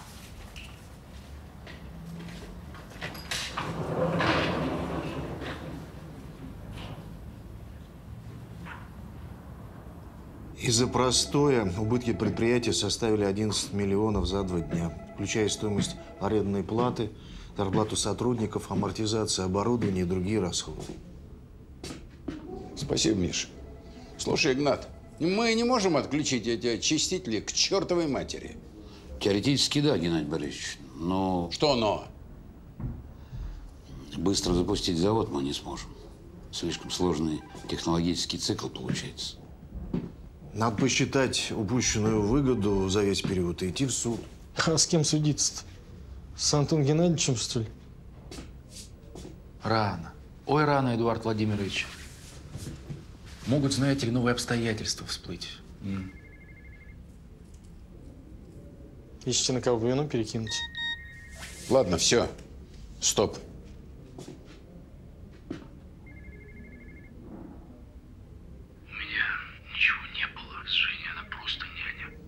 Из-за простоя убытки предприятия составили одиннадцать миллионов за два дня, включая стоимость арендной платы, зарплату сотрудников, амортизацию оборудования и другие расходы. Спасибо, Миша. Слушай, Игнат, мы не можем отключить эти очистители к чертовой матери. Теоретически да, Геннадий Борисович, но… Что но? Быстро запустить завод мы не сможем. Слишком сложный технологический цикл получается. Надо посчитать упущенную выгоду за весь период и идти в суд. А с кем судиться-то? С Антоном Геннадьевичем, что ли? Рано. Ой, рано, Эдуард Владимирович. Могут, знаете ли, новые обстоятельства всплыть. М. Ищите, на кого вину перекинуть. Ладно, все. Стоп. Ничего не было с Женей, она просто няня.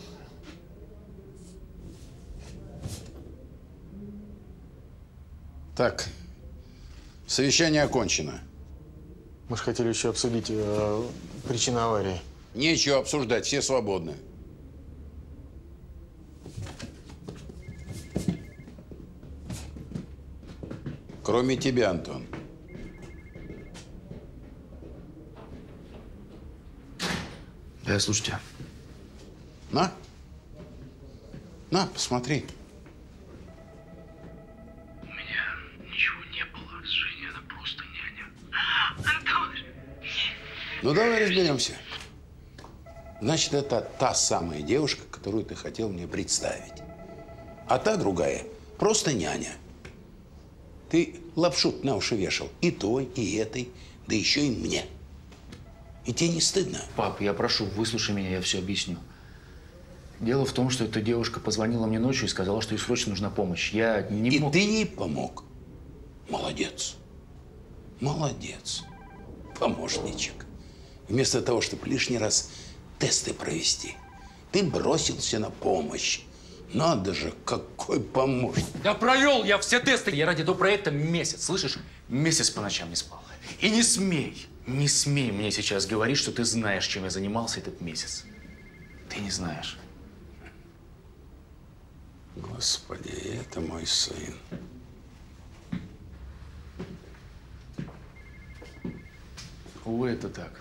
Так, совещание окончено. Мы же хотели еще обсудить э, причину аварии. Нечего обсуждать, все свободны. Кроме тебя, Антон. Да, я слушаю тебя. На. На, посмотри. Ничего не было с Женей, она просто няня. Антош! Ну, давай разберемся. Значит, это та самая девушка, которую ты хотел мне представить. А та другая просто няня. Ты лапшу на уши вешал и той, и этой, да еще и мне. И тебе не стыдно? Пап, я прошу, выслушай меня, я все объясню. Дело в том, что эта девушка позвонила мне ночью и сказала, что ей срочно нужна помощь. Я не И мог… ты ей помог. Молодец. Молодец. Помощничек. Вместо того, чтобы лишний раз тесты провести, ты бросился на помощь. Надо же, какой помощник. Да провел я все тесты. Я ради этого проекта месяц, слышишь? Месяц по ночам не спал. И не смей, не смей мне сейчас говорить, что ты знаешь, чем я занимался этот месяц. Ты не знаешь. Господи, это мой сын. Увы, это так.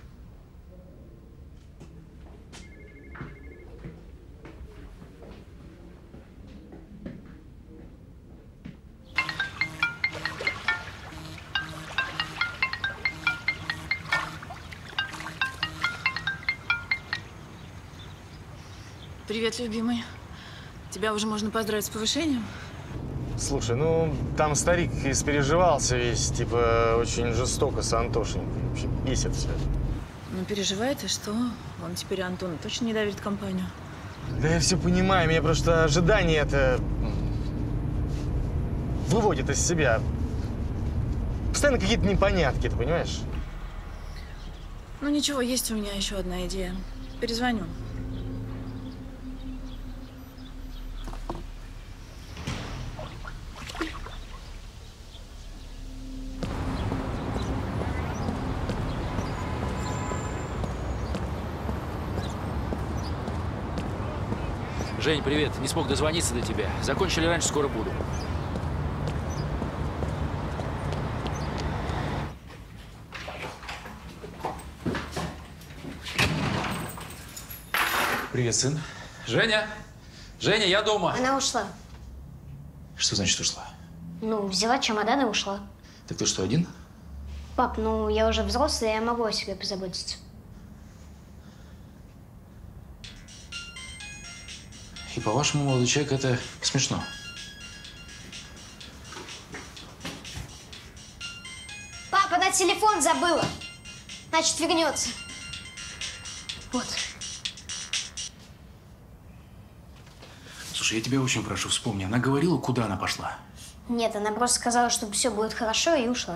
Привет, любимый. Тебя уже можно поздравить с повышением? Слушай, ну, там старик испереживался весь, типа, очень жестоко с Антошенькой. Вообще бесит все. Ну, переживает, и что? Он теперь Антону точно не доверит компанию. Да я все понимаю, меня просто ожидание это выводит из себя. Постоянно какие-то непонятки, ты понимаешь? Ну, ничего, есть у меня еще одна идея. Перезвоню. Жень, привет. Не смог дозвониться до тебя. Закончили раньше, скоро буду. Привет, сын. Женя! Женя, я дома. Она ушла. Что значит ушла? Ну, взяла чемодан и ушла. Так ты что, один? Пап, ну я уже взрослая, я могу о себе позаботиться. И по-вашему, молодой человек, это смешно? Папа, она телефон забыла. Значит, вернется. Вот. Слушай, я тебя очень прошу, вспомни. Она говорила, куда она пошла? Нет, она просто сказала, что все будет хорошо, и ушла.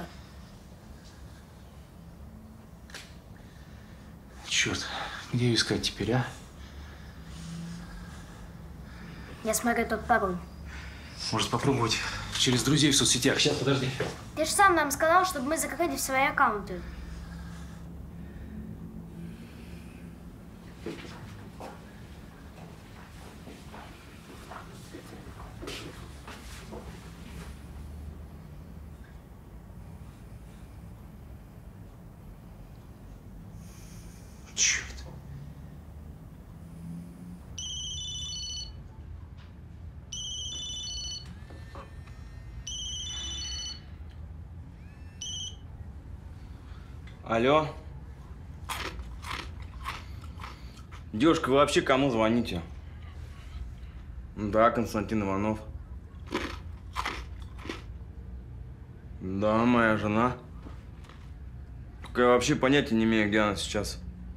Черт, где ее искать теперь, а? Я смотрю тот пароль. Может, попробовать через друзей в соцсетях. Сейчас, подожди. Ты же сам нам сказал, чтобы мы закрыли свои аккаунты. Черт. Алло. Девушка, вы вообще кому звоните? Да, Константин Иванов. Да, моя жена. Только я вообще понятия не имею, где она сейчас.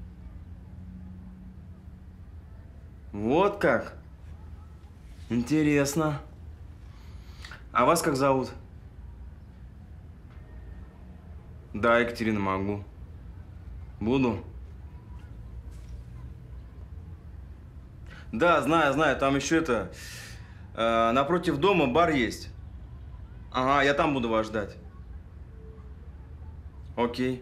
Вот как? Интересно. А вас как зовут? Да, Екатерина, могу. Буду? Да, знаю, знаю. Там еще это… Э, напротив дома бар есть. Ага, я там буду вас ждать. Окей.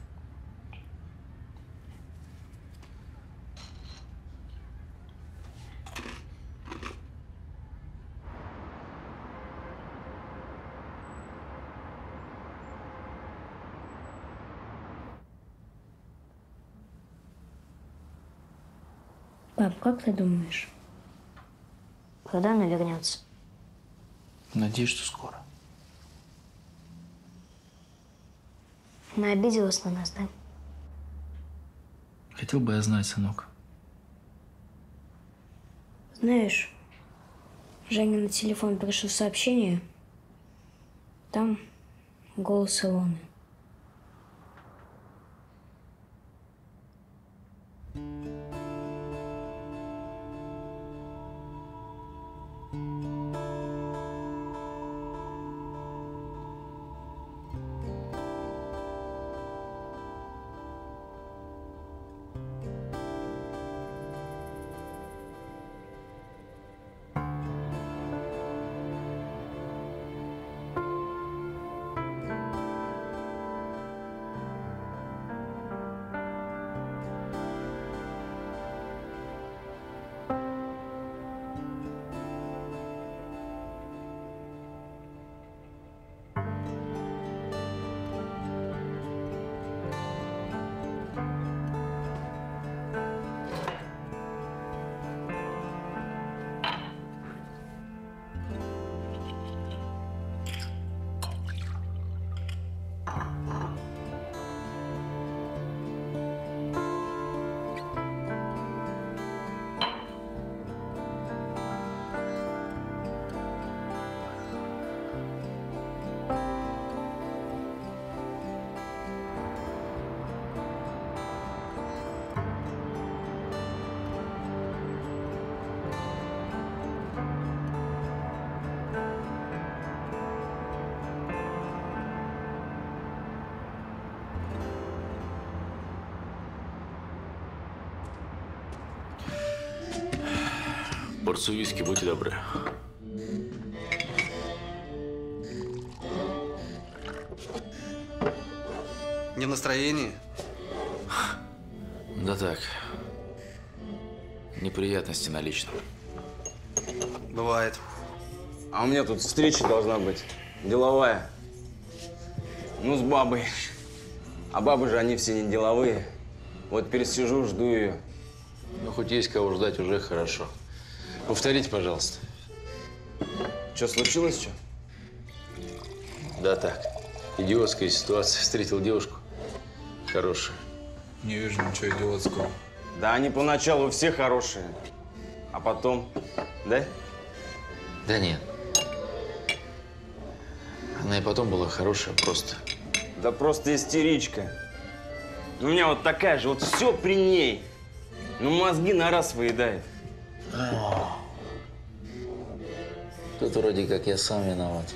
Пап, как ты думаешь, когда она вернется? Надеюсь, что скоро. Она обиделась на нас, да? Хотел бы я знать, сынок. Знаешь, Женя на телефон пришло сообщение. Там голос Илоны. Порцию виски, будьте добры. Не в настроении? Да так. Неприятности на личном. Бывает. А у меня тут встреча должна быть. Деловая. Ну, с бабой. А бабы же, они все не деловые. Вот пересижу, жду ее. Ну, хоть есть кого ждать, уже хорошо. Повторите, пожалуйста. Что, случилось что? Да так, идиотская ситуация. Встретил девушку хорошую. Не вижу ничего идиотского. Да они поначалу все хорошие, а потом, да? Да нет. Она и потом была хорошая просто. Да просто истеричка. У меня вот такая же, вот все при ней. Ну мозги на раз выедает. Тут вроде как я сам виноват.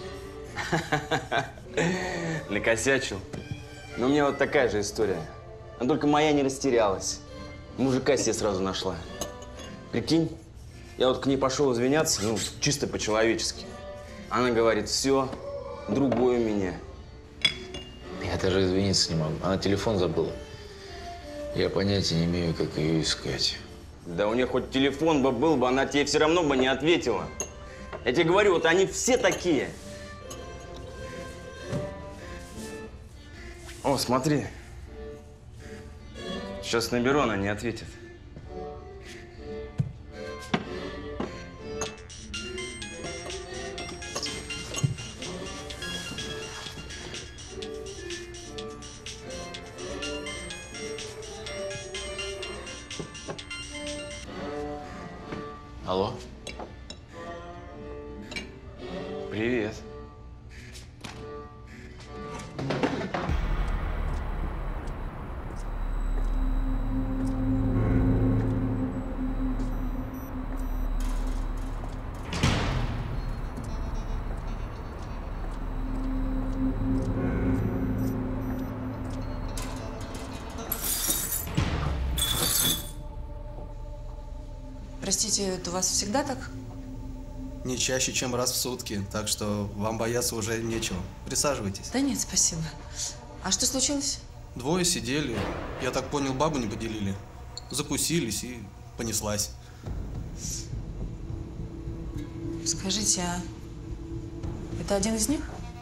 Накосячил. Но у меня вот такая же история. Но только моя не растерялась. Мужика себе сразу нашла. Прикинь, я вот к ней пошел извиняться, ну, чисто по-человечески. Она говорит, все, другой у меня. Я даже извиниться не могу. Она телефон забыла. Я понятия не имею, как ее искать. Да у нее хоть телефон бы был бы, она тебе все равно бы не ответила. Я тебе говорю, вот они все такие. О, смотри. Сейчас наберу, она не ответит. Алло? Привет. Простите, это у вас всегда так? Не чаще, чем раз в сутки, так что вам бояться уже нечего. Присаживайтесь. Да нет, спасибо. А что случилось? Двое сидели, я так понял, бабу не поделили. Закусились и понеслась. Скажите, а это один из них?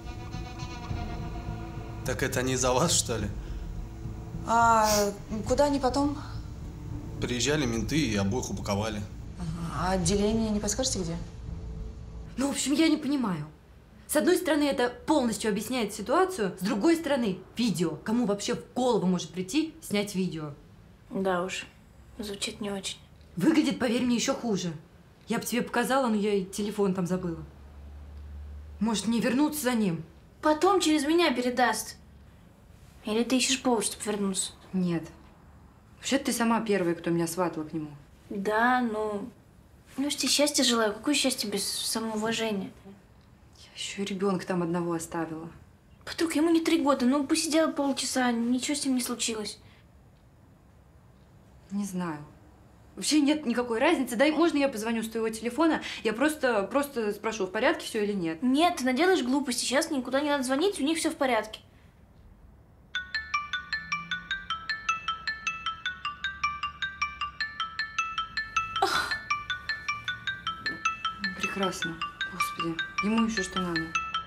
Так это не из-за вас, что ли? А куда они потом? Приезжали менты и обоих упаковали. А отделение не подскажете, где? Ну, в общем, я не понимаю. С одной стороны, это полностью объясняет ситуацию, с другой стороны, видео. Кому вообще в голову может прийти снять видео? Да уж, звучит не очень. Выглядит, поверь мне, еще хуже. Я бы тебе показала, но я и телефон там забыла. Может, мне вернуться за ним? Потом через меня передаст. Или ты ищешь повод, чтобы вернуться? Нет. Вообще-то ты сама первая, кто меня сватала к нему. Да, ну... Ну, я тебе счастья желаю. Какое счастье без самоуважения? Я еще и ребенка там одного оставила. Подруга, ему не три года. Ну, посидела полчаса, ничего с ним не случилось. Не знаю. Вообще нет никакой разницы. Дай, можно я позвоню с твоего телефона? Я просто, просто спрошу, в порядке все или нет? Нет, ты наделаешь глупости. Сейчас никуда не надо звонить, у них все в порядке. Прекрасно. Господи, ему еще что надо.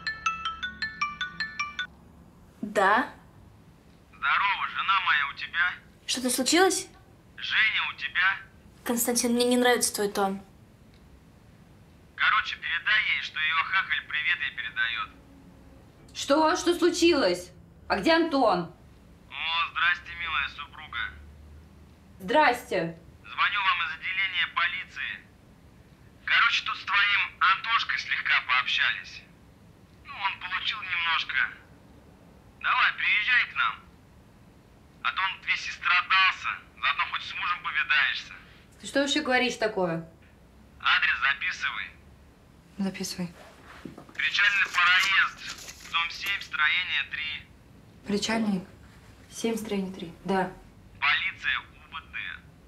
Да? Здорово, жена моя у тебя? Что-то случилось? Женя у тебя? Константин, мне не нравится твой тон. Короче, передай ей, что ее хахаль привет ей передает. Что? Что случилось? А где Антон? О, здрасте, милая супруга. Здрасте. Звоню вам из отделения полиции. Короче, тут с твоим Антошкой слегка пообщались. Ну, он получил немножко. Давай, приезжай к нам. А то он весь истрадался. Заодно хоть с мужем повидаешься. Ты что вообще говоришь такое? Адрес записывай. Записывай. Причальный проезд. Дом семь, строение три. Причальник. семь, строение три. Да. Полиция УВД.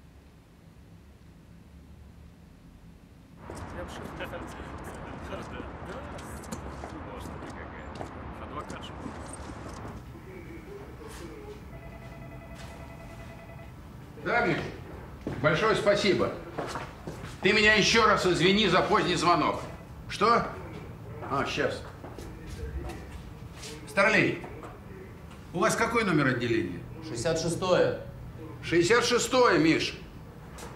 Да, Миш, большое спасибо. Ты меня еще раз извини за поздний звонок. Что? А, сейчас. Старлей, у вас какой номер отделения? шестьдесят шестое. шестьдесят шестое, Миш.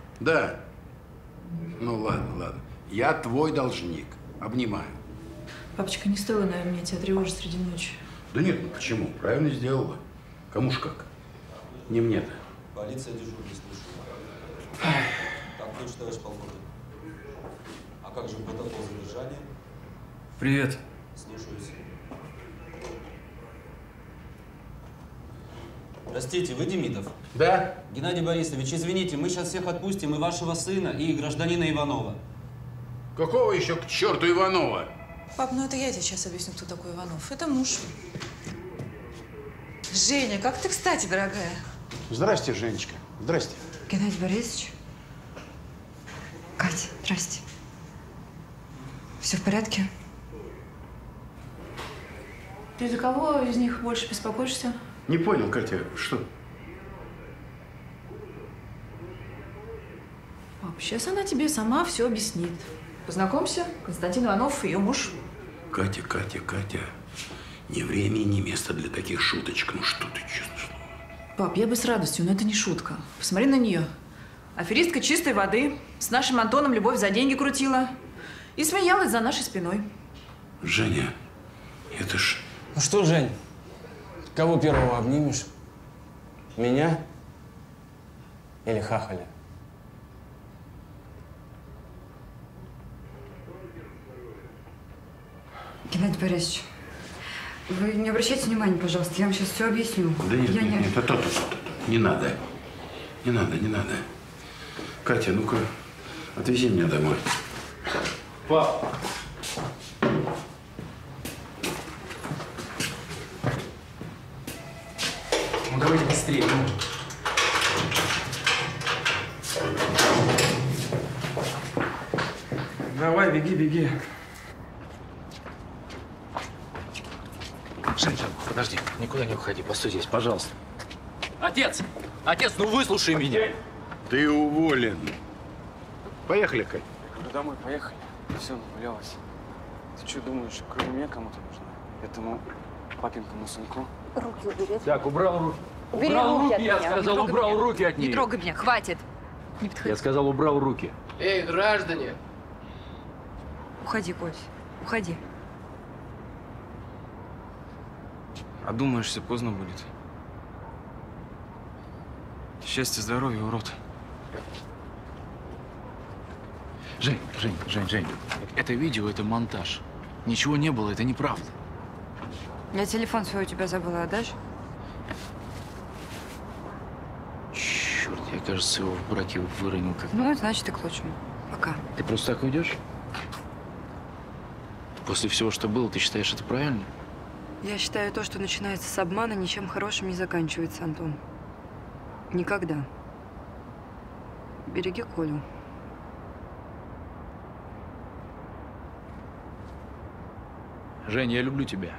Да. Ну ладно, ладно. Я твой должник. Обнимаю. Папочка, не стоило, наверное, мне тебя тревожить среди ночи. Да нет, ну почему? Правильно сделала. Кому ж как. Не мне-то. Полиция дежурный, слушаю. Как дочь, товарищ полковник? А как же протокол задержания? Привет. Слушаюсь. Простите, вы Демидов? Да. Геннадий Борисович, извините, мы сейчас всех отпустим, и вашего сына, и гражданина Иванова. Какого еще к черту Иванова? Пап, ну это я тебе сейчас объясню, кто такой Иванов. Это муж. Женя, как ты кстати, дорогая. Здрасте, Женечка. Здрасте. Геннадий Борисович. Катя, здрасте. Все в порядке? Ты за кого из них больше беспокоишься? Не понял, Катя, что? Пап, сейчас она тебе сама все объяснит. Познакомься, Константин Иванов, ее муж. Катя, Катя, Катя. Ни время и ни место для таких шуточек. Ну что ты, честно слово. Пап, я бы с радостью, но это не шутка. Посмотри на нее. Аферистка чистой воды. С нашим Антоном любовь за деньги крутила. И смеялась за нашей спиной. Женя, это ж… Ну что, Жень, кого первого обнимешь? Меня или хахаля? Геннадий Борисович, вы не обращайте внимания, пожалуйста, я вам сейчас все объясню. Да нет, я нет, не... нет, то, то, то, то. Не надо. Не надо, не надо. Катя, ну-ка, отвези меня домой. Пап. Ну давайте быстрее, ну. Давай, беги, беги. Жень, Жень, подожди, никуда не уходи, постой здесь, пожалуйста. Отец! Отец, ну выслушай меня! Ты уволен. Поехали, Кать. Ну домой, поехали. Все, нагулялась. Ты что думаешь, кроме меня кому-то нужно? Этому папинкому сынку? Руки убери. Так, убрал руки. Убери убрал руки руки, от я меня. сказал, Не трогай убрал меня. руки от нее. Не трогай меня, хватит. Не подходи. Я сказал, убрал руки. Эй, граждане! Уходи, Кость, уходи. Одумаешься, поздно будет. Счастья, здоровья, урод. Жень, Жень, Жень, Жень, это видео, это монтаж. Ничего не было, это неправда. Я телефон свой у тебя забыла, отдашь? Черт, я, кажется, его в браке выронил как… Ну, значит, и к лучшему. Пока. Ты просто так уйдешь? После всего, что было, ты считаешь это правильно? Я считаю, то, что начинается с обмана, ничем хорошим не заканчивается, Антон. Никогда. Береги Колю. Женя, я люблю тебя.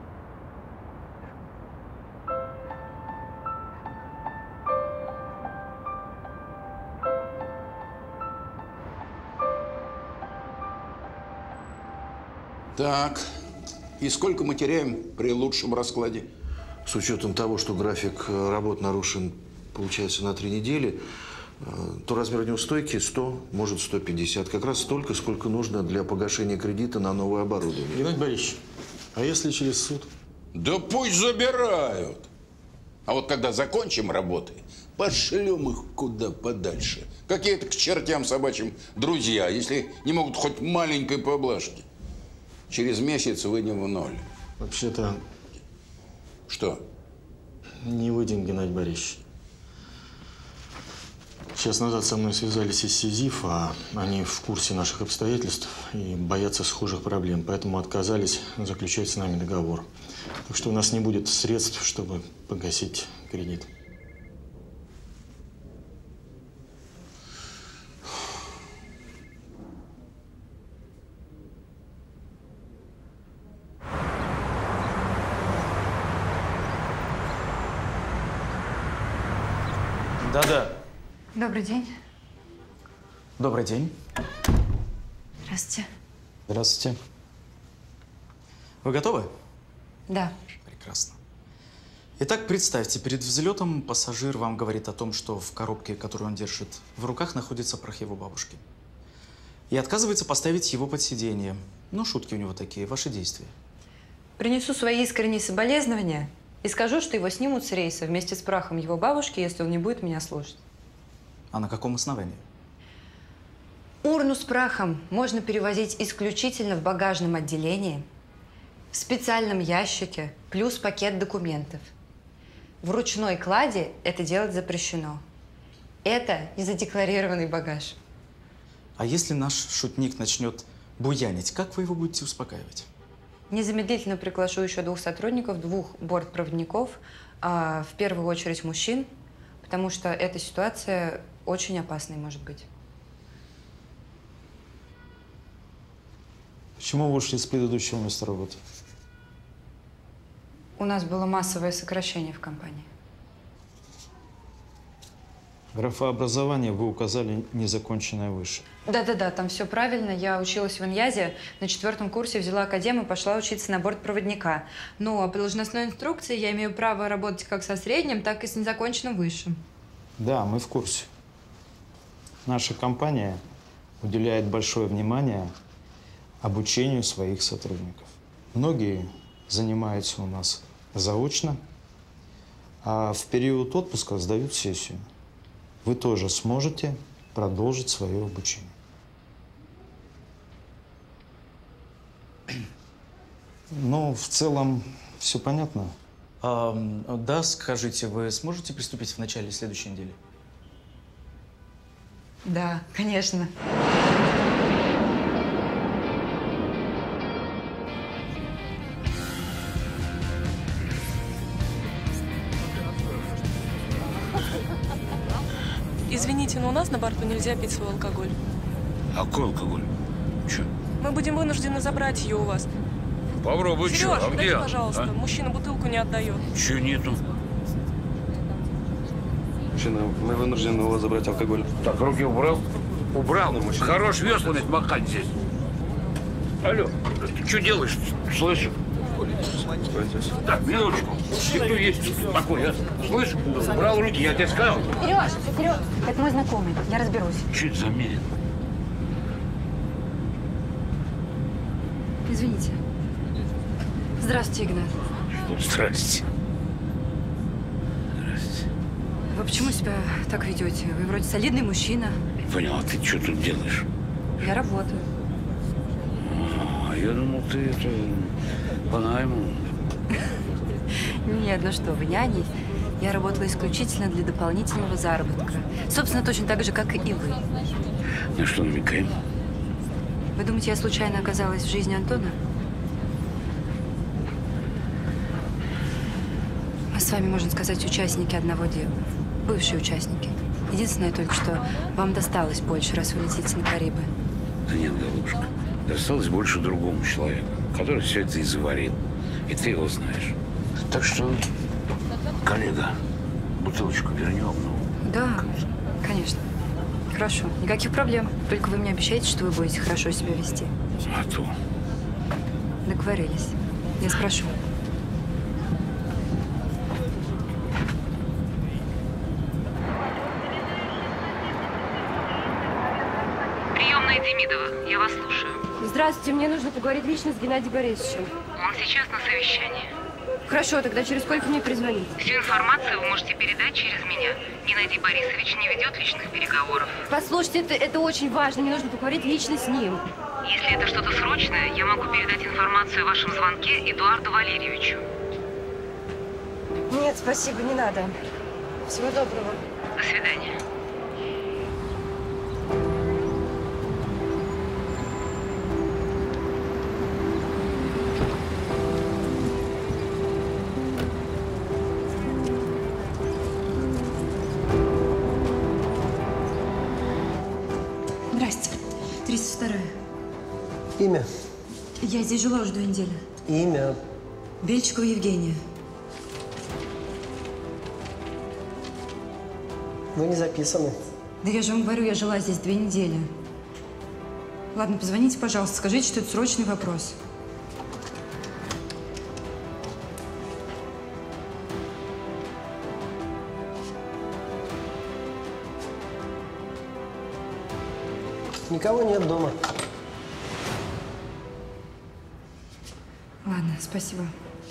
Так, и сколько мы теряем при лучшем раскладе? С учетом того, что график работ нарушен, получается, на три недели, то размер неустойки сто, может сто пятьдесят. Как раз столько, сколько нужно для погашения кредита на новое оборудование. Геннадий Борисович, а если через суд? Да пусть забирают. А вот когда закончим работы, пошлем их куда подальше. Какие-то к чертям собачьим друзья, если не могут хоть маленькой поблажки. Через месяц выйдем в ноль. Вообще-то… Что? Не выйдем, Геннадий Борисович. Час назад со мной связались из Сизиф, а они в курсе наших обстоятельств и боятся схожих проблем, поэтому отказались заключать с нами договор. Так что у нас не будет средств, чтобы погасить кредит. Да-да. Добрый день. Добрый день. Здравствуйте. Здравствуйте. Вы готовы? Да. Прекрасно. Итак, представьте, перед взлетом пассажир вам говорит о том, что в коробке, которую он держит в руках, находится прах его бабушки. и отказывается поставить его под сиденье. Ну, шутки у него такие, ваши действия. Принесу свои искренние соболезнования и скажу, что его снимут с рейса вместе с прахом его бабушки, если он не будет меня слушать. А на каком основании? Урну с прахом можно перевозить исключительно в багажном отделении, в специальном ящике, плюс пакет документов. В ручной кладе это делать запрещено. Это незадекларированный багаж. А если наш шутник начнет буянить, как вы его будете успокаивать? Незамедлительно приглашу еще двух сотрудников, двух бортпроводников, а, в первую очередь мужчин, потому что эта ситуация очень опасной может быть. Почему вы ушли с предыдущего места работы? У нас было массовое сокращение в компании. Графа образования вы указали незаконченное выше. Да-да-да, там все правильно. Я училась в Иньязе, на четвертом курсе взяла академ и пошла учиться на бортпроводника. Но по должностной инструкции я имею право работать как со средним, так и с незаконченным высшим. Да, мы в курсе. Наша компания уделяет большое внимание обучению своих сотрудников. Многие занимаются у нас заочно, а в период отпуска сдают сессию. Вы тоже сможете продолжить свое обучение. Ну, в целом, все понятно. А, да, скажите, вы сможете приступить в начале следующей недели? Да, конечно. Извините, но у нас на борту нельзя пить свой алкоголь. А какой алкоголь? Че? Мы будем вынуждены забрать ее у вас. Попробуй, Сереж, что? А дайте, где? пожалуйста. А? Мужчина бутылку не отдает. Че нету? Мужчина, мы вынуждены у вас забрать алкоголь. Так, руки убрал? Убрал. Хорош веслами махать здесь. Алло, ты что делаешь? Слышишь? Так, минуточку. Ты кто есть? Спокойно. Слышь, убрал руки, я тебе сказал. Сереж, Сереж, это мой знакомый, я разберусь. Что это за медь? Извините. Здравствуйте, Игнат. Здрасте. Здрасте. Вы почему себя так ведете? Вы вроде солидный мужчина. Понял, а ты что тут делаешь? Я работаю. А я думал, ты это по найму. Нет, ну что вы, няней. Я работала исключительно для дополнительного заработка. Собственно, точно так же, как и вы. На что намекаем? Вы думаете, я случайно оказалась в жизни Антона? Мы с вами, можно сказать, участники одного дела. Бывшие участники. Единственное только, что вам досталось больше, раз вы летите на Карибы. Да нет, голубушка. Досталось больше другому человеку, который все это и заварил. И ты его знаешь. Так что, коллега, бутылочку вернем. Ну, да, конечно. Хорошо, никаких проблем. Только вы мне обещаете, что вы будете хорошо себя вести. А то. Договорились. Я спрошу. Приемная Демидова, я вас слушаю. Здравствуйте, мне нужно поговорить лично с Геннадием Борисовичем. Он сейчас на совещании. Хорошо, тогда через сколько мне перезвонить? Всю информацию вы можете передать через меня. Геннадий Борисович не ведет личных переговоров. Послушайте, это, это очень важно, мне нужно поговорить лично с ним. Если это что-то срочное, я могу передать информацию о вашем звонке Эдуарду Валерьевичу. Нет, спасибо, не надо. Всего доброго. До свидания. Здрасте. тридцать вторая. Имя? Я здесь жила уже две недели. Имя? Бельчикова Евгения. Вы не записаны. Да я же вам говорю, я жила здесь две недели. Ладно, позвоните, пожалуйста, скажите, что это срочный вопрос. Никого нет дома. Ладно, спасибо.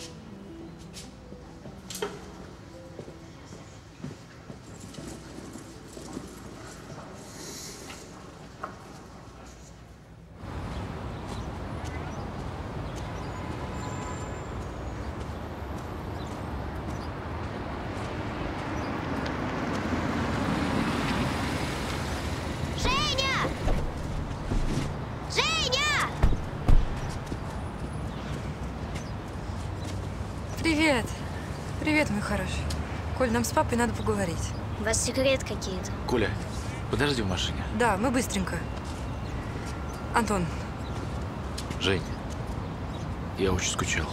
Привет. Привет, мой хороший. Коль, нам с папой надо поговорить. У вас секрет какие-то. Коля, подожди в машине. Да, мы быстренько. Антон. Жень, я очень скучал.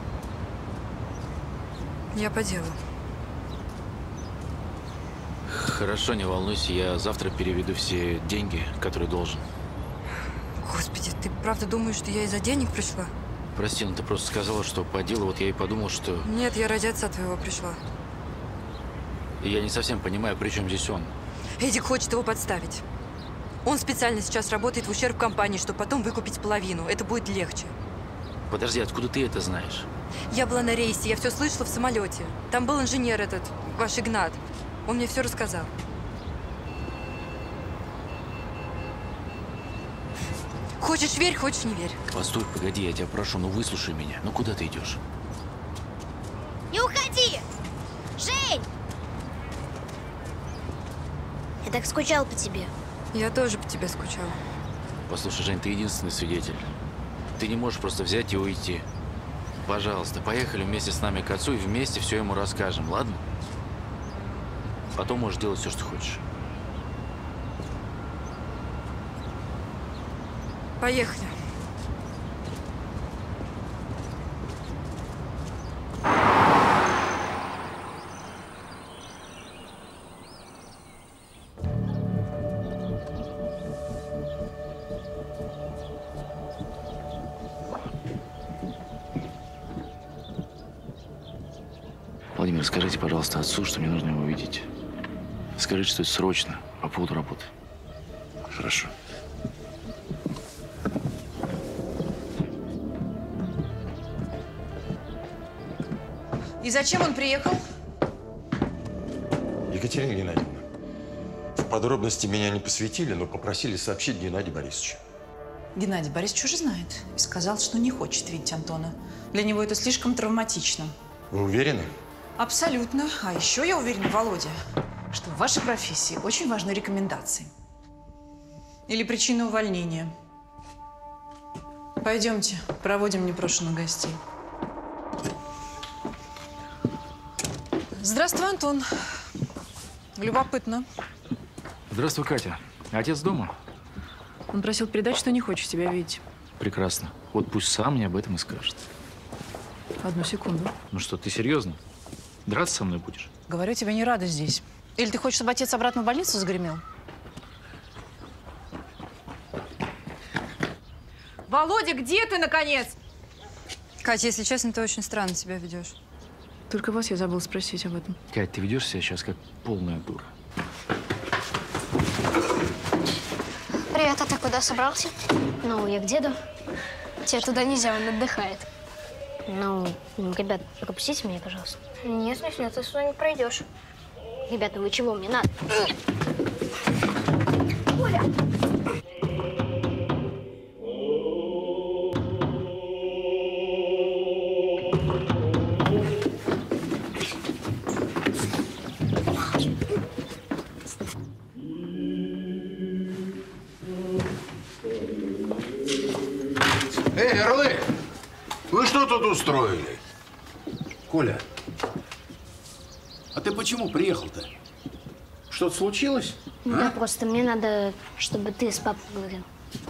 Я по делу. Хорошо, не волнуйся, я завтра переведу все деньги, которые должен. Господи, ты правда думаешь, что я из-за денег пришла? Прости, но ты просто сказала, что по делу, вот я и подумал, что… Нет, я ради отца твоего пришла. И я не совсем понимаю, при чем здесь он. Эдик хочет его подставить. Он специально сейчас работает в ущерб компании, чтобы потом выкупить половину. Это будет легче. Подожди, откуда ты это знаешь? Я была на рейсе, я все слышала в самолете. Там был инженер этот, ваш Игнат. Он мне все рассказал. Хочешь верь, хочешь не верь. Постой, погоди, я тебя прошу, ну выслушай меня. Ну куда ты идешь? Не уходи! Жень! Я так скучал по тебе. Я тоже по тебе скучала. Послушай, Жень, ты единственный свидетель. Ты не можешь просто взять и уйти. Пожалуйста, поехали вместе с нами к отцу и вместе все ему расскажем, ладно? Потом можешь делать все, что хочешь. Поехали. Владимир, скажите, пожалуйста, отцу, что мне нужно его видеть. Скажите, что это срочно, по поводу работы. Хорошо. И зачем он приехал? Екатерина Геннадьевна, в подробности меня не посвятили, но попросили сообщить Геннадию Борисовичу. Геннадий Борисович уже знает и сказал, что не хочет видеть Антона. Для него это слишком травматично. Вы уверены? Абсолютно. А еще я уверена, Володя, что в вашей профессии очень важны рекомендации. Или причины увольнения. Пойдемте, проводим непрошенных гостей. Здравствуй, Антон. Любопытно. Здравствуй, Катя. Отец дома? Он просил передать, что не хочет тебя видеть. Прекрасно. Вот пусть сам мне об этом и скажет. Одну секунду. Ну что, ты серьезно? Драться со мной будешь? Говорю, тебе не рада здесь. Или ты хочешь, чтобы отец обратно в больницу загремел? Володя, где ты, наконец? Катя, если честно, ты очень странно себя ведешь. Только вас я забыла спросить об этом. Кать, ты ведешь себя сейчас как полная дура. Привет, а ты куда собрался? Ну, я к деду. Тебе туда нельзя, он отдыхает. Ну, ребят, пропустите меня, пожалуйста. Нет, нет, нет, ты сюда не пройдешь. Ребята, вы чего, мне надо? Оля! Эй, орлы! Вы что тут устроили? Коля, а ты почему приехал-то? Что-то случилось? Да, а? просто мне надо, чтобы ты с папой говорил.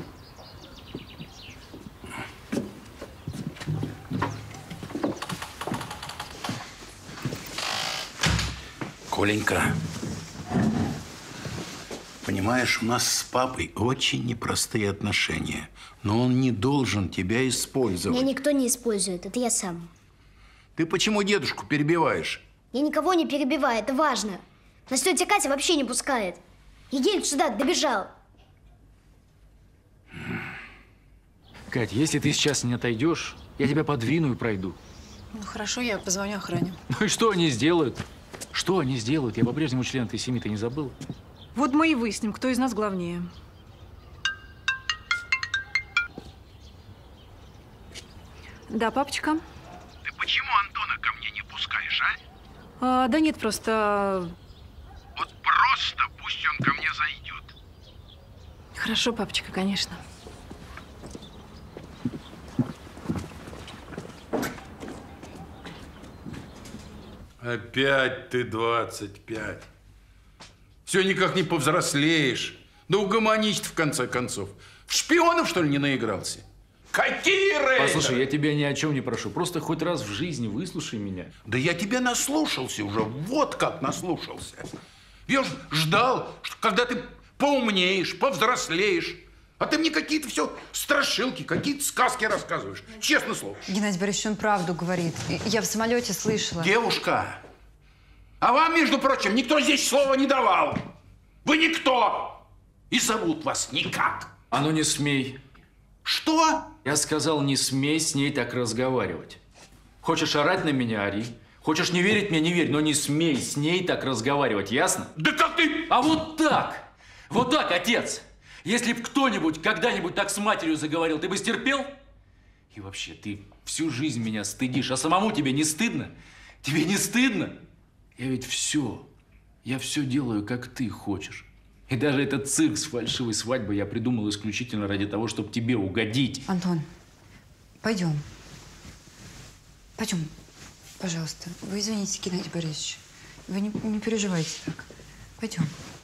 Коленька, понимаешь, у нас с папой очень непростые отношения, но он не должен тебя использовать. Меня никто не использует, это я сам. Ты почему дедушку перебиваешь? Я никого не перебиваю, это важно. Нас тетя Катя вообще не пускает. Я еле сюда добежал. Кать, если ты сейчас не отойдешь, я тебя подвину и пройду. Ну хорошо, я позвоню охране. Ну и что они сделают? Что они сделают? Я по-прежнему член этой семьи, ты не забыл? Вот мы и выясним, кто из нас главнее. Да, папочка? Ты почему Антона ко мне не пускаешь, а? А, да нет, просто… Вот просто пусть он ко мне зайдет. Хорошо, папочка, конечно. Опять ты двадцать пять. Все никак не повзрослеешь. Да угомонись в конце концов. В шпионов, что ли, не наигрался? Какие рейдеры? Послушай, я тебя ни о чем не прошу. Просто хоть раз в жизни выслушай меня. Да я тебя наслушался уже. Вот как наслушался. Я ж ждал, что когда ты поумнеешь, повзрослеешь. А ты мне какие-то все страшилки, какие-то сказки рассказываешь. Честное слово. Геннадий Борисович, он правду говорит. Я в самолете слышала. Девушка, а вам, между прочим, никто здесь слова не давал. Вы никто. И зовут вас никак. А ну не смей. Что? Я сказал, не смей с ней так разговаривать. Хочешь орать на меня, ори. Хочешь не верить мне, не верь. Но не смей с ней так разговаривать, ясно? Да как ты? А вот так. Вот так, отец. Если б кто-нибудь когда-нибудь так с матерью заговорил, ты бы стерпел? И вообще, ты всю жизнь меня стыдишь, а самому тебе не стыдно? Тебе не стыдно? Я ведь все, я все делаю, как ты хочешь. И даже этот цирк с фальшивой свадьбой я придумал исключительно ради того, чтобы тебе угодить. Антон, пойдем. Пойдем, пожалуйста. Вы извините, Геннадий Борисович. Вы не, не переживайте так. Пойдем.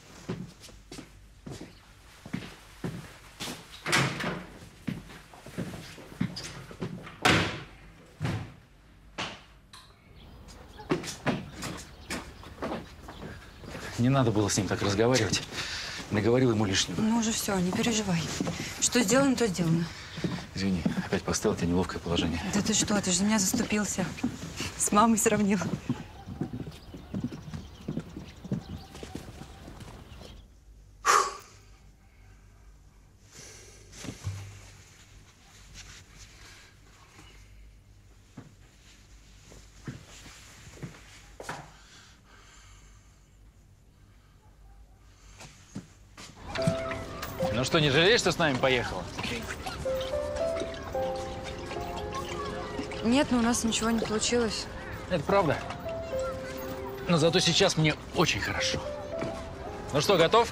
Не надо было с ним так разговаривать. Наговорил ему лишнего. Ну уже все, не переживай. Что сделано, то сделано. Извини, опять поставил тебя в неловкое положение. Да ты что, ты же за меня заступился. С мамой сравнил. Ну что, не жалеешь, что с нами поехала? Нет, ну у нас ничего не получилось. Это правда. Но зато сейчас мне очень хорошо. Ну что, готов?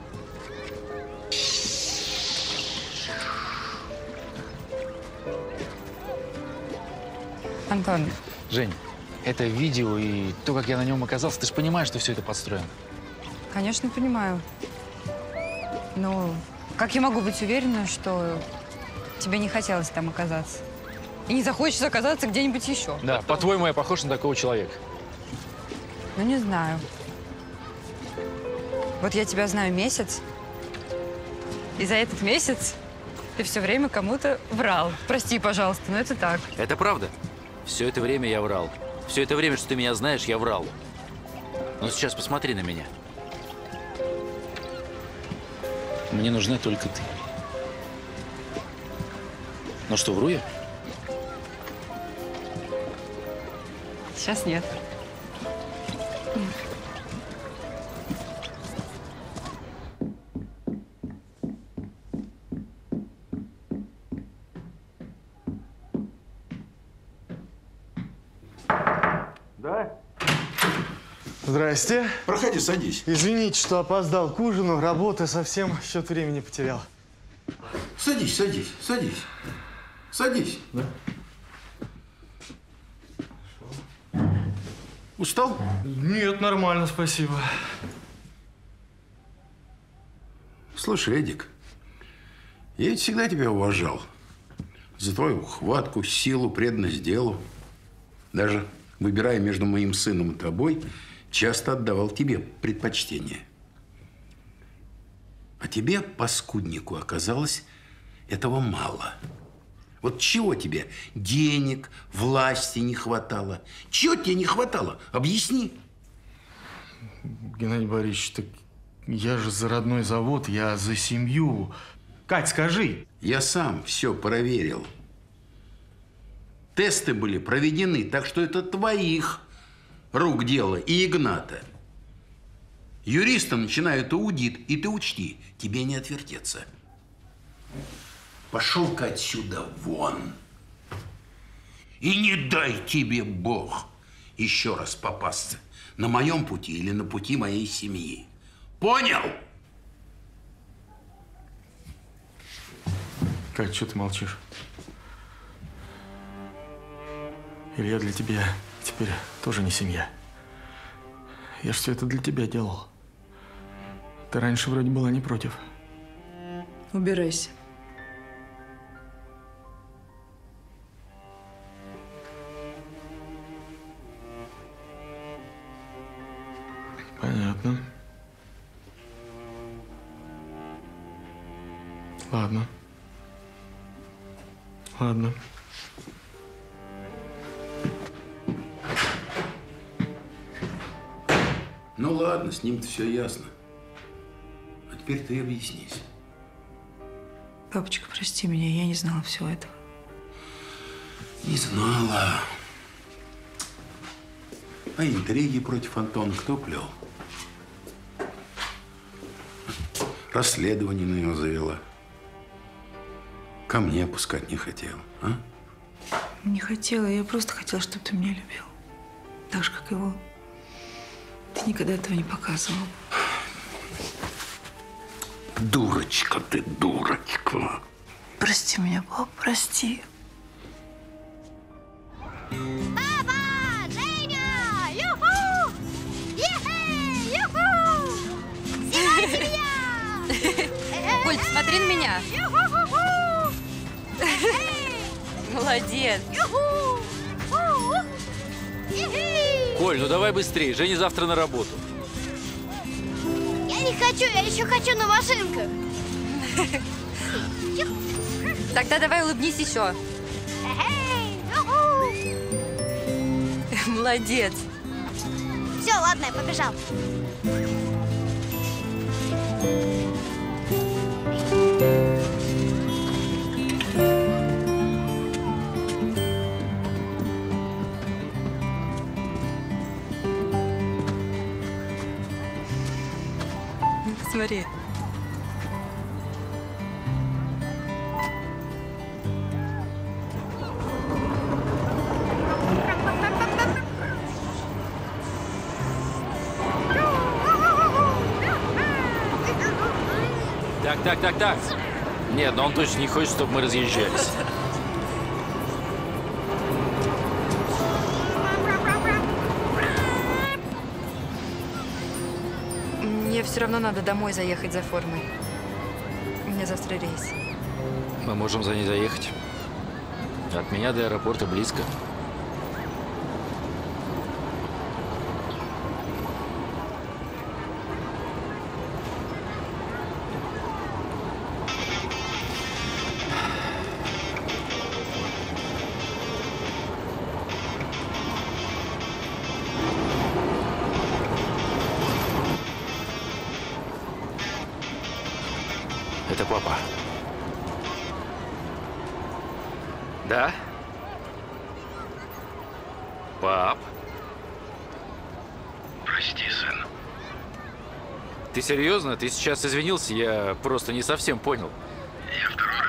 Антон. Жень, это видео и то, как я на нем оказался, ты же понимаешь, что все это подстроено. Конечно, понимаю. Но как я могу быть уверена, что тебе не хотелось там оказаться? И не захочется оказаться где-нибудь еще? Да, по-твоему, я похож на такого человека? Ну, не знаю. Вот я тебя знаю месяц, и за этот месяц ты все время кому-то врал. Прости, пожалуйста, но это так. Это правда. Все это время я врал. Все это время, что ты меня знаешь, я врал. Но сейчас посмотри на меня. Мне нужна только ты. Ну что, вру я? Сейчас нет. Да? Здрасте. Проходи, садись. Извините, что опоздал к ужину. Работа, совсем счет времени потерял. Садись, садись, садись. Садись. Да. Устал? Нет, нормально, спасибо. Слушай, Эдик, я ведь всегда тебя уважал. За твою хватку, силу, преданность делу. Даже выбирая между моим сыном и тобой, часто отдавал тебе предпочтение. А тебе, паскуднику, оказалось этого мало. Вот чего тебе? Денег, власти не хватало. Чего тебе не хватало? Объясни. Геннадий Борисович, так я же за родной завод, я за семью. Кать, скажи. Я сам все проверил. Тесты были проведены, так что это твоих рук дело и Игната. Юристы начинают аудит, и ты учти, тебе не отвертеться. Пошел-ка отсюда вон. И не дай тебе Бог еще раз попасться на моем пути или на пути моей семьи. Понял? Кать, что ты молчишь? Илья для тебя теперь тоже не семья. Я ж все это для тебя делал. Ты раньше вроде была не против. Убирайся. Понятно. Ладно. Ладно. Ну ладно, с ним-то все ясно. А теперь ты объяснись. Папочка, прости меня, я не знала всего этого. Не знала. А интриги против Антона кто плел? Расследование на него завела. Ко мне пускать не хотела, а? Не хотела, я просто хотела, чтобы ты меня любил. Так же, как его. Ты никогда этого не показывал. Дурочка ты, дурочка. Прости меня, пап, прости. Папа! Женя! Юху! Е-хе! Юху! Всегда семья! Коль, смотри на меня. Молодец. Коль, ну давай быстрее. Женя завтра на работу. Я не хочу, я еще хочу на машинках. Тогда давай улыбнись еще. Молодец. Все, ладно, я побежал. Смотри. Так, так, так, так. Нет, но он точно не хочет, чтобы мы разъезжались. Мне все равно надо домой заехать за формой. У меня завтра рейс. Мы можем за ней заехать. От меня до аэропорта близко. Это папа. Да? Пап? Прости, сын. Ты серьезно? Ты сейчас извинился? Я просто не совсем понял. Я второй